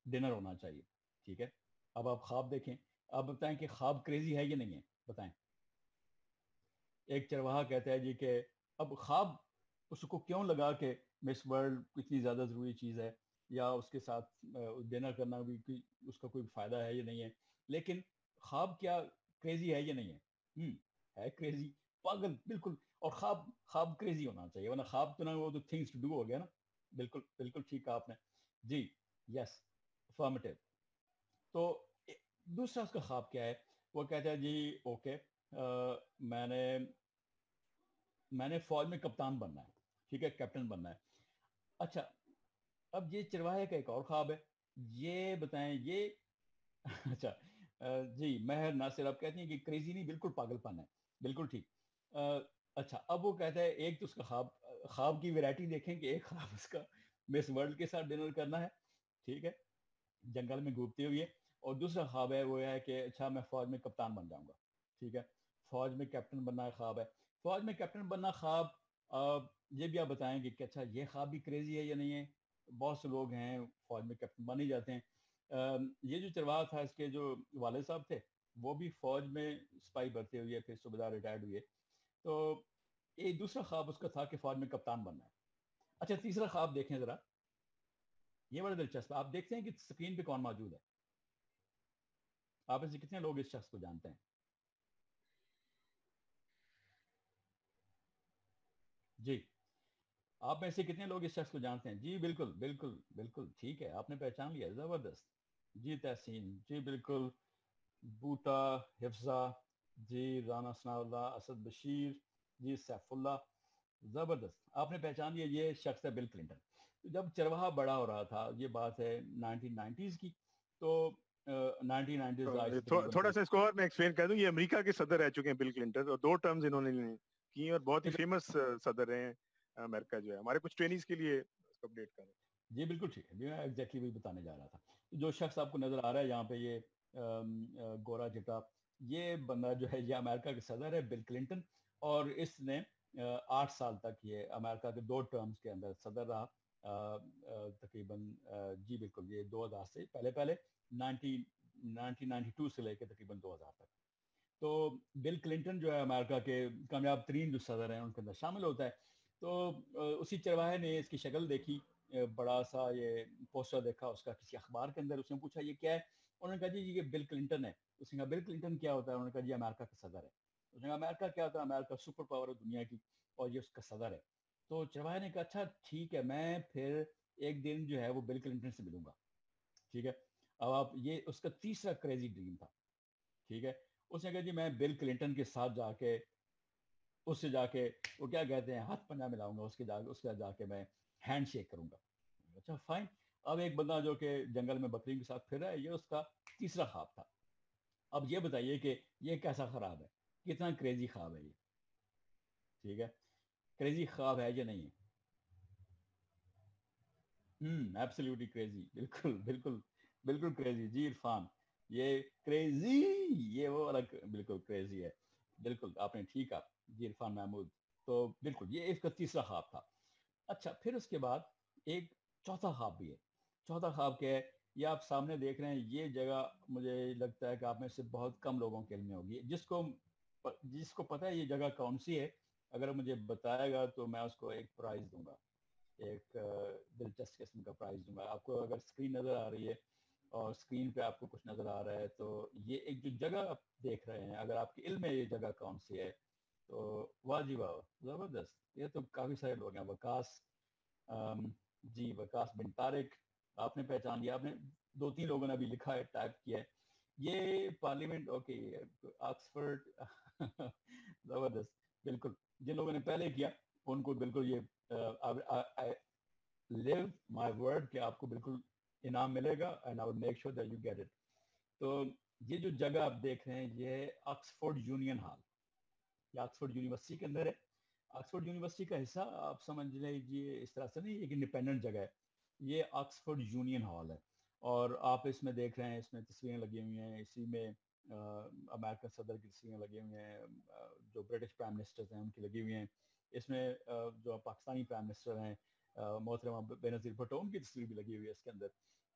ڈنر ہونا چاہیے. ٹھیک ہے, اب آپ خواب دیکھیں, آپ بتائیں کہ خواب کریزی ہے یا نہیں ہے, بتائیں. ایک چرواہا کہتا ہے جی کہ اب خواب اس کو کیوں لگا کہ مس ورلڈ اتنی زیادہ ضروری چیز ہے, یا اس کے ساتھ ڈنر کرنا بھی اس کا کوئی فائدہ ہے یا نہیں ہے, لیکن خواب کیا کریزی ہے یا نہیں ہے؟ ہم ہے کریزی, پاگل بالکل. اور خواب خواب کریزی ہونا چاہیے, ورنہ خواب تو نا وہ تو تھنگس ٹو ڈو ہو گیا نا. بالکل بالکل ٹھیک کہا آپ نے جی. یس, افرمیٹیو. تو دوسرا اس کا خواب کیا ہے, وہ کہتا ہے جی اوکے میں نے میں نے فوج میں کپتان بننا ہے, ٹھیک ہے, کیپٹن بننا ہے. اچھا, اب یہ چرواہے کا ایک اور خواب ہے, یہ بتائیں یہ اچھا جی مہر ناصر آپ کہتی ہیں کہ کریزی نہیں, بالکل پاگل پن ہے, بالکل ٹھیک. اچھا, اب وہ کہتا ہے ایک تو اس کا خواب خواب کی ویرائٹی دیکھیں کہ ایک خواب اس کا مس ورلڈ کے ساتھ ڈنر کرنا ہے, ٹھیک ہے, جنگل میں گھومتے ہوئے, اور دوسرا خواب ہے وہ ہے کہ اچھا میں فوج میں کپتان بن جاؤں گا, ٹھیک ہے, فوج میں کیپٹن بننا خواب ہے. فوج میں کیپٹن بننا خواب, یہ بھی آپ بتائیں گے کہ اچھا یہ خواب بھی کریزی ہے یا نہیں ہے. بہت سے لوگ ہیں فوج میں کیپٹن بن ہی جاتے ہیں. یہ جو چرواہا تھا اس کے جو والد صاحب تھے وہ بھی فوج میں سپاہی بھرتے ہوئے پھر صوبیدار ریٹائرڈ ہوئے. تو یہ دوسرا خواب اس کا تھا کہ فوج میں کپتان بننا ہے. اچھا, تیسرا خواب دیکھیں ذرا, یہ بڑا دلچسپ ہے. آپ دیکھتے ہیں کہ اسکرین پہ کون موجود ہے, آپ میں سے کتنے لوگ اس شخص کو جانتے ہیں؟ جی, آپ میں سے کتنے لوگ اس شخص کو جانتے ہیں؟ جی بالکل بالکل بالکل ٹھیک ہے, آپ نے پہچان لیا, زبردست. جی تحسین, جی بالکل. بوٹا, حفظہ, جی رانا ثناء اللہ, اسد بشیر, جی سیف اللہ, زبردست, آپ نے پہچان لیا, یہ شخص ہے بل کلنٹن. جب چرواہا بڑا ہو رہا تھا, یہ بات ہے نائنٹین نائنٹیز کی, تو نائنٹین نائنٹیز آج سے تھوڑا سا اس کو اور میں ایکسپلین کر دوں, یہ امریکہ کے صدر رہ چکے ہیں بل کلنٹن, اور دو ٹرمز انہوں نے کی, اور بہت ہی فیمس صدر رہے ہیں امریکہ جو ہے. ہمارے کچھ ٹرینیز کے لیے اس کو اپڈیٹ کریں. جی بالکل ٹھیک ہے, میں ایگزیکٹلی وہی بتانے جا رہا تھا. جو شخص آپ کو نظر آ رہا ہے یہاں پہ, یہ گورا چٹا, یہ بندہ جو ہے یہ امریکہ کے صدر ہے, بل کلنٹن, اور اس نے آٹھ سال تک یہ امریکہ کے دو ٹرمز کے اندر صدر رہا تقریباً. جی بالکل, یہ دو ہزار سے پہلے پہلے نائنٹین نائنٹین نائنٹی ٹو سے لے کے تقریباً دو ہزار تک. تو بل کلنٹن جو ہے امریکہ کے کامیاب ترین جو صدر ہیں ان کے اندر شامل ہوتا ہے. تو اسی چرواہے نے اس کی شکل دیکھی, بڑا سا یہ پوسٹر دیکھا اس کا کسی اخبار کے اندر, اس نے پوچھا یہ کیا ہے, انہوں نے کہا جی یہ بل کلنٹن ہے. اس نے کہا بل کلنٹن کیا ہوتا ہے؟ انہوں نے کہا جی امریکہ کا صدر ہے. اس نے کہا امریکہ کیا ہوتا ہے؟ امریکہ سپر پاور ہے دنیا کی, اور یہ اس کا صدر ہے. تو چرواہے نے کہا اچھا ٹھیک ہے, میں پھر ایک دن جو ہے وہ بل کلنٹن سے ملوں گا, ٹھیک ہے. اب آپ, یہ اس کا تیسرا کریزی ڈریم تھا, ٹھیک ہے. اس نے کہا جی میں بل کلنٹن کے ساتھ جا کے اس سے جا کے وہ کیا کہتے ہیں ہاتھ پنجہ ملاؤں گا, اس کے جا اس کے جا کے میں ہینڈ شیک کروں گا. اچھا فائن. اب ایک بندہ جو کہ جنگل میں بکری کے ساتھ پھر رہا ہے, یہ اس کا تیسرا خواب تھا. اب یہ بتائیے کہ یہ کیسا خراب ہے, کتنا کریزی خواب ہے یہ, ٹھیک ہے. کریزی خواب ہے یا نہیں ہے؟ ہم ایبسلیوٹلی کریزی, بالکل بالکل بالکل کریزی. جی عرفان, یہ کریزی, یہ وہ الگ بالکل کریزی ہے, بالکل آپ نے ٹھیک کہا. جی عرفان محمود, تو بالکل یہ اس کا تیسرا خواب تھا. اچھا, پھر اس کے بعد ایک چوتھا خواب بھی ہے. چوتھا خواب کیا ہے, یہ آپ سامنے دیکھ رہے ہیں. یہ جگہ مجھے لگتا ہے کہ آپ میں سے بہت کم لوگوں کے علم میں ہوگی. جس کو جس کو پتہ ہے یہ جگہ کون سی ہے, اگر مجھے بتائے گا تو میں اس کو ایک پرائز دوں گا, ایک دلچسپ قسم کا پرائز دوں گا آپ کو. اگر اسکرین نظر آ رہی ہے اور اسکرین پہ آپ کو کچھ نظر آ رہا ہے, تو یہ ایک جو جگہ آپ دیکھ رہے ہیں, اگر آپ کے علم میں یہ جگہ کون سی ہے تو واہ جی واہ, زبردست. یہ تو کافی سارے لوگ ہیں. وکاس, جی وکاس بن طارق, آپ نے پہچان لیا. آپ نے دو تین لوگوں نے ابھی لکھا ہے, ٹائپ کیا ہے. یہ پارلیمنٹ, اوکے, آکسفورڈ, زبردست. بالکل, جن لوگوں نے پہلے کیا ان کو بالکل یہ لیو مائی ورڈ کہ آپ کو بالکل انعام ملے گا, and I will make sure that you get it. تو یہ جو جگہ آپ دیکھ رہے ہیں یہ آکسفورڈ یونین ہال, یہ آکسفورڈ یونیورسٹی کے اندر ہے. آکسفورڈ یونیورسٹی کا حصہ آپ سمجھ لیجیے اس طرح سے نہیں, ایک انڈیپینڈنٹ جگہ ہے. یہ آکسفورڈ یونین ہال ہے, اور آپ اس میں دیکھ رہے ہیں اس میں تصویریں لگی ہوئی ہیں. اسی میں امریکن صدر کی تصویریں لگی ہوئی ہیں, جو برٹش پرائم منسٹرز ہیں ان کی لگی ہوئی ہیں. اس میں جو پاکستانی پرائم منسٹر ہیں محترمہ بے نظیر بھٹو, ان کی تصویر بھی لگی ہوئی ہے اس کے اندر.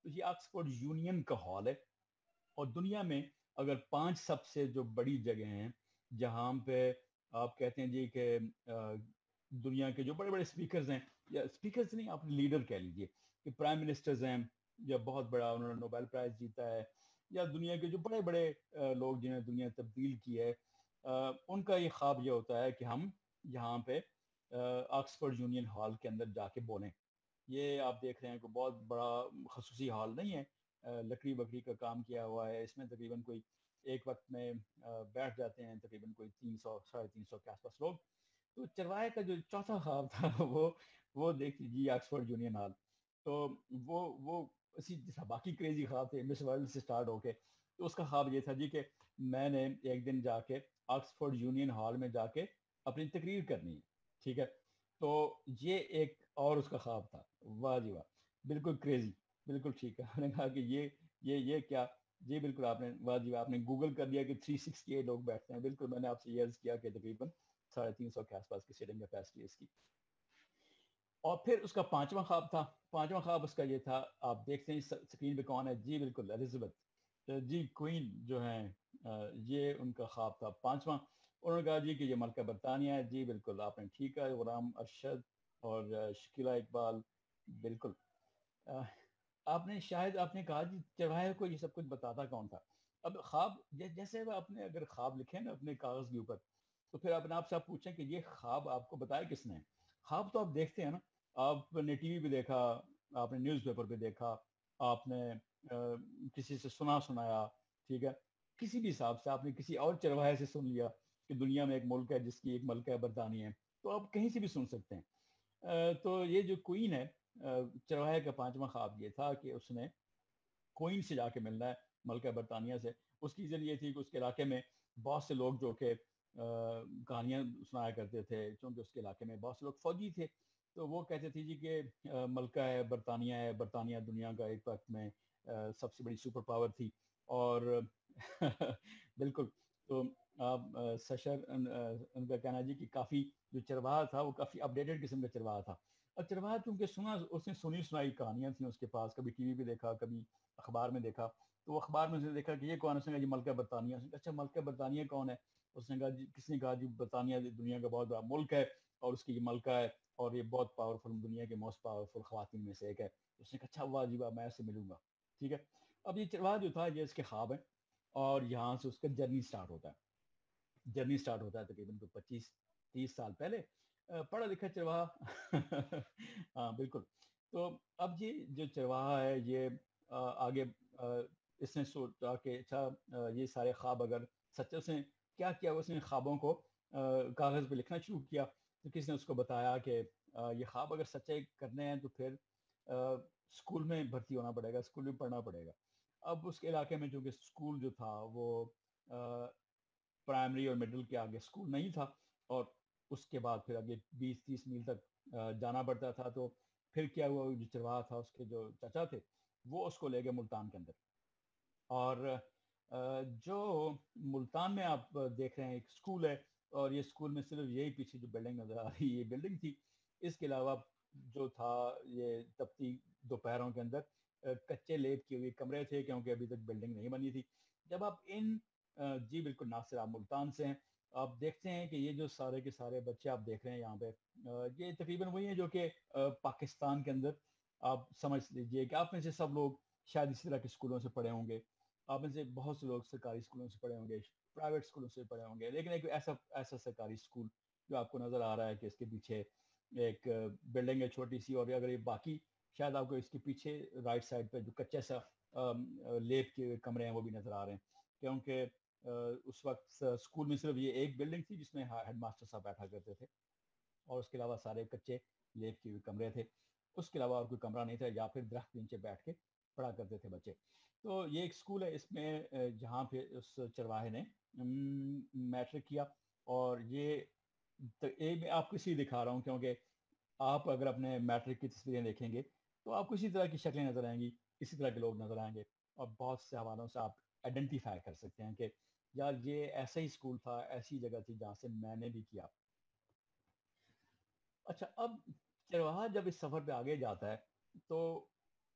تو یہ آکسفورڈ یونین کا ہال ہے. اور دنیا میں اگر پانچ سب سے جو بڑی جگہ ہیں جہاں پہ آپ کہتے ہیں جی کہ دنیا کے جو بڑے بڑے اسپیکرز ہیں, یا اسپیکرز نہیں, آپ لیڈر کہہ لیجیے, کہ پرائم منسٹرز ہیں, یا بہت بڑا انہوں نے نوبیل پرائز جیتا ہے, یا دنیا کے جو بڑے بڑے لوگ جنہیں دنیا تبدیل کی ہے, ان کا یہ خواب یہ ہوتا ہے کہ ہم یہاں پہ آکسفورڈ یونین ہال کے اندر جا کے بولیں. یہ آپ دیکھ رہے ہیں کہ بہت بڑا خصوصی ہال نہیں ہے, لکڑی بکڑی کا کام کیا ہوا ہے. اس میں تقریباً کوئی ایک وقت میں بیٹھ جاتے ہیں تقریباً کوئی تین سو ساڑھے تین سو کے آس پاس لوگ. تو چرواہے کا جو چوتھا خواب تھا وہ وہ دیکھ لیجیے آکسفورڈ یونین ہال. تو وہ وہ اسی جیسا باقی کریزی خواب تھے مس ورلڈ سے سٹارٹ ہو کے, تو اس کا خواب یہ تھا جی کہ میں نے ایک دن جا کے آکسفورڈ یونین ہال میں جا کے اپنی تقریر کرنی ہے. ٹھیک ہے, تو یہ ایک اور اس کا خواب تھا. واہ جی واہ, بالکل کریزی, بالکل ٹھیک ہے. ہم نے کہا کہ یہ یہ یہ کیا, جی بالکل آپ نے واہ جی واہ آپ نے گوگل کر دیا کہ تھری سکسٹی ایٹ لوگ بیٹھتے ہیں. بالکل میں نے آپ سے یہ عرض کیا کہ تقریباً ساڑھے تین سو کے آس پاس کی سیٹنگ کیپیسٹی اس کی. اور پھر اس کا پانچواں خواب تھا. پانچواں خواب اس کا یہ تھا, آپ دیکھتے ہیں اسکرین پہ کون ہے, جی بالکل الزبتھ جی کوئین جو ہیں, یہ ان کا خواب تھا پانچواں. انہوں نے کہا جی کہ یہ ملکہ برطانیہ ہے. جی بالکل آپ نے ٹھیک ہے. غلام ارشد اور شکیلہ اقبال, بالکل. آپ نے شاید آپ نے کہا جی چرواہے کو یہ سب کچھ بتاتا کون تھا. اب خواب جیسے آپ نے اگر خواب لکھے نا اپنے کاغذ کے اوپر, تو پھر اپنے آپ سے آپ پوچھیں کہ یہ خواب آپ کو بتایا کس نے. خواب تو آپ دیکھتے ہیں نا, آپ نے ٹی وی پہ دیکھا, آپ نے نیوز پیپر پہ دیکھا, آپ نے کسی سے سنا سنایا, ٹھیک ہے, کسی بھی حساب سے آپ نے کسی اور چرواہے سے سن لیا کہ دنیا میں ایک ملک ہے جس کی ایک ملکہ برطانیہ ہے, تو آپ کہیں سے بھی سن سکتے ہیں. تو یہ جو کوئین ہے, چرواہے کا پانچواں خواب یہ تھا کہ اس نے کوئین سے جا کے ملنا ہے, ملکہ برطانیہ سے. اس کی ذریعے تھی کہ اس کے علاقے میں بہت سے لوگ جو کہ کہانیاں سنایا کرتے تھے, چونکہ اس کے علاقے میں بہت سے لوگ فوجی تھے, تو وہ کہتے تھے جی کہ ملکہ ہے برطانیہ ہے, برطانیہ دنیا کا ایک وقت میں سب سے بڑی سپر پاور تھی. اور بالکل, تو آپ سشر ان کا کہنا جی کہ کافی جو چرواہا تھا وہ کافی اپڈیٹڈ قسم کا چرواہا تھا. اور چرواہا چونکہ سنا, اس نے سنی سنائی کہانیاں تھیں اس کے پاس, کبھی ٹی وی پہ دیکھا, کبھی اخبار میں دیکھا. تو وہ اخبار میں سے دیکھا کہ یہ کون ہے, اس نے کہا جی ملکہ برطانیہ. اچھا ملکہ برطانیہ کون ہے؟ اس نے کہا جی, کس نے کہا جی برطانیہ دنیا کا بہت بڑا ملک ہے اور اس کی یہ ملکہ ہے اور یہ بہت پاورفل, دنیا کے موسٹ پاورفل خواتین میں سے ایک ہے. اس نے کہا اچھا واہ جی واہ, میں اسے ملوں گا. ٹھیک ہے, اب یہ چرواہا جو تھا یہ اس کے خواب ہیں, اور یہاں سے اس کا جرنی سٹارٹ ہوتا ہے. جرنی سٹارٹ ہوتا ہے تقریباً تو پچیس تیس سال پہلے. پڑھا لکھا چرواہا, ہاں بالکل. تو اب یہ جو چرواہا ہے یہ آگے اس نے سوچا کہ اچھا یہ سارے خواب اگر سچے, اس نے کیا کیا, اس نے خوابوں کو کاغذ پہ لکھنا شروع کیا. تو کس نے اس کو بتایا کہ یہ خواب اگر سچے کرنے ہیں تو پھر اسکول میں بھرتی ہونا پڑے گا, اسکول میں پڑھنا پڑے گا. اب اس کے علاقے میں جو کہ اسکول جو تھا وہ پرائمری اور مڈل کے آگے اسکول نہیں تھا, اور اس کے بعد پھر آگے بیس تیس میل تک جانا پڑتا تھا. تو پھر کیا ہوا, جو چرواہا تھا اس کے جو چچا تھے وہ اس کو لے گئے ملتان کے اندر. اور جو ملتان میں آپ دیکھ رہے ہیں ایک اسکول ہے, اور یہ اسکول میں صرف یہی پیچھے جو بلڈنگ نظر آ رہی ہے یہ بلڈنگ تھی. اس کے علاوہ جو تھا یہ تپتی دوپہروں کے اندر کچے لیپ کیے ہوئے کمرے تھے, کیونکہ ابھی تک بلڈنگ نہیں بنی تھی. جب آپ ان جی بالکل ناصر, آپ ملتان سے ہیں, آپ دیکھتے ہیں کہ یہ جو سارے کے سارے بچے آپ دیکھ رہے ہیں یہاں پہ, یہ تقریباً وہی ہیں جو کہ پاکستان کے اندر آپ سمجھ لیجئے کہ آپ میں سے سب لوگ شاید اسی طرح کے اسکولوں سے پڑھے ہوں گے. آپ میں سے بہت سے لوگ سرکاری اسکولوں سے پڑھے ہوں گے, پرائیویٹ اسکولوں سے پڑھے ہوں گے, لیکن ایک ایسا ایسا سرکاری اسکول جو آپ کو نظر آ رہا ہے کہ اس کے پیچھے ایک بلڈنگ ہے چھوٹی سی, اور اگر یہ باقی شاید آپ کو اس کے پیچھے رائٹ سائڈ پہ جو کچا سا لیپ کے کمرے ہیں وہ بھی نظر آ رہے ہیں, کیونکہ اس وقت اسکول میں صرف یہ ایک بلڈنگ تھی جس میں ہیڈ ماسٹر صاحب بیٹھا کرتے تھے, اور اس کے علاوہ سارے کچے لیپ کے کمرے تھے. اس کے علاوہ اور کوئی کمرہ نہیں تھا, یا پھر درخت نیچے بیٹھ کے پڑھا کرتے تھے بچے. تو یہ ایک اسکول ہے, اس میں جہاں پہ اس چرواہے نے میٹرک کیا. اور یہ میں آپ کو اسی دکھا رہا ہوں کیونکہ آپ اگر اپنے میٹرک کی تصویریں دیکھیں گے تو آپ کو اسی طرح کی شکلیں نظر آئیں گی, اسی طرح کے لوگ نظر آئیں گے, اور بہت سے حوالوں سے آپ آئیڈینٹیفائی کر سکتے ہیں کہ یار یہ ایسا ہی اسکول تھا, ایسی جگہ تھی جہاں سے میں نے بھی کیا. اچھا, اب چرواہا جب اس سفر پہ آگے جاتا ہے تو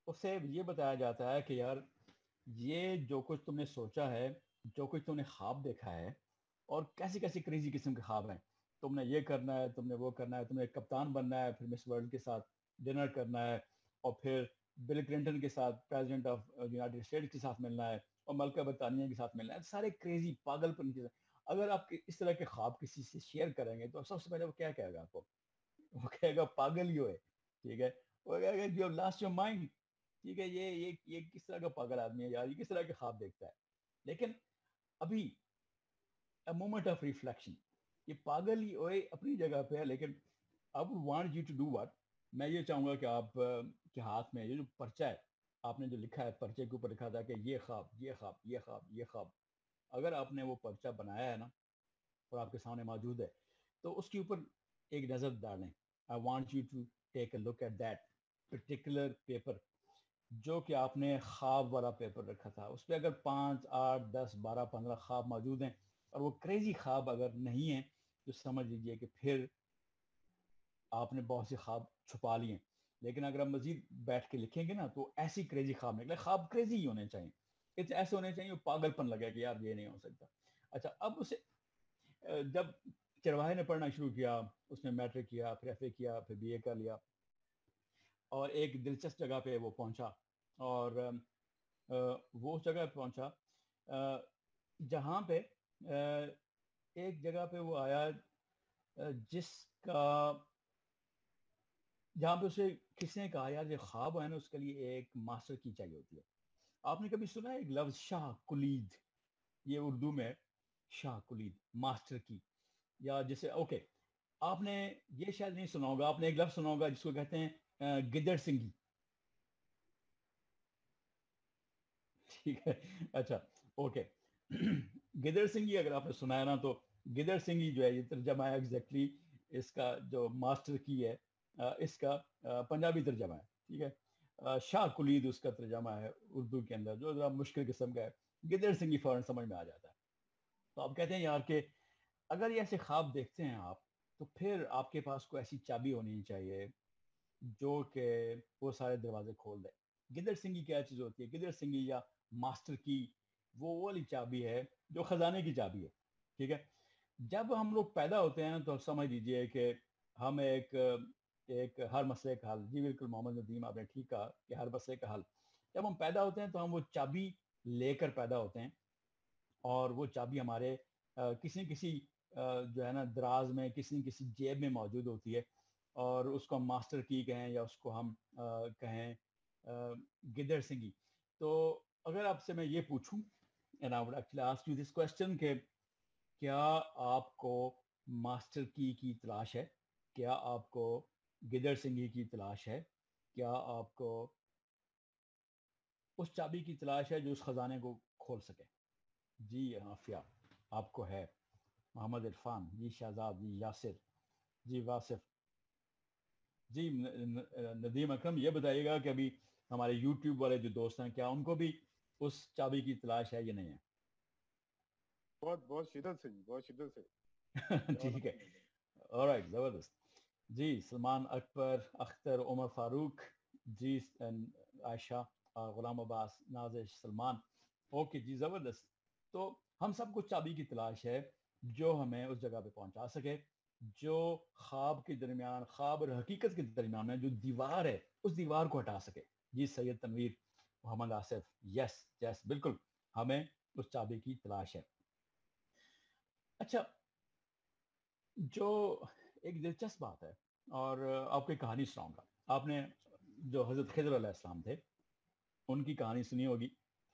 اسے یہ بتایا جاتا ہے کہ یار یہ جو کچھ تم نے سوچا ہے، جو کچھ تم نے خواب دیکھا ہے، اور کیسی کیسی کریزی قسم کے خواب ہیں، تم نے یہ کرنا ہے، تم نے وہ کرنا ہے، تم نے کپتان بننا ہے، پھر مس ورلڈ کے ساتھ ڈنر کرنا ہے، اور پھر بل کلنٹن کے ساتھ، پریزیڈنٹ آف یونائٹڈ اسٹیٹس کے ساتھ ملنا ہے، اور ملکہ برطانیہ کے ساتھ ملنا ہے، سارے کریزی پاگل پن چیزیں. اگر آپ اس طرح کے خواب کسی سے شیئر کریں گے تو سب سے پہلے وہ کیا کہے گا آپ کو؟ وہ کہے گا پاگل ہی ہوئے. ٹھیک ہے، وہ کہے گا یو لاسٹ یور مائنڈ. ٹھیک ہے، یہ یہ یہ کس طرح کا پاگل آدمی ہے یار، یہ کس طرح کے خواب دیکھتا ہے. لیکن ابھی مومنٹ آف ریفلیکشن، یہ پاگل ہی ہوئے اپنی جگہ پہ ہے، لیکن I would want you to do what، میں یہ چاہوں گا کہ آپ کے ہاتھ میں یہ جو پرچہ ہے، آپ نے جو لکھا ہے، پرچے کے اوپر لکھا تھا کہ یہ خواب یہ خواب یہ خواب یہ خواب، اگر آپ نے وہ پرچہ بنایا ہے نا اور آپ کے سامنے موجود ہے تو اس کے اوپر ایک نظر ڈالیں. I want you to take a look at that particular paper، جو کہ آپ نے خواب والا پیپر رکھا تھا. اس پہ اگر پانچ آٹھ دس بارہ پندرہ خواب موجود ہیں اور وہ کریزی خواب اگر نہیں ہیں تو سمجھ لیجئے کہ پھر آپ نے بہت سے خواب چھپا لیے. لیکن اگر آپ مزید بیٹھ کے لکھیں گے نا تو ایسی کریزی خواب نکلے. خواب کریزی ہی ہونے چاہیے، ایسے ہونے چاہیے پاگل پن لگے کہ یار یہ نہیں ہو سکتا. اچھا، اب اسے جب چرواہے نے پڑھنا شروع کیا، اس نے میٹرک کیا، پھر ایف اے کیا، پھر بی اے کر لیا، اور ایک دلچسپ جگہ پہ وہ پہنچا، اور وہ جگہ پہ پہنچا جہاں پہ ایک جگہ پہ وہ آیا جس کا جہاں پہ اسے کس نے کہا یار یہ خواب ہے نا اس کے لیے ایک ماسٹر کی چاہیے ہوتی ہے. آپ نے کبھی سنا ہے ایک لفظ شاہ کلید؟ یہ اردو میں شاہ کلید، ماسٹر کی، یا جسے اوکے آپ نے یہ شاید نہیں سنا ہوگا، آپ نے ایک لفظ سنا ہوگا جس کو کہتے ہیں گدڑ سنگھی. ٹھیک ہے، اچھا اوکے. گدڑ سنگھی اگر آپ نے سنا ہے نا تو گدڑ سنگھی جو ہے یہ ترجمہ ہے ایگزیکٹلی اس کا جو ماسٹر کی ہے اس کا پنجابی ترجمہ ہے. ٹھیک ہے، شاہ کلید اس کا ترجمہ ہے اردو کے اندر، جو ذرا مشکل قسم کا ہے. گدڑ سنگھی فوراً سمجھ میں آ جاتا ہے. تو آپ کہتے ہیں یار کہ اگر یہ ایسے خواب دیکھتے ہیں آپ تو پھر آپ کے پاس کوئی ایسی چابی ہونی چاہیے جو کہ وہ سارے دروازے کھول دے. گدڑ سنگھی کیا چیز ہوتی ہے؟ گدڑ سنگھی یا ماسٹر کی وہ والی چابی ہے جو خزانے کی چابی ہے. ٹھیک ہے، جب ہم لوگ پیدا ہوتے ہیں تو سمجھ لیجئے کہ ہم ایک ایک ہر مسئلے کا حل، جی بالکل محمد ندیم آپ نے ٹھیک کہا کہ ہر مسئلے کا حل. جب ہم پیدا ہوتے ہیں تو ہم وہ چابی لے کر پیدا ہوتے ہیں، اور وہ چابی ہمارے کسی نہ کسی جو ہے نا دراز میں، کسی نہ کسی جیب میں موجود ہوتی ہے، اور اس کو ہم ماسٹر کی کہیں یا اس کو ہم کہیں گدڑ سنگھی. تو اگر آپ سے میں یہ پوچھوں and I would actually ask you this question کہ کیا آپ کو ماسٹر کی کی تلاش ہے؟ کیا آپ کو گدڑ سنگھی کی تلاش ہے؟ کیا آپ کو اس چابی کی تلاش ہے جو اس خزانے کو کھول سکے؟ جی عافیہ آپ کو ہے. محمد عرفان جی، شہزاد جی، یاسر جی، واصف جی، ندیم اکرم یہ بتائیے گا کہ ابھی ہمارے یوٹیوب والے جو دوست ہیں کیا ان کو بھی اس چابی کی تلاش ہے یا نہیں ہے؟ بہت بہت شدت سے جی، بہت شدت سے. ٹھیک ہے، آلرائٹ، زبردست. جی، سلمان اکبر، اختر، عمر فاروق جی، عائشہ، غلام عباس، نازش، سلمان، اوکے جی، زبردست. تو ہم سب کو چابی کی تلاش ہے جو ہمیں اس جگہ پہ پہنچا سکے، جو خواب کے درمیان، خواب اور حقیقت کے درمیان میں جو دیوار ہے اس دیوار کو ہٹا سکے. جی سید تنویر، محمد آصف، یس یس بالکل ہمیں اس چابی کی تلاش ہے. اچھا، جو ایک دلچسپ بات ہے، اور آپ کو ایک کہانی سناؤں گا. آپ نے جو حضرت خضر علیہ السلام تھے ان کی کہانی سنی ہوگی.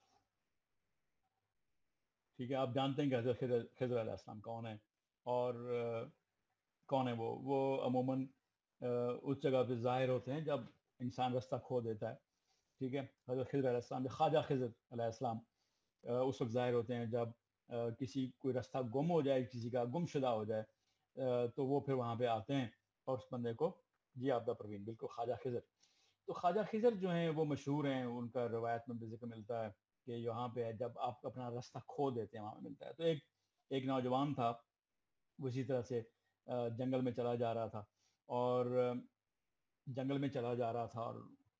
ٹھیک ہے، آپ جانتے ہیں کہ حضرت خضر علیہ السلام کون ہے، اور کون ہے وہ وہ عموماً اس جگہ پہ ظاہر ہوتے ہیں جب انسان رستہ کھو دیتا ہے. ٹھیک ہے، حضرت خضر علیہ السلام، خواجہ خضر علیہ السلام اس وقت ظاہر ہوتے ہیں جب کسی کوئی رستہ گم ہو جائے، کسی کا گم شدہ ہو جائے تو وہ پھر وہاں پہ آتے ہیں اور اس بندے کو، جی عابدہ پروین بالکل خواجہ خضر. تو خواجہ خضر جو ہیں وہ مشہور ہیں، ان کا روایت میں بھی ذکر ملتا ہے کہ یہاں پہ جب آپ اپنا رستہ کھو دیتے ہیں وہاں پہ ملتا ہے. تو ایک ایک نوجوان تھا، وہ اسی طرح سے جنگل میں چلا جا رہا تھا، اور جنگل میں چلا جا رہا تھا اور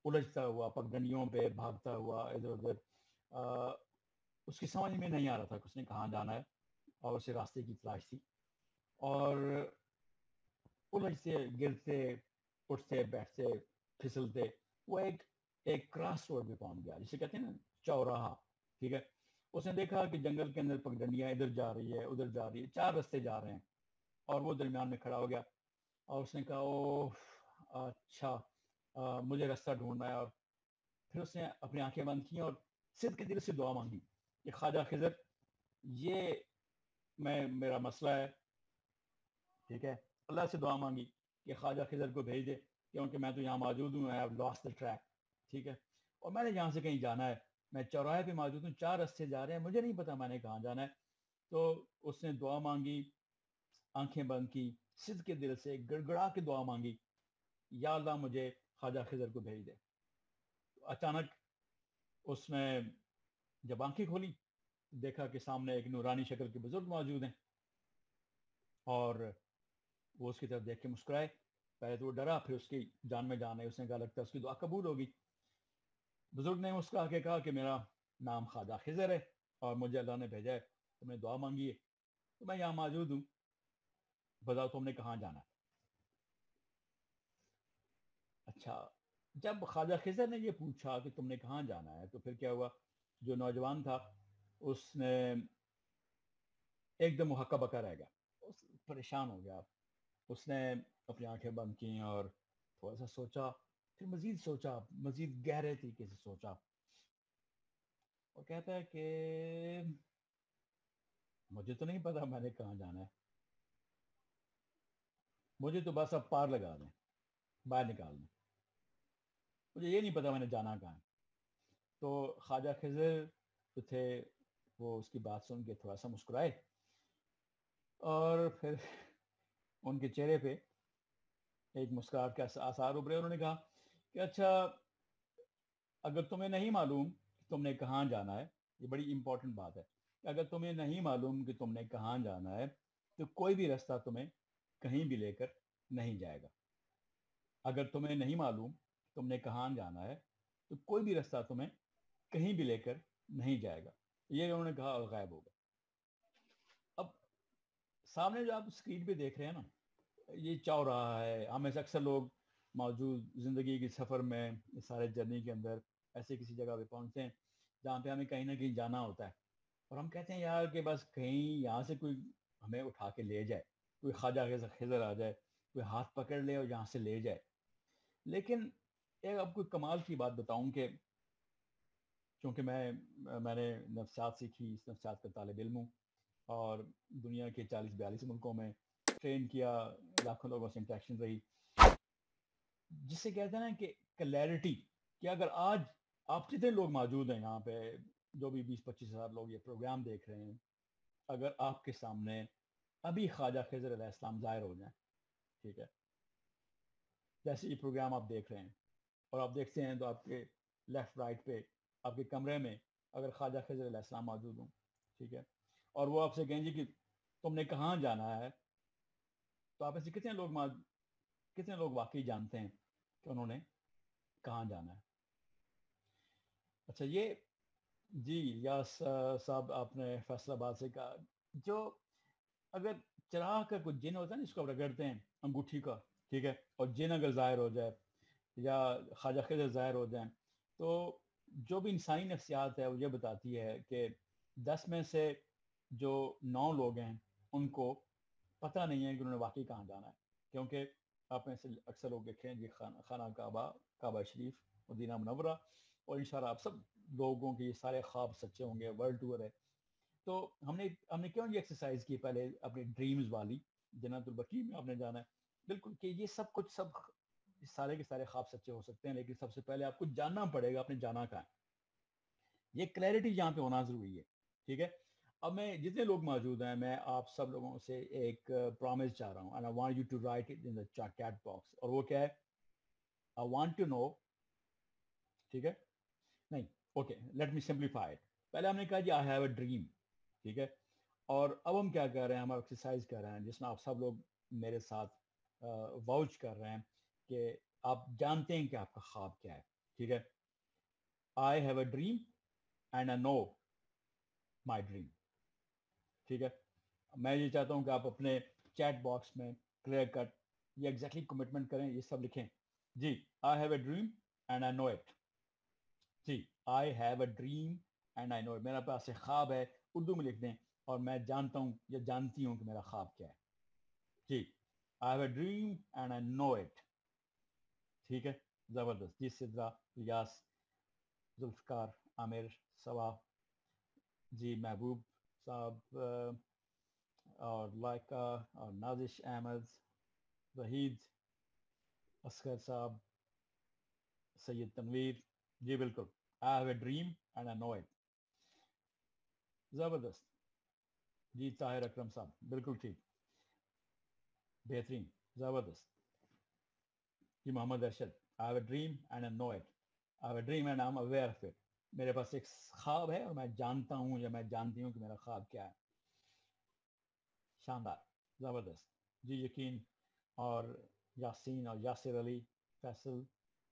الجھتا ہوا پگڈنڈیوں پہ بھاگتا ہوا ادھر ادھر. اس کی سمجھ میں نہیں آ رہا تھا کہ اس نے کہاں جانا ہے اور اسے راستے کی تلاش تھی. اور الجھتے گرتے اٹھتے بیٹھتے پھسلتے وہ ایک ایک کراس روڈ پہ پہنچ گیا جسے کہتے ہیں نا چوراہا. ٹھیک ہے. اس نے دیکھا کہ جنگل کے اندر پگڈنڈیاں ادھر جا رہی ہے ادھر جا رہی ہے, چار رستے جا رہے ہیں, اور وہ درمیان میں کھڑا ہو گیا اور اس نے کہا اوہ اچھا آ, مجھے راستہ ڈھونڈنا ہے. اور پھر اس نے اپنی آنکھیں بند کی اور صدق کے دل سے دعا مانگی کہ خواجہ خضر یہ میں میرا مسئلہ ہے. ٹھیک ہے. اللہ سے دعا مانگی کہ خواجہ خضر کو بھیج دے کیونکہ میں تو یہاں موجود ہوں, I have lost the track. ٹھیک ہے. اور میں نے یہاں سے کہیں جانا ہے, میں چوراہے پہ موجود ہوں, چار رستے جا رہے ہیں, مجھے نہیں پتا میں نے کہاں جانا ہے. تو اس نے دعا مانگی, آنکھیں بند کی, صدق کے دل سے گڑ گڑا کے دعا مانگی, یا اللہ مجھے خواجہ خضر کو بھیج دے. اچانک اس نے جب آنکھیں کھولی دیکھا کہ سامنے ایک نورانی شکل کے بزرگ موجود ہیں, اور وہ اس کی طرف دیکھ کے مسکرائے. پہلے تو وہ ڈرا, پھر اس کی جان میں جان ہے, اس نے کہا لگتا ہے اس کی دعا قبول ہوگی. بزرگ نے مسکرا کے کہا کہ میرا نام خواجہ خضر ہے اور مجھے اللہ نے بھیجا ہے, تم نے دعا مانگی ہے تو میں یہاں موجود ہوں, بتاؤ تم نے کہاں جانا ہے. اچھا, جب خواجہ خضر نے یہ پوچھا کہ تم نے کہاں جانا ہے تو پھر کیا ہوا, جو نوجوان تھا اس نے ایک دم ہکا بکا رہ گیا, اس پریشان ہو گیا. اس نے اپنی آنکھیں بند کی اور تھوڑا سا سوچا, پھر مزید سوچا, مزید گہرے طریقے سے سوچا, اور کہتا ہے کہ مجھے تو نہیں پتا میں نے کہاں جانا ہے, مجھے تو بس اب پار لگا دیں, باہر نکال دیں, مجھے یہ نہیں پتا میں نے جانا کہاں ہے. تو خواجہ خضر جو تھے وہ اس کی بات سن کے تھوڑا سا مسکرائے, اور پھر ان کے چہرے پہ ایک مسکراہٹ کے آثار ابھرے. انہوں نے کہا کہ اچھا اگر تمہیں نہیں معلوم کہ تم نے کہاں جانا ہے, یہ بڑی امپورٹنٹ بات ہے, کہ اگر تمہیں نہیں معلوم کہ تم نے کہاں جانا ہے تو کوئی بھی راستہ تمہیں کہیں بھی لے کر نہیں جائے گا. اگر تمہیں نہیں معلوم کہ تم نے کہاں جانا ہے تو کوئی بھی راستہ تمہیں کہیں بھی لے کر نہیں جائے گا. یہ انہوں نے کہا اور غائب ہو گیا. اب سامنے جو آپ اسکرین پہ دیکھ رہے ہیں نا, یہ چوراہا ہے. ہم ایسے اکثر لوگ موجود زندگی کے سفر میں اس سارے جرنی کے اندر ایسے کسی جگہ پہ پہنچتے ہیں جہاں پہ ہمیں کہیں نہ کہیں جانا ہوتا ہے, اور ہم کہتے ہیں یار کہ بس کہیں یہاں سے کوئی ہمیں اٹھا کے لے جائے, کوئی خواجہ خضر آ جائے, کوئی ہاتھ پکڑ لے اور یہاں سے لے جائے. لیکن ایک آپ کو کمال کی بات بتاؤں کہ چونکہ میں میں نے نفسیات سیکھی, اس نفسیات کا طالب علم ہوں, اور دنیا کے چالیس بیالیس ملکوں میں ٹرین کیا, لاکھوں لوگوں سے انٹریکشن رہی, جس سے کہتے ہیں نا کہ کلیئرٹی, کہ اگر آج آپ جتنے لوگ موجود ہیں یہاں پہ, جو بھی بیس پچیس ہزار لوگ یہ پروگرام دیکھ رہے ہیں, اگر آپ کے سامنے ابھی خواجہ خضر علیہ السلام ظاہر ہو جائیں, ٹھیک ہے, جیسے یہ پروگرام آپ دیکھ رہے ہیں اور آپ دیکھتے ہیں تو آپ کے لیفٹ رائٹ پہ آپ کے کمرے میں اگر خواجہ خضر علیہ السلام موجود ہوں, ٹھیک ہے, اور وہ آپ سے کہیں گے کہ تم نے کہاں جانا ہے, تو آپ ایسے کتنے لوگ کتنے لوگ واقعی جانتے ہیں کہ انہوں نے کہاں جانا ہے. اچھا یہ جی یاس صاحب آپ نے فیصل آباد سے کہا, جو اگر چراغ کا کوئی جن ہوتا ہے نا, اس کو رگڑتے ہیں انگوٹھی کا, ٹھیک ہے, اور جن اگر ظاہر ہو جائے یا خواجہ خضر ظاہر ہو جائیں, تو جو بھی انسانی نفسیات ہے وہ یہ بتاتی ہے کہ دس میں سے جو نو لوگ ہیں ان کو پتہ نہیں ہے کہ انہوں نے واقعی کہاں جانا ہے. کیونکہ آپ میں سے اکثر لوگ دیکھیں جی خانہ خانہ کعبہ, کعبہ شریف, مدینہ منورہ, اور انشاءاللہ آپ سب لوگوں کے یہ سارے خواب سچے ہوں گے, ورلڈ ٹور ہے. تو ہم نے ہم نے کیوں یہ ایکسرسائز کی پہلے اپنی ڈریمز والی, جنت البقیع میں آپ نے جانا ہے, بالکل, کہ یہ سب کچھ سب سارے کے سارے خواب سچے ہو سکتے ہیں, لیکن سب سے پہلے آپ کو جاننا پڑے گا آپ نے جانا کہاں ہے. یہ کلیئرٹی یہاں پہ ہونا ضروری ہے, ٹھیک ہے. اب میں جتنے لوگ موجود ہیں میں آپ سب لوگوں سے ایک پرومس چاہ رہا ہوں, and I want you to write it in the chat box, اور وہ کیا ہے, I want to know, ٹھیک ہے, نہیں, okay, let me simplify it. پہلے ہم نے کہا جی I have a dream, ٹھیک ہے, اور اب ہم کیا کر رہے ہیں, ہم ایکسرسائز کر رہے ہیں جس میں آپ سب لوگ میرے ساتھ واؤچ کر رہے ہیں کہ آپ جانتے ہیں کہ آپ کا خواب کیا ہے, ٹھیک ہے. I have a dream and I know my dream. ٹھیک ہے, میں یہ چاہتا ہوں کہ آپ اپنے چیٹ باکس میں کلیئر کٹ یہ ایگزیکٹلی کمٹمنٹ کریں, یہ سب لکھیں. جی, I have a dream and I know it. جی, I have a dream and I know it. میرے پاس ایک خواب ہے, اردو میں لکھ دیں, اور میں جانتا ہوں یا جانتی ہوں کہ میرا خواب کیا ہے. جی, I have a dream and I know it. ٹھیک ہے, زبردست. جی, سدرا, ریاض, ذوالفقار, عامر, صبا, جی, محبوب صاحب, اور لائکا, اور نازش احمد, وحید, اصغر صاحب, سید تنویر. جی بالکل, I have a dream and I know it. زبردست. جی, طاہر اکرم صاحب, بالکل ٹھیک, بہترین, زبردست. جی, Muhammad Arshad, I have a dream and I know it. I have a dream and I am aware of it. میرے پاس ایک خواب ہے اور میں جانتا ہوں یا میں جانتی ہوں کہ میرا خواب کیا ہے. شاندار, زبردست. جی, یقین, اور یاسین, اور یاسر علی, فیصل,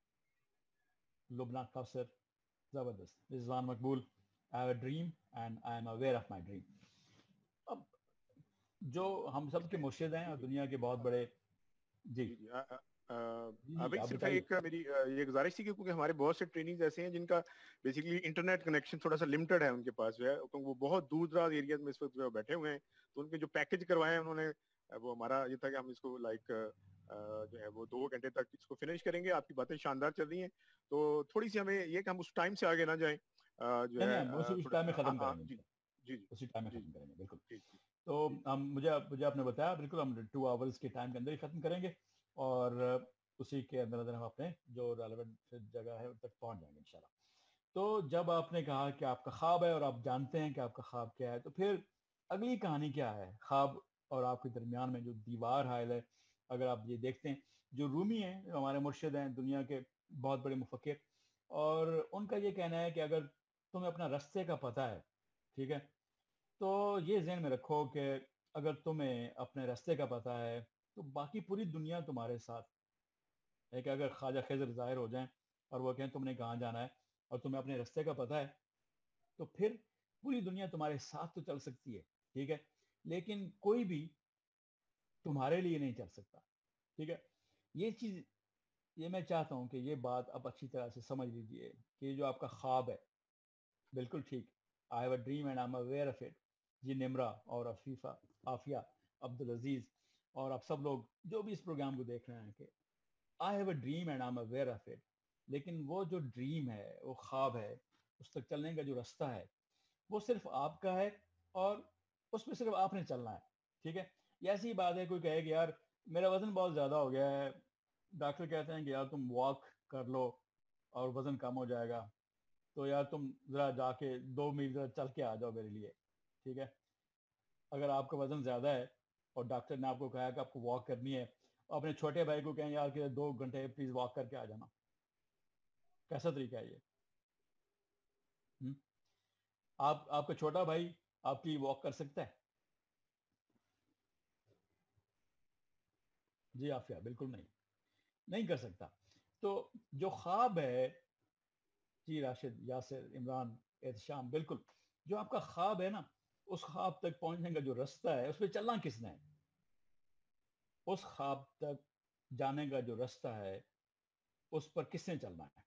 لبنہ کوثر, زبردست. Rizwan Maqbool, I have a dream and I am aware of my dream. اب جو ہم سب کے مرشد ہیں اور دنیا کے بہت بڑے. جی جی جی جی ابھی آپ صرف بتائیے. ایک میری یہ گزارش تھی کہ کیونکہ ہمارے بہت سے ٹریننگز ایسے ہیں جن کا بیسیکلی انٹرنیٹ کنیکشن تھوڑا سا لمیٹڈ ہے ان کے پاس جو ہے, کیونکہ وہ بہت دور دراز ایریاز میں اس وقت جو ہے بیٹھے ہوئے ہیں, تو ان کے جو پیکج کروائے ہیں انہوں نے, وہ ہمارا یہ تھا کہ ہم اس کو لائک جو ہے وہ دو گھنٹے تک اس کو فنش کریں گے. آپ کی باتیں شاندار چل رہی ہیں, تو تھوڑی سی ہمیں یہ کہ ہم اس ٹائم سے آگے نہ جائیں جو نہیں ہے نہیں, اسی ٹائم میں تھوڑا. ختم کریں گے جی انشاءاللہ, جی جی اسی ٹائم میں جی ختم کریں گے. بالکل. جی تو جی ہم مجھے مجھے آپ نے بتایا, بالکل ہم ٹو آورس کے ٹائم کے اندر ہی ختم کریں گے, اور اسی کے اندر اندر ہم اپنے جو ریلیونٹ جگہ ہے ان تک پہنچ جائیں گے انشاءاللہ. تو جب آپ نے کہا کہ آپ کا خواب ہے اور آپ جانتے ہیں کہ آپ کا خواب کیا ہے, تو پھر اگلی کہانی کیا ہے خواب اور آپ کے درمیان میں جو دیوار حائل ہے؟ اگر آپ یہ دیکھتے ہیں, جو رومی ہیں, جو ہمارے مرشد ہیں, دنیا کے بہت بڑے مفکر, اور ان کا یہ کہنا ہے کہ اگر تمہیں اپنا رستے کا پتہ ہے, ٹھیک ہے, تو یہ ذہن میں رکھو کہ اگر تمہیں اپنے رستے کا پتہ ہے تو باقی پوری دنیا تمہارے ساتھ ہے. کہ اگر خواجہ خضر ظاہر ہو جائیں اور وہ کہیں تم نے کہاں جانا ہے اور تمہیں اپنے رستے کا پتہ ہے, تو پھر پوری دنیا تمہارے ساتھ تو چل سکتی ہے, ٹھیک ہے, لیکن کوئی بھی تمہارے لیے نہیں چل سکتا. ٹھیک ہے, یہ چیز یہ میں چاہتا ہوں کہ یہ بات آپ اچھی طرح سے سمجھ لیجئے کہ یہ جو آپ کا خواب ہے, بالکل ٹھیک, I have a dream and I am aware of it. جی, نمرا اور عفیفہ, عافیہ, عبدالعزیز, اور آپ سب لوگ جو بھی اس پروگرام کو دیکھ رہے ہیں کہ I have a dream and I am aware of it. لیکن وہ جو ڈریم ہے, وہ خواب ہے, اس تک چلنے کا جو رستہ ہے وہ صرف آپ کا ہے, اور اس میں صرف آپ نے چلنا ہے. ٹھیک ہے, یہ ایسی بات ہے, کوئی کہے کہ یار میرا وزن بہت زیادہ ہو گیا ہے, ڈاکٹر کہتے ہیں کہ یار تم واک کر لو اور وزن کم ہو جائے گا, تو یار تم ذرا جا کے دو میل ذرا چل کے آ جاؤ میرے لیے. ٹھیک ہے, اگر آپ کا وزن زیادہ ہے اور ڈاکٹر نے آپ کو کہا کہ آپ کو واک کرنی ہے, اور اپنے چھوٹے بھائی کو کہیں یار کہ دو گھنٹے پلیز واک کر کے آ جانا, کیسا طریقہ ہے یہ؟ آپ آپ کا چھوٹا بھائی آپ کی واک کر سکتا ہے؟ جی عافیہ, بالکل نہیں, نہیں کر سکتا. تو جو خواب ہے, جی راشد, یاسر, عمران, احتشام, بالکل, جو آپ کا خواب ہے نا, اس خواب تک پہنچنے کا جو رستہ ہے اس پہ چلنا کس نے ہے؟ اس خواب تک جانے کا جو رستہ ہے اس پر کس نے چلنا ہے؟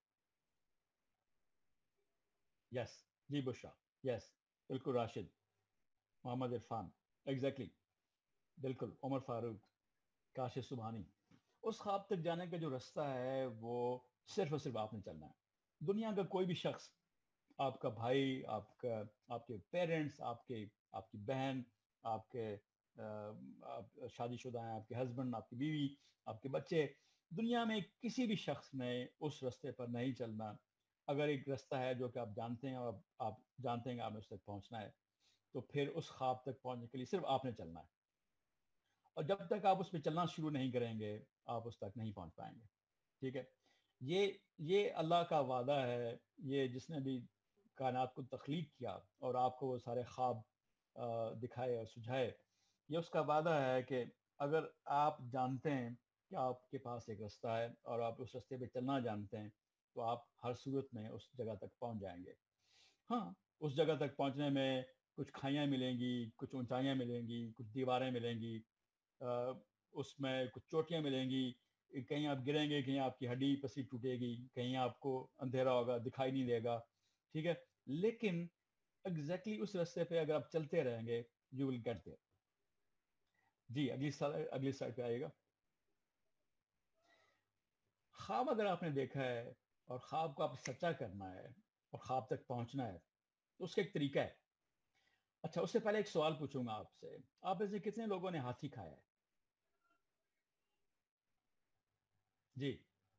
یس, جی بشرا, یس, بالکل, راشد, محمد عرفان, ایگزیکٹلی, بالکل, عمر فاروق, کاشف سبحانی. اس خواب تک جانے کا جو رستہ ہے وہ صرف اور صرف آپ نے چلنا ہے. دنیا کا کوئی بھی شخص, آپ کا بھائی, آپ کا آپ کے پیرنٹس, آپ کے آپ کی بہن, آپ کے آپ شادی شدہ ہیں, آپ کے ہسبینڈ, آپ کی بیوی, آپ کے بچے, دنیا میں کسی بھی شخص نے اس رستے پر نہیں چلنا. اگر ایک رستہ ہے جو کہ آپ جانتے ہیں اور آپ جانتے ہیں کہ آپ نے اس تک پہنچنا ہے, تو پھر اس خواب تک پہنچنے کے لیے صرف آپ نے چلنا ہے. اور جب تک آپ اس پہ چلنا شروع نہیں کریں گے آپ اس تک نہیں پہنچ پائیں گے. ٹھیک ہے, یہ یہ اللہ کا وعدہ ہے. یہ جس نے بھی کائنات کو تخلیق کیا اور آپ کو وہ سارے خواب دکھائے اور سجھائے, یہ اس کا وعدہ ہے کہ اگر آپ جانتے ہیں کہ آپ کے پاس ایک رستہ ہے اور آپ اس رستے پہ چلنا جانتے ہیں, تو آپ ہر صورت میں اس جگہ تک پہنچ جائیں گے. ہاں اس جگہ تک پہنچنے میں کچھ کھائیاں ملیں گی, کچھ اونچائیاں ملیں گی, کچھ دیواریں ملیں گی, اس میں کچھ چوٹیاں ملیں گی, کہیں آپ گریں گے, کہیں آپ کی ہڈی پسی ٹوٹے گی, کہیں آپ کو اندھیرا ہوگا, دکھائی نہیں دے گا, ٹھیک ہے. لیکن ایگزیکٹلی اس راستے پہ اگر آپ چلتے رہیں گے یو ول گیٹ دیئر. جی اگلی سال اگلی سائڈ پہ آئے گا. خواب اگر آپ نے دیکھا ہے اور خواب کو آپ سچا کرنا ہے اور خواب تک پہنچنا ہے تو اس کا ایک طریقہ ہے. اچھا اس سے پہلے ایک سوال پوچھوں گا آپ سے, آپ میں سے کتنے لوگوں نے ہاتھی کھایا ہے؟ جی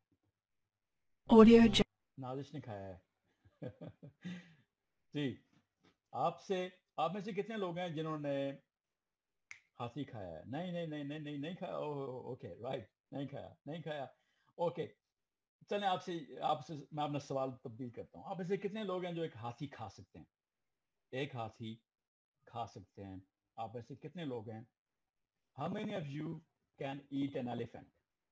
نازش نے کھایا ہے. جی آپ سے آپ میں سے کتنے لوگ ہیں جنہوں نے ہاتھی کھایا ہے؟ نہیں نہیں نہیں نہیں نہیں نہیں کھایا. اوکے رائٹ, نہیں کھایا نہیں کھایا. اوکے چلیں آپ سے آپ سے میں اپنا سوال تبدیل کرتا ہوں. آپ میں سے کتنے لوگ ہیں جو ایک ہاتھی کھا سکتے ہیں؟ ایک ہاتھی کھا سکتے ہیں. آپ میں سے کتنے لوگ ہیں؟ How many of you can eat an elephant?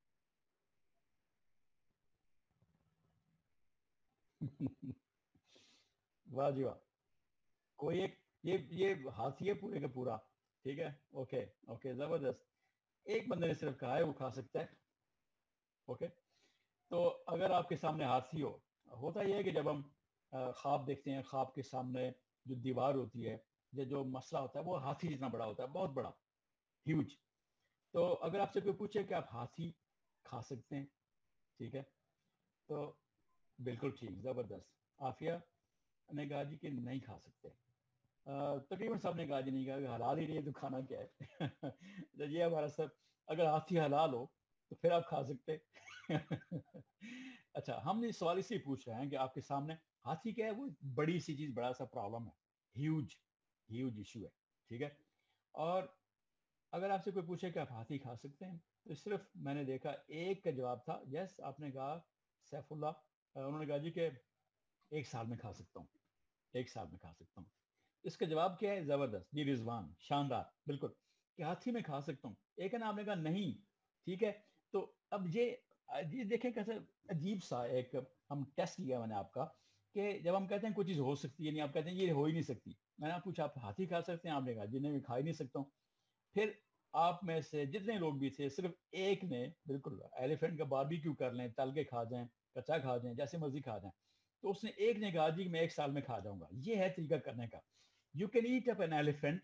واہ جی واہ. کوئی ایک یہ یہ ہاتھی ہے پورے کا پورا, ٹھیک ہے. اوکے اوکے زبردست. ایک بندے نے صرف کہا ہے وہ کھا سکتا ہے. اوکے تو اگر آپ کے سامنے ہاتھی ہو, ہوتا یہ ہے کہ جب ہم خواب دیکھتے ہیں, خواب کے سامنے جو دیوار ہوتی ہے یا جو مسئلہ ہوتا ہے وہ ہاتھی جتنا بڑا ہوتا ہے, بہت بڑا, ہیوج. تو اگر آپ سے کوئی پوچھے کہ آپ ہاتھی کھا سکتے ہیں, ٹھیک ہے, تو بالکل ٹھیک, زبردست. عافیہ نے کہا جی کہ نہیں کھا سکتے. تقریباً سب نے کہا جی نہیں, کہا کہ حلال ہی نہیں ہے تو کھانا کیا ہے. یہ ہمارا سب, اگر ہاتھی حلال ہو تو پھر آپ کھا سکتے. اچھا ہم نے سوال اسی پوچھ رہے ہیں کہ آپ کے سامنے ہاتھی کیا ہے, وہ بڑی سی چیز, بڑا سا پرابلم ہے, ہیوج ہیوج ایشو ہے, ٹھیک ہے. اور اگر آپ سے کوئی پوچھے کہ آپ ہاتھی کھا سکتے ہیں تو صرف میں نے دیکھا ایک کا جواب تھا یس. آپ نے کہا سیف اللہ, انہوں نے کہا جی کہ ایک سال میں کھا سکتا ہوں, ایک سال میں کھا سکتا ہوں. اس کا جواب کیا ہے؟ زبردست جی, رضوان شاندار, بالکل, کہ ہاتھی میں کھا سکتا ہوں. ایک ہے نا, آپ نے کہا نہیں, ٹھیک ہے. تو اب یہ یہ دیکھیں کیسے عجیب سا ایک ہم ٹیسٹ کیا میں نے آپ کا, کہ جب ہم کہتے ہیں کوئی چیز ہو سکتی ہے, نہیں آپ کہتے ہیں یہ ہو ہی نہیں سکتی. میں نے آپ پوچھا آپ ہاتھی کھا سکتے ہیں, آپ نے کہا جی نہیں میں کھا ہی نہیں سکتا ہوں. پھر آپ میں سے جتنے لوگ بھی تھے صرف ایک نے بالکل ایلیفینٹ کا باربیکیو کر لیں, تل کے کھا جائیں, کچا کھا جائیں, جیسے مرضی کھا جائیں. تو اس نے ایک نے کہا جی میں ایک سال میں کھا جاؤں گا. یہ ہے طریقہ کرنے کا. You can eat up an elephant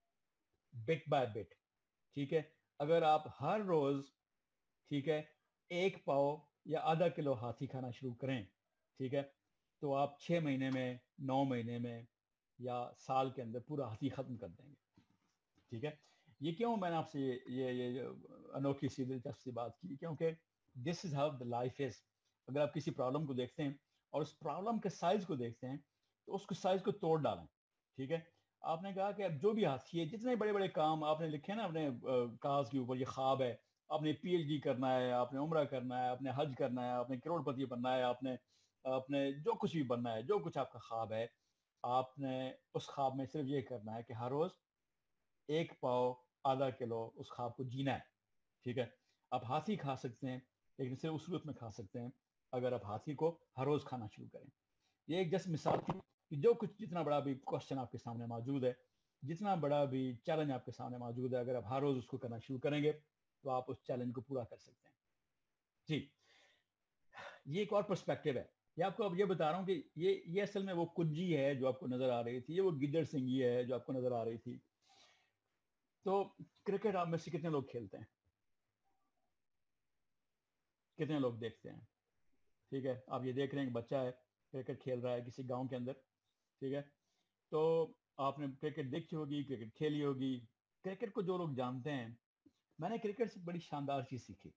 bit by bit, ٹھیک ہے. اگر آپ ہر روز, ٹھیک ہے, ایک پاؤ یا آدھا کلو ہاتھی کھانا شروع کریں, ٹھیک ہے, تو آپ چھ مہینے میں, نو مہینے میں یا سال کے اندر پورا ہاتھی ختم کر دیں گے, ٹھیک ہے. یہ کیوں میں نے آپ سے یہ یہ انوکھی سی دلچسپ سی بات کی, کیونکہ دس is how the life is. اگر آپ کسی پرابلم کو دیکھتے ہیں اور اس پرابلم کے سائز کو دیکھتے ہیں تو اس کو سائز کو توڑ ڈالیں, ٹھیک ہے. آپ نے کہا کہ اب جو بھی ہاتھی ہے, جتنے بڑے بڑے کام آپ نے لکھے نا اپنے کاغذ کے اوپر, یہ خواب ہے, آپ نے پی ایچ ڈی کرنا ہے, آپ نے عمرہ کرنا ہے, آپ نے حج کرنا ہے, آپ نے کروڑ پتی بننا ہے, آپ نے آپ نے جو کچھ بھی بننا ہے, جو کچھ آپ کا خواب ہے, آپ نے اس خواب میں صرف یہ کرنا ہے کہ ہر روز ایک پاؤ آدھا کلو اس خواب کو جینا ہے, ٹھیک ہے. آپ ہاتھی کھا سکتے ہیں, لیکن صرف اس صورت میں کھا سکتے ہیں اگر آپ ہاتھی کو ہر روز کھانا شروع کریں. یہ ایک جس مثال تھی کہ جو کچھ جتنا بڑا بھی کوشچن آپ کے سامنے موجود ہے, جتنا بڑا بھی چیلنج آپ کے سامنے موجود ہے, اگر آپ ہر روز اس کو کرنا شروع کریں گے تو آپ اس چیلنج کو پورا کر سکتے ہیں. جی یہ ایک اور پرسپیکٹیو ہے. یہ آپ کو اب یہ بتا رہا ہوں کہ یہ یہ اصل میں وہ کنجی ہے جو آپ کو نظر آ رہی تھی, یہ وہ گدڑ سنگھی ہے جو آپ کو نظر آ رہی تھی. تو کرکٹ آپ میں سے کتنے لوگ کھیلتے ہیں, کتنے لوگ دیکھتے ہیں؟ ٹھیک ہے, آپ یہ دیکھ رہے ہیں کہ بچہ ہے کرکٹ کھیل رہا ہے کسی گاؤں کے اندر, ٹھیک ہے. تو آپ نے کرکٹ دیکھی ہوگی, کرکٹ کھیلی ہوگی. کرکٹ کو جو لوگ جانتے ہیں, میں نے کرکٹ سے بڑی شاندار چیز سیکھی,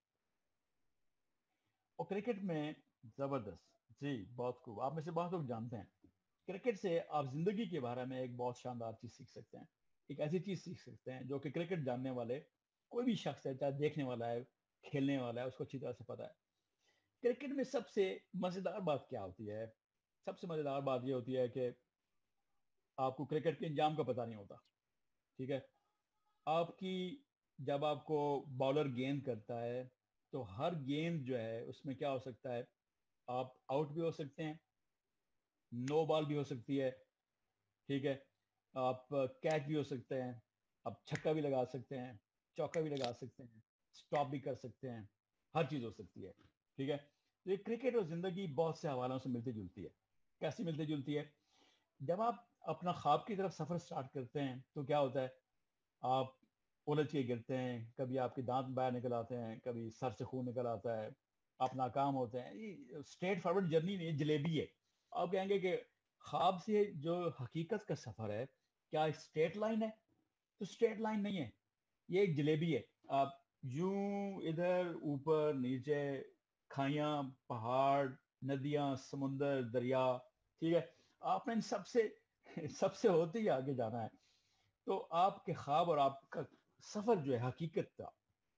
اور کرکٹ میں زبردست, جی بہت خوب, آپ میں سے بہت لوگ جانتے ہیں کرکٹ سے آپ زندگی کے بارے میں ایک بہت شاندار چیز سیکھ سکتے ہیں. ایک ایسی چیز سیکھ سکتے ہیں جو کہ کرکٹ جاننے والے کوئی بھی شخص ہے, چاہے دیکھنے والا ہے, کھیلنے والا ہے, اس کو اچھی طرح سے پتا ہے. کرکٹ میں سب سے مزیدار بات کیا ہوتی ہے؟ سب سے مزیدار بات یہ ہوتی ہے کہ آپ کو کرکٹ کے انجام کا پتہ نہیں ہوتا, ٹھیک ہے. آپ کی جب آپ کو بالر گیند کرتا ہے تو ہر گیند جو ہے اس میں کیا ہو سکتا ہے آپ آؤٹ بھی ہو سکتے ہیں, نو بال بھی ہو سکتی ہے, ٹھیک ہے, آپ کیچ بھی ہو سکتے ہیں, آپ چھکا بھی لگا سکتے ہیں, چوکا بھی لگا سکتے ہیں, اسٹاپ بھی کر سکتے ہیں, ہر چیز ہو سکتی ہے, ٹھیک ہے. یہ کرکٹ اور زندگی بہت سے حوالوں سے ملتی جلتی ہے. کیسی ملتی جلتی ہے؟ جب آپ اپنا خواب کی طرف سفر سٹارٹ کرتے ہیں تو کیا ہوتا ہے, آپ الجھ کے گرتے ہیں, کبھی آپ کے دانت باہر نکل آتے ہیں, کبھی سر سے خون نکل آتا ہے, آپ ناکام ہوتے ہیں. یہ اسٹریٹ فارورڈ جرنی نہیں, جلیبی ہے. آپ کہیں گے کہ خواب سے جو حقیقت کا سفر ہے کیا اسٹریٹ لائن ہے؟ تو اسٹریٹ لائن نہیں ہے, یہ ایک جلیبی ہے. آپ یوں ادھر اوپر نیچے, کھائیاں, پہاڑ, ندیاں, سمندر, دریا, ٹھیک ہے, آپ نے ان سب سے سب سے ہوتے ہی آگے جانا ہے. تو آپ کے خواب اور آپ کا سفر جو ہے حقیقت کا,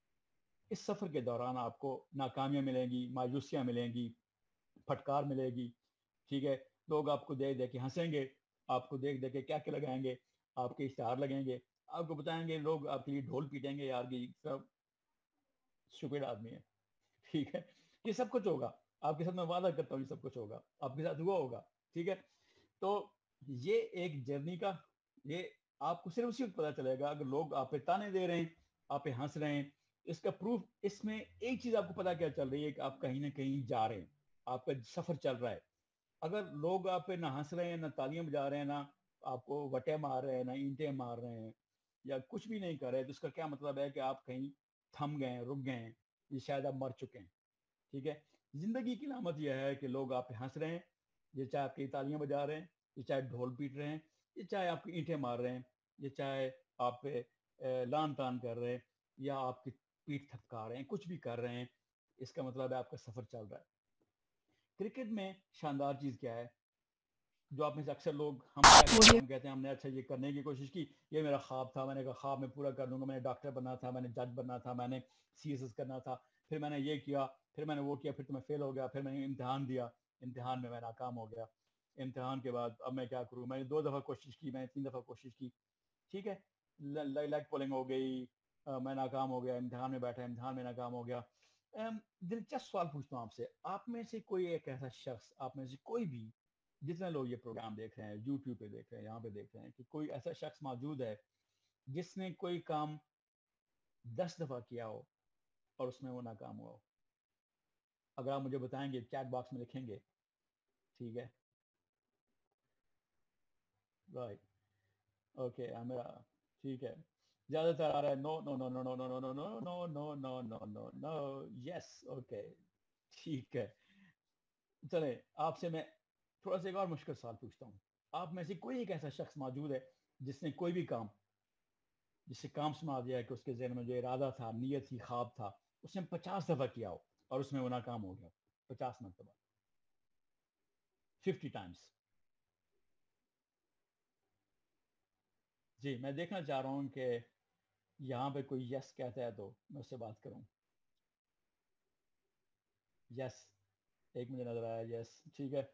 اس سفر کے دوران آپ کو ناکامیاں ملیں گی, مایوسیاں ملیں گی, پھٹکار ملے گی, ٹھیک ہے. لوگ آپ کو دیکھ دیکھ کے ہنسیں گے, آپ کو دیکھ دیکھ کے کیا کیا لگائیں گے, آپ کے اشتہار لگیں گے, آپ کو بتائیں گے, لوگ آپ کے لیے ڈھول پیٹیں گے, یار یہ سب اسٹوپڈ آدمی ہے, ٹھیک ہے. یہ سب کچھ ہوگا, آپ کے ساتھ میں وعدہ کرتا ہوں یہ سب کچھ ہوگا, آپ کے ساتھ ہوا ہوگا, ٹھیک ہے. تو یہ ایک جرنی کا, یہ آپ کو صرف اسی وقت پتا چلے گا اگر لوگ آپ پہ تانے دے رہے ہیں, آپ پہ ہنس رہے ہیں. اس کا پروف اس میں ایک چیز آپ کو پتا کیا چل رہی ہے کہ آپ کہیں نہ کہیں جا رہے ہیں, آپ کا سفر چل رہا ہے. اگر لوگ آپ پہ نہ ہنس رہے ہیں, نہ تالیاں بجا رہے ہیں, نہ آپ کو وٹے مار رہے ہیں, نہ اینٹیں مار رہے ہیں, یا کچھ بھی نہیں کر رہے, تو اس کا کیا مطلب ہے کہ آپ کہیں تھم گئے ہیں, رک گئے ہیں, یہ شاید آپ مر چکے ہیں, ٹھیک ہے. زندگی کی علامت یہ ہے کہ لوگ آپ پہ ہنس رہے ہیں, یہ چاہے آپ کی تالیاں بجا رہے ہیں, یہ چاہے ڈھول پیٹ رہے ہیں, یہ چاہے آپ کی اینٹیں مار رہے ہیں, یہ چاہے آپ پہ لان تان کر رہے ہیں, یا آپ کی پیٹ تھپکا رہے ہیں, کچھ بھی کر رہے ہیں, اس کا مطلب ہے آپ کا سفر چل رہا ہے. کرکٹ میں شاندار چیز کیا ہے, جو آپ میں سے اکثر لوگ, ہم کیا کہتے ہیں, ہم کہتے ہیں ہم نے اچھا یہ کرنے کی کوشش کی, یہ میرا خواب تھا, میں نے کہا خواب میں پورا کر دوں گا, میں نے ڈاکٹر بننا تھا, میں نے جج بننا تھا, میں نے سی ایس ایس کرنا تھا, پھر میں نے یہ کیا, پھر میں نے وہ کیا, پھر تو میں فیل ہو گیا, پھر میں نے امتحان دیا, امتحان میں میں ناکام ہو گیا, امتحان کے بعد اب میں کیا کروں, میں نے دو دفعہ کوشش کی, میں نے تین دفعہ کوشش کی, ٹھیک ہے, لیگ پولنگ ہو گئی, میں ناکام ہو گیا, امتحان میں بیٹھا, امتحان میں ناکام ہو گیا. دلچسپ سوال پوچھتا ہوں آپ سے, آپ میں سے کوئی ایک ایسا شخص, آپ میں سے کوئی بھی, جتنے لوگ یہ پروگرام دیکھ رہے ہیں, یوٹیوب پہ دیکھ رہے ہیں, یہاں پہ دیکھ رہے ہیں, کہ کوئی ایسا شخص موجود ہے جس نے کوئی کام دس دفعہ کیا ہو اور اس میں وہ ناکام ہوا ہو؟ اگر آپ مجھے بتائیں گے, چیٹ باکس میں لکھیں گے, ٹھیک ہے, رائٹ, اوکے, میرا ٹھیک ہے, زیادہ تر آ رہا ہے نو نو نو نو نو نو نو نو نو نو نو نو نو نو یس, اوکے, ٹھیک ہے. چلے آپ سے میں تھوڑا سا ایک اور مشکل سوال پوچھتا ہوں, آپ میں سے کوئی ایک ایسا شخص موجود ہے جس نے کوئی بھی کام, جس سے کام سنا دیا کہ اس کے ذہن میں جو ارادہ تھا, نیت تھی, خواب تھا, اس نے پچاس دفعہ کیا ہو اور اس میں وہ ناکام ہو گیا, پچاس مرتبہ, ففٹی ٹائمس. جی, میں دیکھنا چاہ رہا ہوں کہ یہاں پہ کوئی یس کہتا ہے تو میں اس سے بات کروں. یس, ایک مجھے نظر آیا, یس, ٹھیک ہے.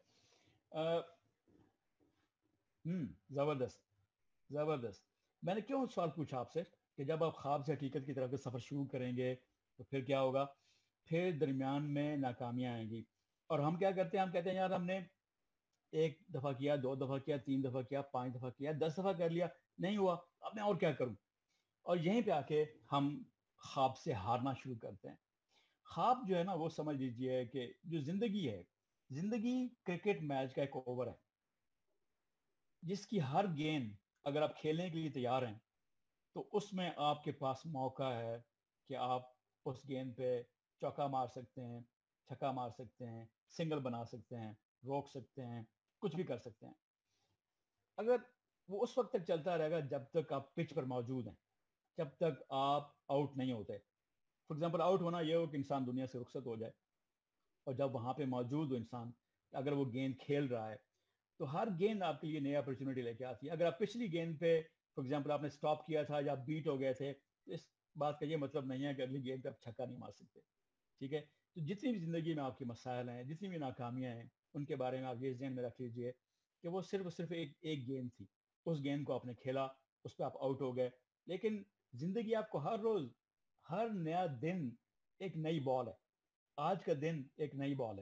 ہم زبردست, زبردست. میں نے کیوں سوال پوچھا آپ سے کہ جب آپ خواب سے حقیقت کی طرف سفر شروع کریں گے تو پھر کیا ہوگا, پھر درمیان میں ناکامیاں آئیں گی. اور ہم کیا کرتے ہیں, ہم کہتے ہیں یار ہم نے ایک دفعہ کیا, دو دفعہ کیا, تین دفعہ کیا, پانچ دفعہ کیا, دس دفعہ کر لیا, نہیں ہوا, اب میں اور کیا کروں. اور یہیں پہ آ کے ہم خواب سے ہارنا شروع کرتے ہیں. خواب جو ہے نا, وہ سمجھ لیجیے کہ جو زندگی ہے, زندگی کرکٹ میچ کا ایک اوور ہے, جس کی ہر گیند اگر آپ کھیلنے کے لیے تیار ہیں تو اس میں آپ کے پاس موقع ہے کہ آپ اس گیند پہ چوکا مار سکتے ہیں, چھکا مار سکتے ہیں, سنگل بنا سکتے ہیں, روک سکتے ہیں, کچھ بھی کر سکتے ہیں. اگر وہ اس وقت تک چلتا رہے گا جب تک آپ پچ پر موجود ہیں, جب تک آپ آؤٹ نہیں ہوتے. فار ایگزامپل, آؤٹ ہونا یہ ہو کہ انسان دنیا سے رخصت ہو جائے, اور جب وہاں پہ موجود ہو انسان, اگر وہ گیند کھیل رہا ہے تو ہر گیند آپ کے لیے نئی اپرچونٹی لے کے آتی ہے. اگر آپ پچھلی گیند پہ فار ایگزامپل آپ نے اسٹاپ کیا تھا یا بیٹ ہو گئے تھے, تو اس بات کا یہ مطلب نہیں ہے کہ اگلی گیند پہ آپ چھکا نہیں مار سکتے, ٹھیک ہے. تو جتنی بھی زندگی میں آپ کے مسائل ہیں, جتنی بھی ناکامیاں ہیں, ان کے بارے میں آپ یہ ذہن میں رکھ لیجئے کہ وہ صرف صرف ایک ایک گیند تھی. اس گیند کو آپ نے کھیلا, اس پہ آپ آؤٹ ہو گئے, لیکن زندگی آپ کو ہر روز, ہر نیا دن ایک نئی بال ہے. آج کا دن ایک نئی بال ہے,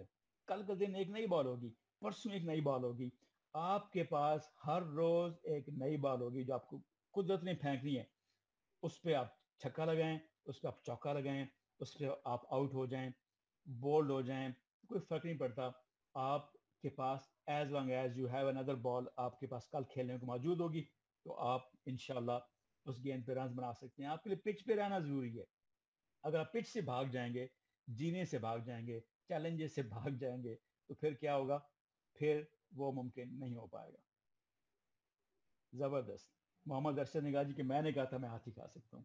کل کا دن ایک نئی بال ہوگی, پرسوں ایک نئی بال ہوگی. آپ کے پاس ہر روز ایک نئی بال ہوگی جو آپ کو قدرت نے پھینکنی ہے. اس پہ آپ چھکا لگائیں, اس پہ آپ چوکا لگائیں, اس پہ آپ آؤٹ ہو جائیں, بولڈ ہو جائیں, کوئی فرق نہیں پڑتا. آپ کے پاس as long as you have اندر بال آپ کے پاس کل کھیلنے کو موجود ہوگی, تو آپ انشاءاللہ اس گیند پہ رنز بنا سکتے ہیں. آپ کے لیے پچ پہ رہنا ضروری ہے. اگر آپ پچ سے بھاگ جائیں گے, جینے سے بھاگ جائیں گے, چیلنجز سے بھاگ جائیں گے, تو پھر کیا ہوگا؟ پھر وہ ممکن نہیں ہو پائے گا. زبردست. محمد ارشد نے کہا جی کہ میں نے کہا تھا میں ہاتھی کھا سکتا ہوں.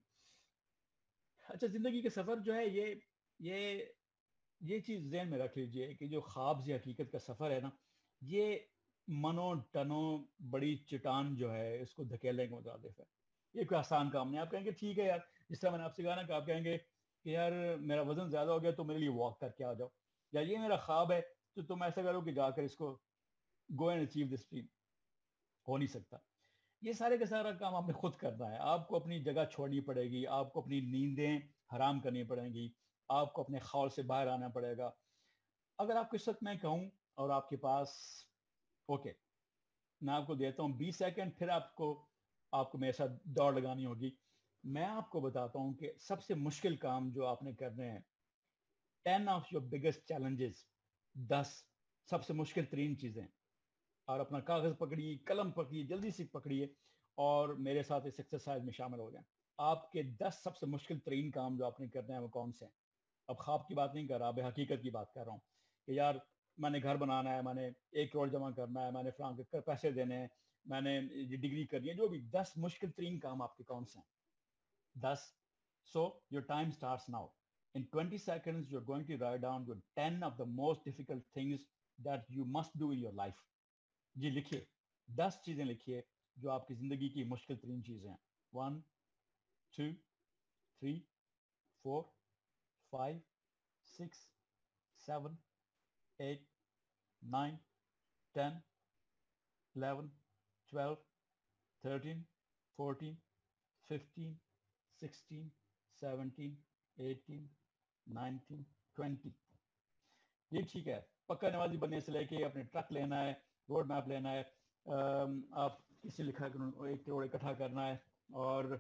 اچھا, زندگی کے سفر جو ہے یہ یہ یہ چیز ذہن میں رکھ لیجئے کہ جو خواب سے حقیقت کا سفر ہے نا, یہ منو ٹنو بڑی چٹان جو ہے اس کو دھکیلنے کے مترادف ہے. یہ کوئی آسان کام نہیں. آپ کہیں گے ٹھیک ہے یار, جس طرح میں نے آپ سے کہا نا کہ آپ کہیں گے کہ یار میرا وزن زیادہ ہو گیا تو میرے لیے واک کر کے آ جاؤ, یا یہ میرا خواب ہے تو تم ایسا کرو کہ جا کر اس کو go and achieve this dream. ہو نہیں سکتا. یہ سارے کا سارا کام آپ نے خود کرنا ہے. آپ کو اپنی جگہ چھوڑنی پڑے گی, آپ کو اپنی نیندیں حرام کرنی پڑیں گی, آپ کو اپنے خول سے باہر آنا پڑے گا. اگر آپ کو اس وقت میں کہوں اور آپ کے پاس اوکے میں آپ کو دیتا ہوں بیس سیکنڈ, پھر آپ کو آپ کو میرے ساتھ دوڑ لگانی ہوگی. میں آپ کو بتاتا ہوں کہ سب سے مشکل کام جو آپ نے کرنے ہیں, ten of your biggest challenges, دس سب سے مشکل ترین چیزیں, اور اپنا کاغذ پکڑیے, قلم پکڑیے, جلدی سے پکڑیے اور میرے ساتھ اس ایکسرسائز میں شامل ہو جائیں. آپ کے دس سب سے مشکل ترین کام جو آپ نے کرنے ہیں وہ کون سے ہیں؟ اب خواب کی بات نہیں کر رہا, اب حقیقت کی بات کر رہا ہوں کہ یار میں نے گھر بنانا ہے, میں نے ایک کروڑ جمع کرنا ہے, میں نے فلاں کے پیسے دینے ہیں, میں نے ڈگری کرنی ہے, جو بھی دس مشکل ترین کام آپ کے کون سے ہیں؟ دس. So your time starts now. In twenty seconds you're going to write down your ten of the most difficult things that you must do in your life. جی لکھیے, دس چیزیں لکھیے جو آپ کی زندگی کی مشکل ترین چیزیں ہیں. One, two, three, four, five, six, seven, eight, nine, ten, eleven, twelve, thirteen, fourteen, fifteen, sixteen, seventeen, eighteen, nineteen, twenty. یہ ٹھیک ہے. پکا نمازی بننے سے لے کے اپنے ٹرک لینا ہے, روڈ میپ لینا ہے, آپ کسی لکھا ایک کروڑ اکٹھا کرنا ہے, اور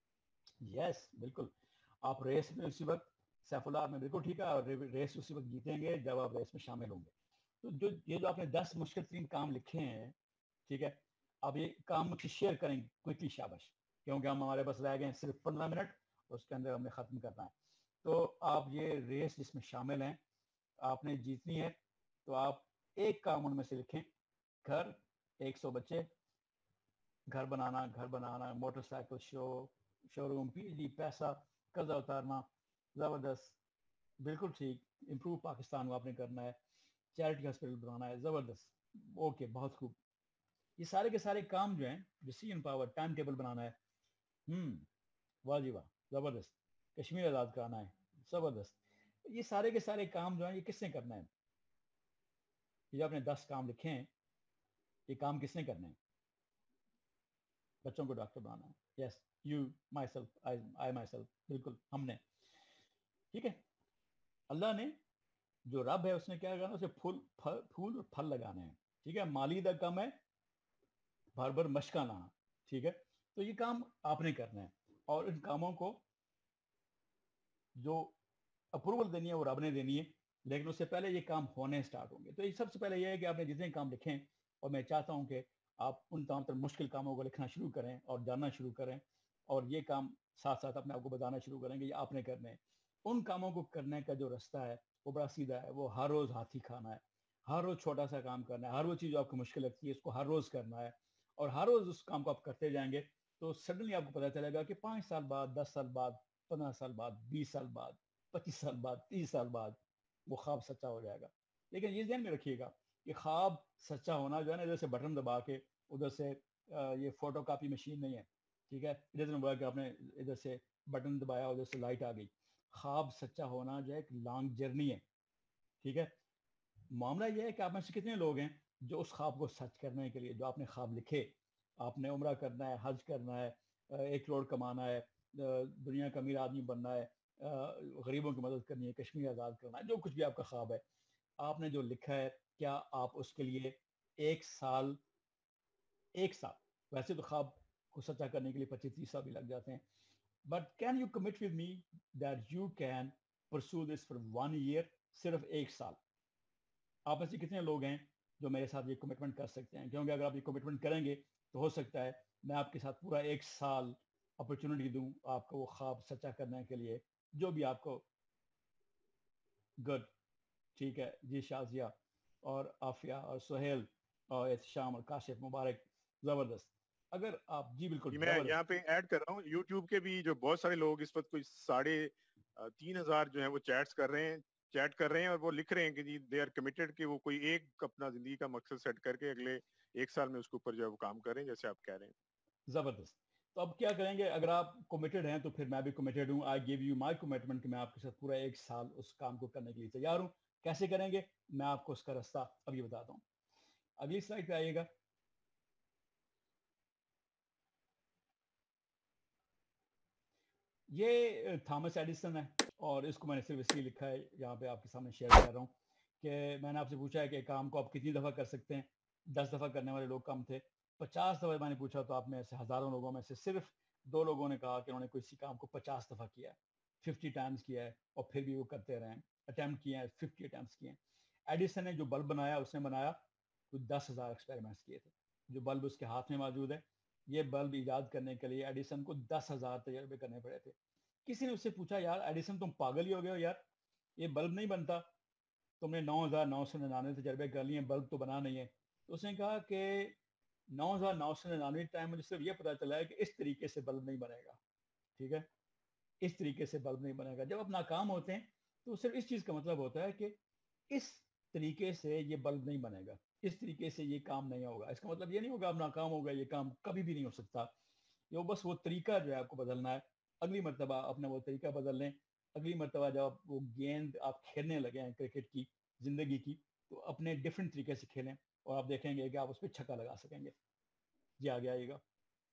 یس بالکل آپ ریس میں اسی وقت, سیف اللہ میں بالکل ٹھیک ہے, اور ریس اسی وقت جیتیں گے جب آپ ریس میں شامل ہوں گے. تو جو یہ جو آپ نے دس مشکل ترین کام لکھے ہیں, ٹھیک ہے, آپ یہ کام مجھ سے شیئر کریں گے کوئکلی, شاباش, کیونکہ ہم ہمارے پاس رہ گئے ہیں صرف پندرہ منٹ, اور اس کے اندر ہم نے ختم کرنا ہے. تو آپ یہ ریس جس میں شامل ہیں آپ نے جیتنی ہے, تو آپ ایک کام ان میں سے لکھیں. گھر, ایک سو بچے, گھر بنانا, گھر بنانا, موٹر سائیکل شو شو روم, پی جی, پیسہ, قرضہ اتارنا. زبردست, بالکل ٹھیک. امپروو پاکستان کو آپ نے کرنا ہے, چیریٹی ہاسپٹل بنانا ہے. زبردست, اوکے, بہت خوب. یہ سارے کے سارے کام جو ہیں, ڈیسیژن پاور, ٹائم ٹیبل بنانا ہے, ہوں واہ جی واہ, زبردست. کشمیر آزاد کرانا ہے, زبردست. یہ سارے کے سارے کام جو ہیں یہ کس نے کرنا ہے؟ یہ جو آپ نے دس کام لکھے ہیں, یہ کام کس نے کرنے ہیں؟ بچوں کو ڈاکٹر بنانا ہے. Yes, you, myself, I myself, بالکل ہم نے. ٹھیک ہے, اللہ نے جو رب ہے اس نے کیا کرنا, اسے پھول پھول اور پھل لگانے ہیں. ٹھیک ہے, مالی دا کم ہے, بھر بھر مشکا لانا. ٹھیک ہے, تو یہ کام آپ نے کرنا ہے, اور ان کاموں کو جو اپروول دینی ہے وہ رب نے دینی ہے, لیکن اس سے پہلے یہ کام ہونے سٹارٹ ہوں گے. تو یہ سب سے پہلے یہ ہے کہ آپ نے جتنے کام لکھے ہیں, اور میں چاہتا ہوں کہ آپ ان تمام تر مشکل کاموں کو لکھنا شروع کریں اور جاننا شروع کریں, اور یہ کام ساتھ ساتھ اپنے آپ کو بتانا شروع کریں کہ یہ آپ نے کرنے ہیں. ان کاموں کو کرنے کا جو رستہ ہے وہ بڑا سیدھا ہے. وہ ہر روز ہاتھی کھانا ہے, ہر روز چھوٹا سا کام کرنا ہے, ہر وہ چیز جو آپ کو مشکل لگتی ہے اس کو ہر روز کرنا ہے, اور ہر روز اس کام کو آپ کرتے جائیں گے تو سڈنلی آپ کو پتہ چلے گا کہ پانچ سال بعد, دس سال بعد, پندرہ سال بعد, بیس سال بعد, پچیس سال بعد, تیس سال بعد وہ خواب سچا ہو جائے گا. لیکن یہ ذہن میں رکھیے گا کہ خواب سچا ہونا جو ہے نا, ادھر سے بٹن دبا کے ادھر سے یہ فوٹو کاپی مشین نہیں ہے. ٹھیک ہے, ادھر سے بولا کہ آپ نے ادھر سے بٹن دبایا, ادھر سے لائٹ آ گئی. خواب سچا ہونا جو ہے ایک لانگ جرنی ہے. ٹھیک ہے, معاملہ یہ ہے کہ آپ میں سے کتنے لوگ ہیں جو اس خواب کو سچ کرنے کے لیے, جو آپ نے خواب لکھے, آپ نے عمرہ کرنا ہے, حج کرنا ہے, ایک کروڑ کمانا ہے, دنیا کا امیر آدمی بننا ہے, غریبوں کی مدد کرنی ہے, کشمیر آزاد کرنا ہے, جو کچھ بھی آپ کا خواب ہے, آپ نے جو لکھا ہے کیا آپ اس کے لیے ایک سال ایک سال ویسے تو خواب کو سچا کرنے کے لیے پچیس تیس سال بھی لگ جاتے ہیں, but can you commit with me that you can pursue this for one year, صرف ایک سال؟ آپ میں سے کتنے لوگ ہیں جو میرے ساتھ یہ کمٹمنٹ کر سکتے ہیں؟ کیونکہ اگر آپ یہ کمٹمنٹ کریں گے تو ہو سکتا ہے میں آپ کے ساتھ پورا ایک سال اپرچونٹی دوں آپ کو وہ خواب سچا کرنے کے لیے, جو بھی آپ کو. گڈ, ٹھیک ہے جی. شازیہ اور عافیہ اور سہیل اور احتشام اور کاشف, مبارک, زبردست. اگر آپ جی بالکل میں یہاں پہ ایڈ کر رہا ہوں یوٹیوب کے بھی جو بہت سارے لوگ اس وقت کوئی ساڑھے تین ہزار جو ہیں وہ چیٹس کر رہے ہیں چیٹ کر رہے ہیں اور وہ لکھ رہے ہیں کہ جی دے آر کمیٹڈ کہ وہ کوئی ایک اپنا زندگی کا مقصد سیٹ کر کے اگلے ایک سال میں اس کے اوپر جو ہے وہ کام کر رہے ہیں جیسے آپ کہہ رہے ہیں. زبردست. تو اب کیا کریں گے, اگر آپ کمیٹڈ ہیں تو پھر میں بھی کمیٹڈ ہوں. I give you my commitment کہ میں آپ کے ساتھ پورا ایک سال اس کام کو کرنے کے لیے تیار ہوں. کیسے کریں گے میں آپ کو اس کا راستہ ابھی بتاتا ہوں. اگلی سلائڈ پہ آئیے گا. یہ تھامس ایڈیسن ہے اور اس کو میں نے صرف اس لیے لکھا ہے, یہاں پہ آپ کے سامنے شیئر کر رہا ہوں, کہ میں نے آپ سے پوچھا ہے کہ کام کو آپ کتنی دفعہ کر سکتے ہیں. دس دفعہ کرنے والے لوگ کم تھے. پچاس دفعہ میں نے پوچھا تو آپ میں سے ہزاروں لوگوں میں سے صرف دو لوگوں نے کہا کہ انہوں نے کسی کام کو پچاس دفعہ کیا ہے, ففٹی ٹائمز کیا ہے, اور پھر بھی وہ کرتے رہے ہیں, اٹیمپٹ کیے ہیں, ففٹی اٹیمپٹس کیے ہیں. ایڈیسن نے جو بلب بنایا اس نے بنایا کوئی دس ہزار ایکسپیریمنٹس کیے تھے. جو بلب اس کے ہاتھ میں موجود ہے, یہ بلب ایجاد کرنے کے لیے ایڈیسن کو دس ہزار تجربے کرنے پڑے تھے. کسی نے اس سے پوچھا یار ایڈیسن تم پاگل ہی ہو گئے ہو یار, یہ بلب نہیں بنتا, تم نے نو ہزار نو سو ننانوے تجربے کر لیے, بلب تو بنا نہیں ہے. تو اس نے کہا کہ نو ہزار نو سو ننانوے ٹائم مجھے صرف یہ پتا چلا ہے کہ اس طریقے سے بلب نہیں بنے گا. ٹھیک ہے, اس طریقے سے بلب نہیں بنے گا. جب آپ ناکام ہوتے ہیں تو صرف اس چیز کا مطلب ہوتا ہے کہ اس طریقے سے یہ بلب نہیں بنے گا, اس طریقے سے یہ کام نہیں ہوگا. اس کا مطلب یہ نہیں ہوگا آپ ناکام ہو گئے, یہ کام کبھی بھی نہیں ہو سکتا. یہ بس وہ طریقہ جو ہے آپ کو بدلنا ہے. اگلی مرتبہ اپنا وہ طریقہ بدل لیں. اگلی مرتبہ جب آپ وہ گیند آپ کھیلنے لگے ہیں کرکٹ کی زندگی کی, تو اپنے ڈفرینٹ طریقے سے کھیلیں اور آپ دیکھیں گے کہ آپ اس پہ چھکا لگا سکیں گے. جی آگے آئیے گا.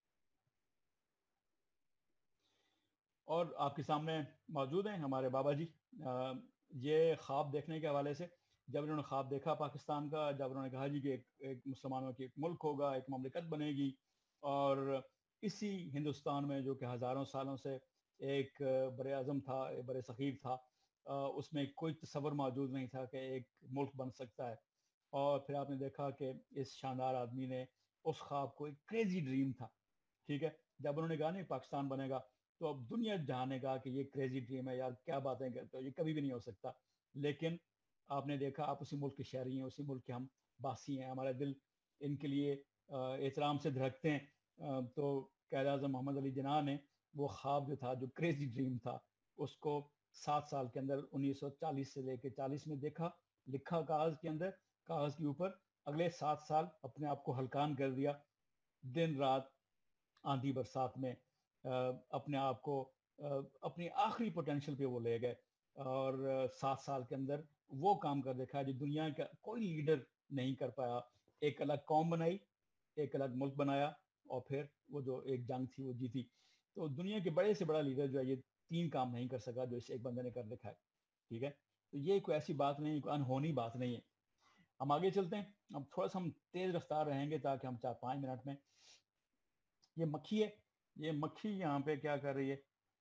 اور آپ کے سامنے موجود ہیں ہمارے بابا جی. یہ خواب دیکھنے کے حوالے سے, جب انہوں نے خواب دیکھا پاکستان کا, جب انہوں نے کہا جی کہ ایک, ایک مسلمانوں کی ایک ملک ہوگا, ایک مملکت بنے گی, اور اسی ہندوستان میں جو کہ ہزاروں سالوں سے ایک بر اعظم تھا, ایک بر صغیر تھا, اس میں کوئی تصور موجود نہیں تھا کہ ایک ملک بن سکتا ہے. اور پھر آپ نے دیکھا کہ اس شاندار آدمی نے اس خواب کو, ایک کریزی ڈریم تھا, ٹھیک ہے, جب انہوں نے کہا نہیں پاکستان بنے گا, تو اب دنیا جانے گا کہ یہ کریزی ڈریم ہے یار, کیا باتیں کرتے ہو, یہ کبھی بھی نہیں ہو سکتا. لیکن آپ نے دیکھا آپ اسی ملک کے شہری ہیں, اسی ملک کے ہم باسی ہیں, ہمارے دل ان کے لیے احترام سے دھڑکتے ہیں. تو قائد اعظم محمد علی جناح نے وہ خواب جو تھا, جو کریزی ڈریم تھا, اس کو سات سال کے اندر انیس سو چالیس سے لے کے چالیس میں دیکھا, لکھا کاغذ کے اندر, کاغذ کے اوپر, اگلے سات سال اپنے آپ کو ہلکان کر دیا, دن رات آندھی برسات میں اپنے آپ کو اپنی آخری پوٹینشل پہ وہ لے گئے, اور سات سال کے اندر وہ کام کر دیکھا جو دنیا کا کوئی لیڈر نہیں کر پایا. ایک الگ قوم بنائی, ایک الگ ملک بنایا, اور پھر وہ جو ایک جنگ تھی وہ جیتی. تو دنیا کے بڑے سے بڑا لیڈر جو ہے یہ تین کام نہیں کر سکا جو اس ایک بندے نے کر دکھا ہے. ٹھیک ہے, تو یہ کوئی ایسی بات نہیں, کوئی انہونی بات نہیں ہے. ہم آگے چلتے ہیں, اب تھوڑا سا ہم تیز رفتار رہیں گے تاکہ ہم چار پانچ منٹ میں. یہ مکھی ہے, یہ مکھی یہاں پہ کیا کر رہی ہے,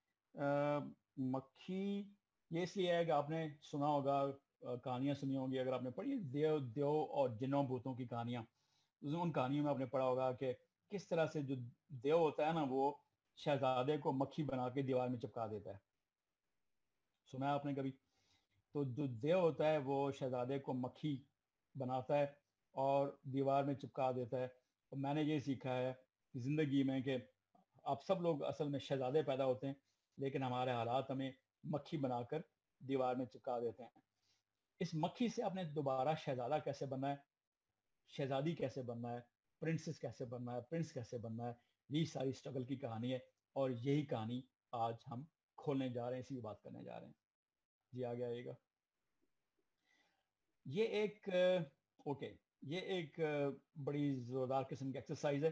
مکھی یہ اس لیے ہے کہ آپ نے سنا ہوگا, کہانیاں سنی ہوں گی, اگر آپ نے پڑھی دیو دیو اور جنوں بھوتوں کی کہانیاں, ان کہانیوں میں آپ نے پڑھا ہوگا کہ کس طرح سے جو دیو ہوتا ہے نا, وہ شہزادے کو مکھی بنا کے دیوار میں چپکا دیتا ہے. سنا ہے آپ نے کبھی؟ تو جو دیو ہوتا ہے وہ شہزادے کو مکھی بناتا ہے اور دیوار میں چپکا دیتا ہے. تو میں نے یہ سیکھا ہے زندگی میں کہ آپ سب لوگ اصل میں شہزادے پیدا ہوتے ہیں, لیکن ہمارے حالات ہمیں مکھی بنا کر دیوار میں چپکا دیتے ہیں. اس مکھی سے آپ نے دوبارہ شہزادہ کیسے بننا ہے, شہزادی کیسے بننا ہے, پرنسس کیسے بننا ہے, پرنس کیسے بننا ہے, یہی ساری اسٹرگل کی کہانی ہے, اور یہی کہانی آج ہم کھولنے جا رہے ہیں, اسی بات کرنے جا رہے ہیں. جی آگے آئیے گا. یہ ایک اوکے یہ ایک بڑی زوردار قسم کی ایکسرسائز ہے,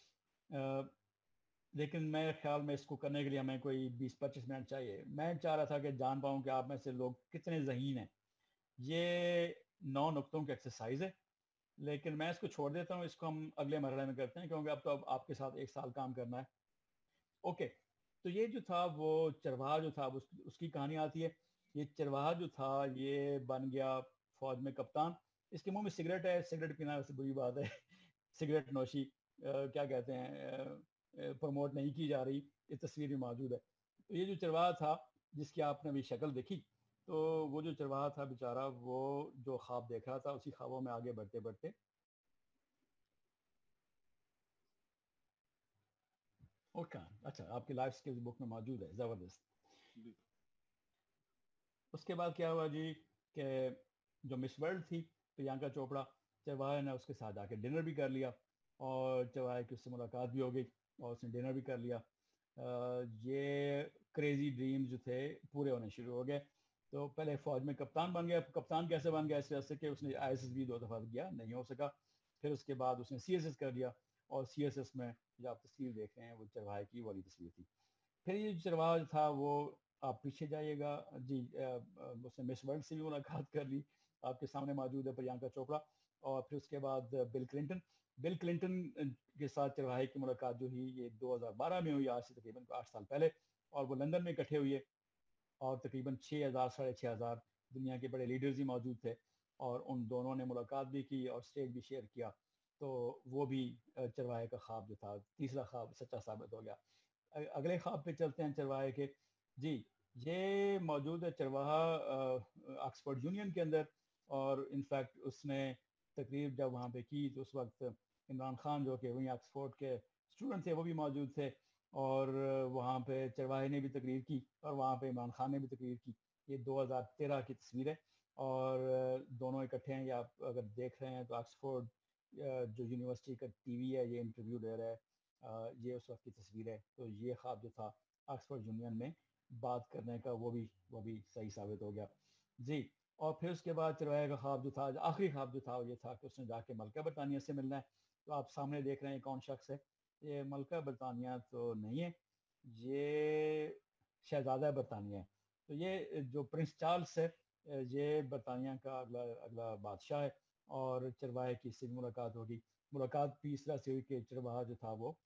لیکن میرے خیال میں اس کو کرنے کے لیے ہمیں کوئی بیس پچیس منٹ چاہیے. میں چاہ رہا تھا کہ جان پاؤں کہ آپ میں سے لوگ کتنے ذہین ہیں. یہ نو نقطوں کی ایکسرسائز ہے، لیکن میں اس کو چھوڑ دیتا ہوں، اس کو ہم اگلے مرحلے میں کرتے ہیں کیونکہ اب تو اب آپ کے ساتھ ایک سال کام کرنا ہے. اوکے، تو یہ جو تھا وہ چرواہا جو تھا اس, اس کی کہانی آتی ہے. یہ چرواہا جو تھا یہ بن گیا فوج میں کپتان. اس کے منہ میں سگریٹ ہے، سگریٹ پینا ویسے بری بات ہے سگریٹ نوشی کیا کہتے ہیں پروموٹ نہیں کی جا رہی، یہ تصویر بھی موجود ہے. تو یہ جو چرواہا تھا جس کی آپ نے ابھی شکل دیکھی، تو وہ جو چرواہا تھا بیچارہ، وہ جو خواب دیکھ رہا تھا اسی خوابوں میں آگے بڑھتے بڑھتے اوکے. اچھا، آپ کی لائف اسکلز بک میں موجود ہے، زبردست. اس کے بعد کیا ہوا جی کہ جو مس ورلڈ تھی پریانکا چوپڑا، چرواہے نے اس کے ساتھ جا کے ڈنر بھی کر لیا اور چرواہے کی اس سے ملاقات بھی ہو گئی اور اس نے ڈنر بھی کر لیا. یہ کریزی ڈریمز جو تھے پورے ہونے شروع ہو گئے. تو پہلے فوج میں کپتان بن گیا. کپتان کیسے بن گیا؟ اس وجہ سے کہ اس نے آئی ایس ایس بھی دو دفعہ کیا، نہیں ہو سکا. پھر اس کے بعد اس نے سی ایس ایس کر لیا، اور سی ایس ایس میں جو آپ تصویر دیکھ رہے ہیں وہ چرواہے کی والی تصویر تھی. پھر یہ جو چرواہا تھا وہ آپ پیچھے جائیے گا جی، اس نے مس ورلڈ سے بھی ملاقات کر لی، آپ کے سامنے موجود ہے پریانکا چوپڑا. اور پھر اس کے بعد بل کلنٹن بل کلنٹن کے ساتھ چرواہے کی ملاقات جو ہوئی یہ دو ہزار بارہ میں ہوئی، آج سے تقریباً آٹھ سال پہلے. اور وہ لندن میں اکٹھے ہوئے اور تقریباً چھ ہزار ساڑھے چھ ہزار دنیا کے بڑے لیڈرز ہی موجود تھے، اور ان دونوں نے ملاقات بھی کی اور اسٹیج بھی شیئر کیا. تو وہ بھی چرواہے کا خواب جو تھا تیسرا خواب سچا ثابت ہو گیا. اگلے خواب پہ چلتے ہیں چرواہے کے. جی، یہ موجود ہے چرواہا آکسفورڈ یونین کے اندر، اور انفیکٹ اس نے تقریب جب وہاں پہ کی تو اس وقت عمران خان جو کہ وہیں آکسفورڈ کے اسٹوڈنٹ تھے وہ بھی موجود تھے، اور وہاں پہ چرواہے نے بھی تقریر کی اور وہاں پہ عمران خان نے بھی تقریر کی. یہ دو ہزار تیرہ کی تصویر ہے، اور دونوں اکٹھے ہیں. یا آپ اگر دیکھ رہے ہیں تو آکسفورڈ جو یونیورسٹی کا ٹی وی ہے یہ انٹرویو لے رہا ہے، یہ اس وقت کی تصویر ہے. تو یہ خواب جو تھا آکسفورڈ یونین میں بات کرنے کا وہ بھی وہ بھی صحیح ثابت ہو گیا جی. اور پھر اس کے بعد چرواہے کا خواب جو تھا، آخری خواب جو تھا وہ یہ تھا کہ اس نے جا کے ملکہ برطانیہ سے ملنا ہے. تو آپ سامنے دیکھ رہے ہیں کون شخص ہے. یہ ملکہ برطانیہ تو نہیں ہے، یہ شہزادہ برطانیہ ہے. تو یہ جو پرنس چارلس ہے یہ برطانیہ کا اگلا اگلا بادشاہ ہے. اور چرواہے کی اس سے ملاقات ہوگی. ملاقات بھی اس طرح سے ہوئی کہ چرواہا جو تھا وہ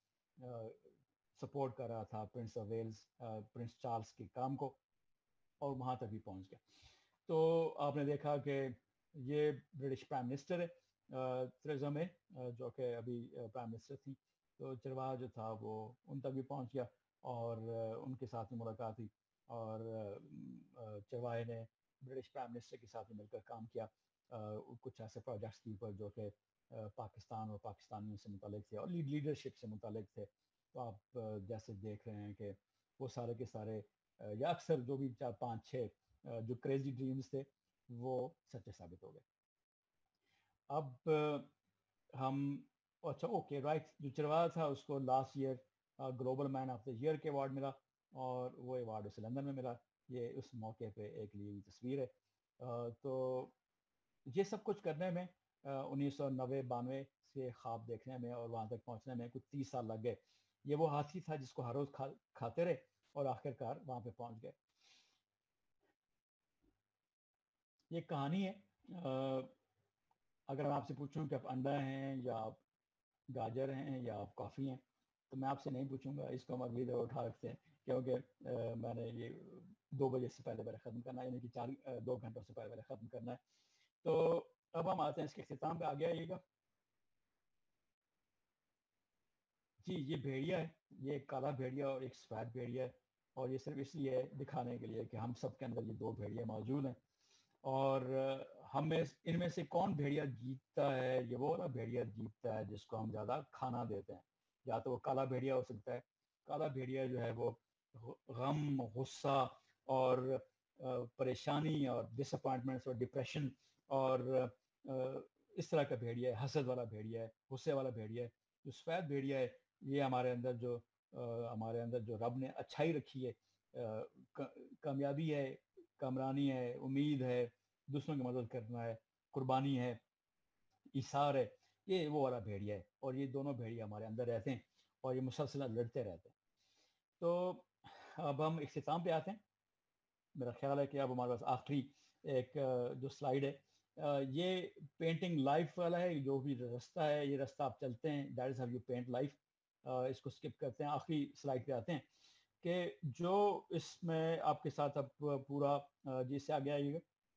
سپورٹ کر رہا تھا prince of Wales prince Charles کے کام کو، اور وہاں تک بھی پہنچ گیا. تو آپ نے دیکھا کہ یہ برٹش پرائم منسٹر ہے تھریزا مے، جو کہ ابھی پرائم منسٹر تھی. تو چرواہا جو تھا وہ ان تک بھی پہنچ گیا اور ان کے ساتھ ملاقات ہوئی، اور چرواہے نے برٹش پرائم منسٹر کے ساتھ مل کر کام کیا کچھ ایسے پروجیکٹس کے اوپر جو کہ پاکستان اور پاکستانیوں سے متعلق تھے اور لیڈرشپ سے متعلق تھے. تو آپ جیسے دیکھ رہے ہیں کہ وہ سارے کے سارے یا اکثر جو بھی چار پانچ چھ جو کریزی ڈریمز تھے وہ سچے ثابت ہو گئے. اب ہم اچھا اوکے رائٹ، جو چرواہا تھا اس کو last year global man of the year کے ایوارڈ ملا، اور وہ ایوارڈ اسے لندن میں ملا. یہ اس موقع پہ ایک لی ہوئی تصویر ہے. تو یہ سب کچھ کرنے میں انیس سو نوے بانوے سے خواب دیکھنے میں اور وہاں تک پہنچنے میں کچھ تیس سال لگ گئے. یہ وہ ہاتھی تھا جس کو ہر روز کھا کھاتے رہے اور آخر کار وہاں پہ پہنچ گئے. یہ کہانی ہے. اگر میں آپ سے پوچھوں کہ آپ انڈا ہیں یا آپ گاجر ہیں یا آپ کافی ہیں، تو میں آپ سے نہیں پوچھوں گا، اس کو ہم اگلی دفعہ اٹھا رکھتے ہیں، کیونکہ میں نے یہ دو بجے سے پہلے پہلے ختم کرنا ہے، یعنی کہ چار دو گھنٹوں سے پہلے پہلے ختم کرنا ہے. تو اب ہم آتے ہیں اس کے اختتام پہ. آگے آئیے گا جی. یہ بھیڑیا ہے، یہ ایک کالا بھیڑیا اور ایک سفید بھیڑیا ہے، اور یہ صرف اس لیے دکھانے کے لیے کہ ہم سب کے اندر یہ دو بھیڑیا موجود ہیں. اور ہم میں ان میں سے کون بھیڑیا جیتتا ہے؟ یہ وہ والا بھیڑیا جیتتا ہے جس کو ہم زیادہ کھانا دیتے ہیں. یا تو وہ کالا بھیڑیا ہو سکتا ہے. کالا بھیڑیا جو ہے وہ غم، غصہ اور پریشانی اور ڈس اپوائنٹمنٹس اور ڈپریشن اور اس طرح کا بھیڑیا ہے. حسد والا بھیڑیا ہے، غصے والا بھیڑیا ہے. جو سفید بھیڑیا ہے یہ ہمارے اندر جو ہمارے اندر جو رب نے اچھائی رکھی ہے، کامیابی ہے، کامرانی ہے، امید ہے، دوسروں کی مدد کرنا ہے، قربانی ہے، ایثار ہے، یہ وہ والا بھیڑیا ہے. اور یہ دونوں بھیڑیا ہمارے اندر رہتے ہیں اور یہ مسلسل لڑتے رہتے ہیں. تو اب ہم اختتام پہ آتے ہیں. میرا خیال ہے کہ اب ہمارے پاس آخری ایک جو سلائیڈ ہے یہ پینٹنگ لائف والا ہے، جو بھی رستہ ہے یہ رستہ آپ چلتے ہیں، that is how you paint life. اس کو اسکپ کرتے ہیں، آخری سلائڈ پہ آتے ہیں کہ جو اس میں آپ کے ساتھ اب پورا جی سے آگے آئیے گا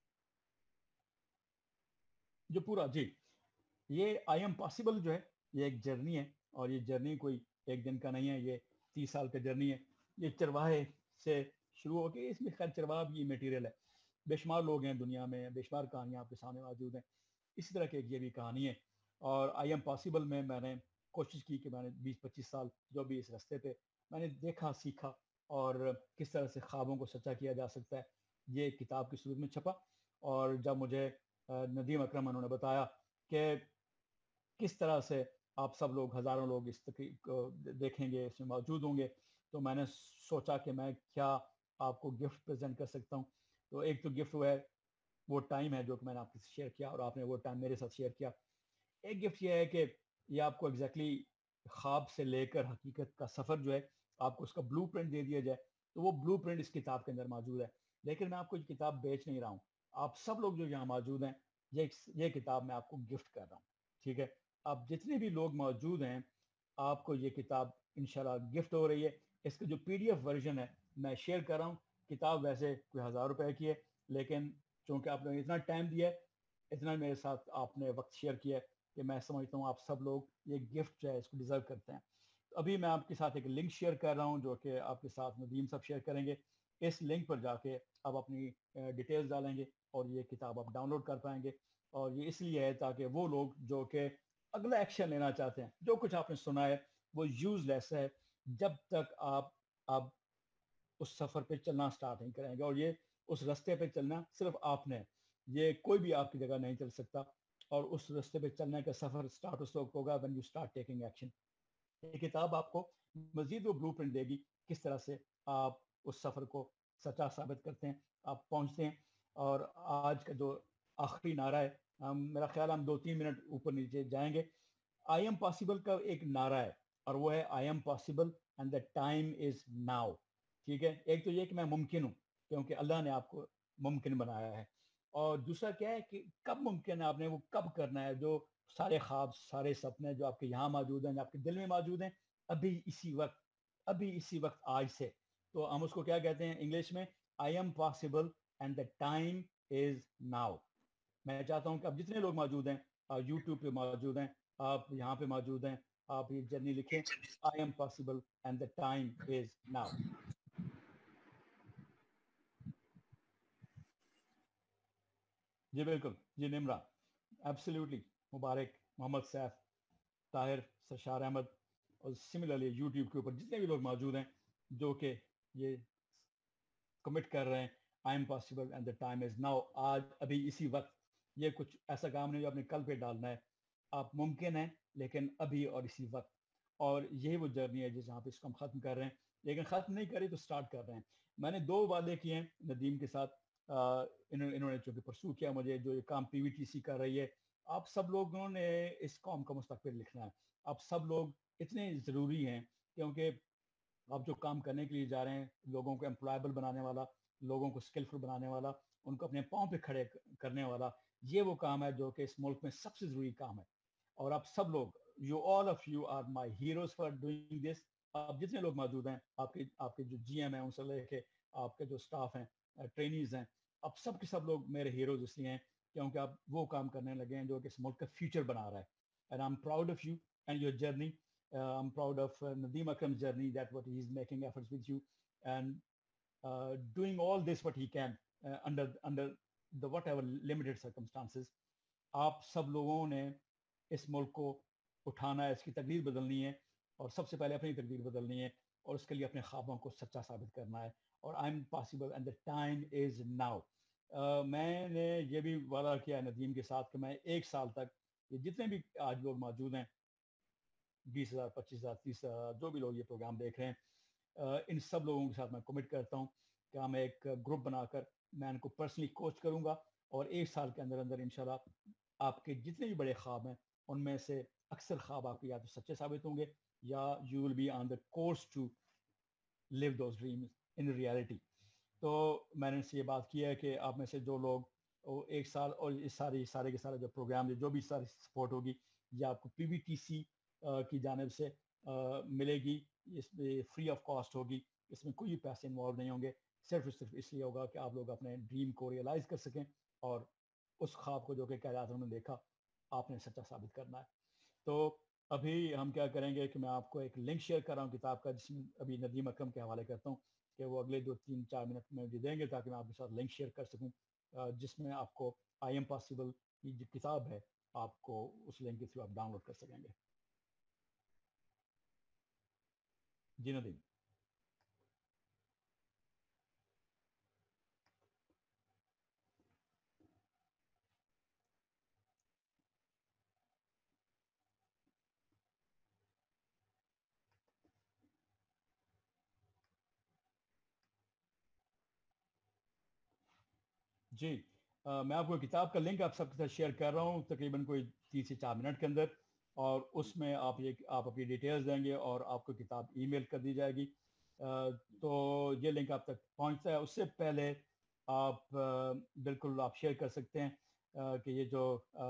جو پورا جی یہ آئی ایم پاسبل جو ہے یہ ایک جرنی ہے، اور یہ جرنی کوئی ایک دن کا نہیں ہے، یہ تیس سال کا جرنی ہے. یہ چرواہے سے شروع ہو کے، اس میں خیر چرواہ بھی میٹیریل ہے، بے شمار لوگ ہیں دنیا میں، بے شمار کہانیاں آپ کے سامنے موجود ہیں. اسی طرح کی ایک یہ بھی کہانی ہے. اور آئی ایم پاسبل میں میں نے کوشش کی کہ میں نے بیس پچیس سال جو بھی اس رستے پہ میں نے دیکھا، سیکھا، اور کس طرح سے خوابوں کو سچا کیا جا سکتا ہے. یہ کتاب کی صورت میں چھپا. اور جب مجھے ندیم اکرم انہوں نے بتایا کہ کس طرح سے آپ سب لوگ، ہزاروں لوگ اس تقریب کو دیکھیں گے، اس میں موجود ہوں گے، تو میں نے سوچا کہ میں کیا آپ کو گفٹ پریزنٹ کر سکتا ہوں. تو ایک تو گفٹ وہ ہے، وہ ٹائم ہے جو کہ میں نے آپ کے ساتھ شیئر کیا، اور آپ نے وہ ٹائم میرے ساتھ شیئر کیا. ایک گفٹ یہ ہے کہ یہ آپ کو ایگزیکٹلی خواب سے لے کر حقیقت کا سفر جو ہے، آپ کو اس کا بلو پرنٹ دے دیا جائے. تو وہ بلو پرنٹ اس کتاب کے اندر موجود ہے. لیکن میں آپ کو یہ کتاب بیچ نہیں رہا ہوں، آپ سب لوگ جو یہاں موجود ہیں، یہ یہ کتاب میں آپ کو گفٹ کر رہا ہوں. ٹھیک ہے، آپ جتنے بھی لوگ موجود ہیں، آپ کو یہ کتاب انشاءاللہ گفٹ ہو رہی ہے. اس کا جو پی ڈی ایف ورژن ہے میں شیئر کر رہا ہوں. کتاب ویسے کوئی ہزار روپے کی ہے، لیکن چونکہ آپ نے اتنا ٹائم دیا ہے، اتنا میرے ساتھ آپ نے وقت شیئر کیا ہے، کہ میں سمجھتا ہوں آپ سب لوگ یہ گفٹ جو ہے اس کو ڈیزرو کرتے ہیں. ابھی میں آپ کے ساتھ ایک لنک شیئر کر رہا ہوں جو کہ آپ کے ساتھ ندیم صاحب شیئر کریں گے. اس لنک پر جا کے آپ اپنی ڈیٹیلز ڈالیں گے اور یہ کتاب آپ ڈاؤن لوڈ کر پائیں گے. اور یہ اس لیے ہے تاکہ وہ لوگ جو کہ اگلا ایکشن لینا چاہتے ہیں، جو کچھ آپ نے سنا ہے وہ یوز لیس ہے جب تک آپ اب اس سفر پہ چلنا سٹارٹ نہیں کریں گے. اور یہ اس رستے پہ چلنا صرف آپ نے، یہ کوئی بھی آپ کی جگہ نہیں چل سکتا. اور اس رستے پہ چلنے کا سفر سٹارٹ اس وقت ہوگا when you start taking action. یہ کتاب آپ کو مزید وہ بلو پرنٹ دے گی کس طرح سے آپ اس سفر کو سچا ثابت کرتے ہیں، آپ پہنچتے ہیں. اور آج کا جو آخری نعرہ ہے، ہم میرا خیال ہم دو تین منٹ اوپر نیچے جائیں گے. آئی ایم پاسبل کا ایک نعرہ ہے، اور وہ ہے I am possible and the time is now. ٹھیک ہے، ایک تو یہ کہ میں ممکن ہوں کیونکہ اللہ نے آپ کو ممکن بنایا ہے. اور دوسرا کیا ہے کہ کب ممکن ہے، آپ نے وہ کب کرنا ہے. جو سارے خواب، سارے سپنے جو آپ کے یہاں موجود ہیں، جو آپ کے دل میں موجود ہیں، ابھی اسی وقت، ابھی اسی وقت آج سے. تو ہم اس کو کیا کہتے ہیں انگلش میں؟ I am possible and the time is now. میں چاہتا ہوں کہ اب جتنے لوگ موجود ہیں، یوٹیوب پہ موجود ہیں، آپ یہاں پہ موجود ہیں، آپ یہ جرنی لکھیں، I am possible and the time is now. جی بالکل، جی نمرا، ایبسلیوٹلی. مبارک، محمد سیف، طاہر، سرشار احمد، اور سملرلی یوٹیوب کے اوپر جتنے بھی لوگ موجود ہیں جو کہ یہ کمٹ کر رہے ہیں I am possible and the time is now. آج، ابھی اسی وقت. یہ کچھ ایسا کام نہیں جو آپ نے کل پہ ڈالنا ہے. آپ ممکن ہیں لیکن ابھی اور اسی وقت. اور یہی وہ جرنی ہے جس جہاں پہ اس کو ہم ختم کر رہے ہیں، لیکن ختم نہیں کری تو سٹارٹ کر رہے ہیں. میں نے دو وعدے کیے ہیں ندیم کے ساتھ. انہوں نے چونکہ پرسو کیا مجھے، جو یہ کام پی وی ٹی سی کر رہی ہے، آپ سب لوگوں نے اس قوم کا مستقبل لکھنا ہے. آپ سب لوگ اتنے ضروری ہیں کیونکہ آپ جو کام کرنے کے لیے جا رہے ہیں، لوگوں کو امپلائبل بنانے والا، لوگوں کو اسکلفل بنانے والا، ان کو اپنے پاؤں پہ کھڑے کرنے والا، یہ وہ کام ہے جو کہ اس ملک میں سب سے ضروری کام ہے. اور آپ سب لوگ، you all of you are my heroes for doing this. آپ جتنے لوگ موجود ہیں، آپ کے آپ کے جو جی ایم ہیں ان سے لے کے آپ کے جو اسٹاف ہیں، ٹرینیز ہیں، آپ سب کے سب لوگ میرے ہیروز اس لیے ہیں کیونکہ آپ وہ کام کرنے لگے ہیں جو کہ اس ملک کا فیوچر بنا رہا ہے. And I am proud of you and your journey. Uh, I'm proud of uh, Nadeem Akram's journey, that what he's making efforts with you and uh, doing all this what he can uh, under under the whatever limited circumstances. آپ سب لوگوں نے اس ملک کو اٹھانا ہے، اس کی تقدیر بدلنی ہے، اور سب سے پہلے اپنی تقدیر بدلنی ہے، اور اس کے لیے اپنے خوابوں کو سچا ثابت کرنا ہے. اور I am possible and the time is now. میں نے یہ بھی وعدہ کیا ہے ندیم کے ساتھ کہ میں ایک سال تک یہ جتنے بھی آج لوگ موجود ہیں، بیس ہزار، پچیس ہزار، تیس ہزار، جو بھی لوگ یہ پروگرام دیکھ رہے ہیں، ان سب لوگوں کے ساتھ میں کمٹ کرتا ہوں کہ ہم ایک گروپ بنا کر میں ان کو پرسنلی کوچ کروں گا، اور ایک سال کے اندر اندر انشاءاللہ آپ کے جتنے بھی بڑے خواب ہیں ان میں سے اکثر خواب آپ کے یا تو سچے ثابت ہوں گے، یا you will be on the course to live those dreams in reality. تو میں نے سے یہ بات کی ہے کہ آپ میں سے جو لوگ ایک سال اور اس سارے سارے کے سارے جو پروگرام جو بھی ساری سپورٹ ہوگی یہ آپ کو پی وی ٹی سی کی جانب سے ملے گی. اس میں فری آف کاسٹ ہوگی, اس میں کوئی پیسے انوالو نہیں ہوں گے, صرف صرف اس لیے ہوگا کہ آپ لوگ اپنے ڈریم کو ریئلائز کر سکیں اور اس خواب کو جو کہ کائنات نے دیکھا آپ نے سچا ثابت کرنا ہے. تو ابھی ہم کیا کریں گے کہ میں آپ کو ایک لنک شیئر کر رہا ہوں کتاب کا, جس میں ابھی ندیم اکرم کے حوالے کرتا ہوں کہ وہ اگلے دو تین چار منٹ میں مجھے دیں گے تاکہ میں آپ کے ساتھ لنک شیئر کر سکوں, جس میں آپ کو آئی ایم پاسبل کی جو کتاب ہے آپ کو اس لنک کے تھرو آپ ڈاؤن لوڈ کر سکیں گے. جی ندیم. جی میں آپ کو کتاب کا لنک آپ سب کے ساتھ شیئر کر رہا ہوں تقریباً کوئی تین سے چار منٹ کے اندر, اور اس میں آپ یہ آپ اپنی ڈیٹیلز دیں گے اور آپ کو کتاب ای میل کر دی جائے گی. تو یہ لنک آپ تک پہنچتا ہے. اس سے پہلے آپ بالکل آپ شیئر کر سکتے ہیں کہ یہ جو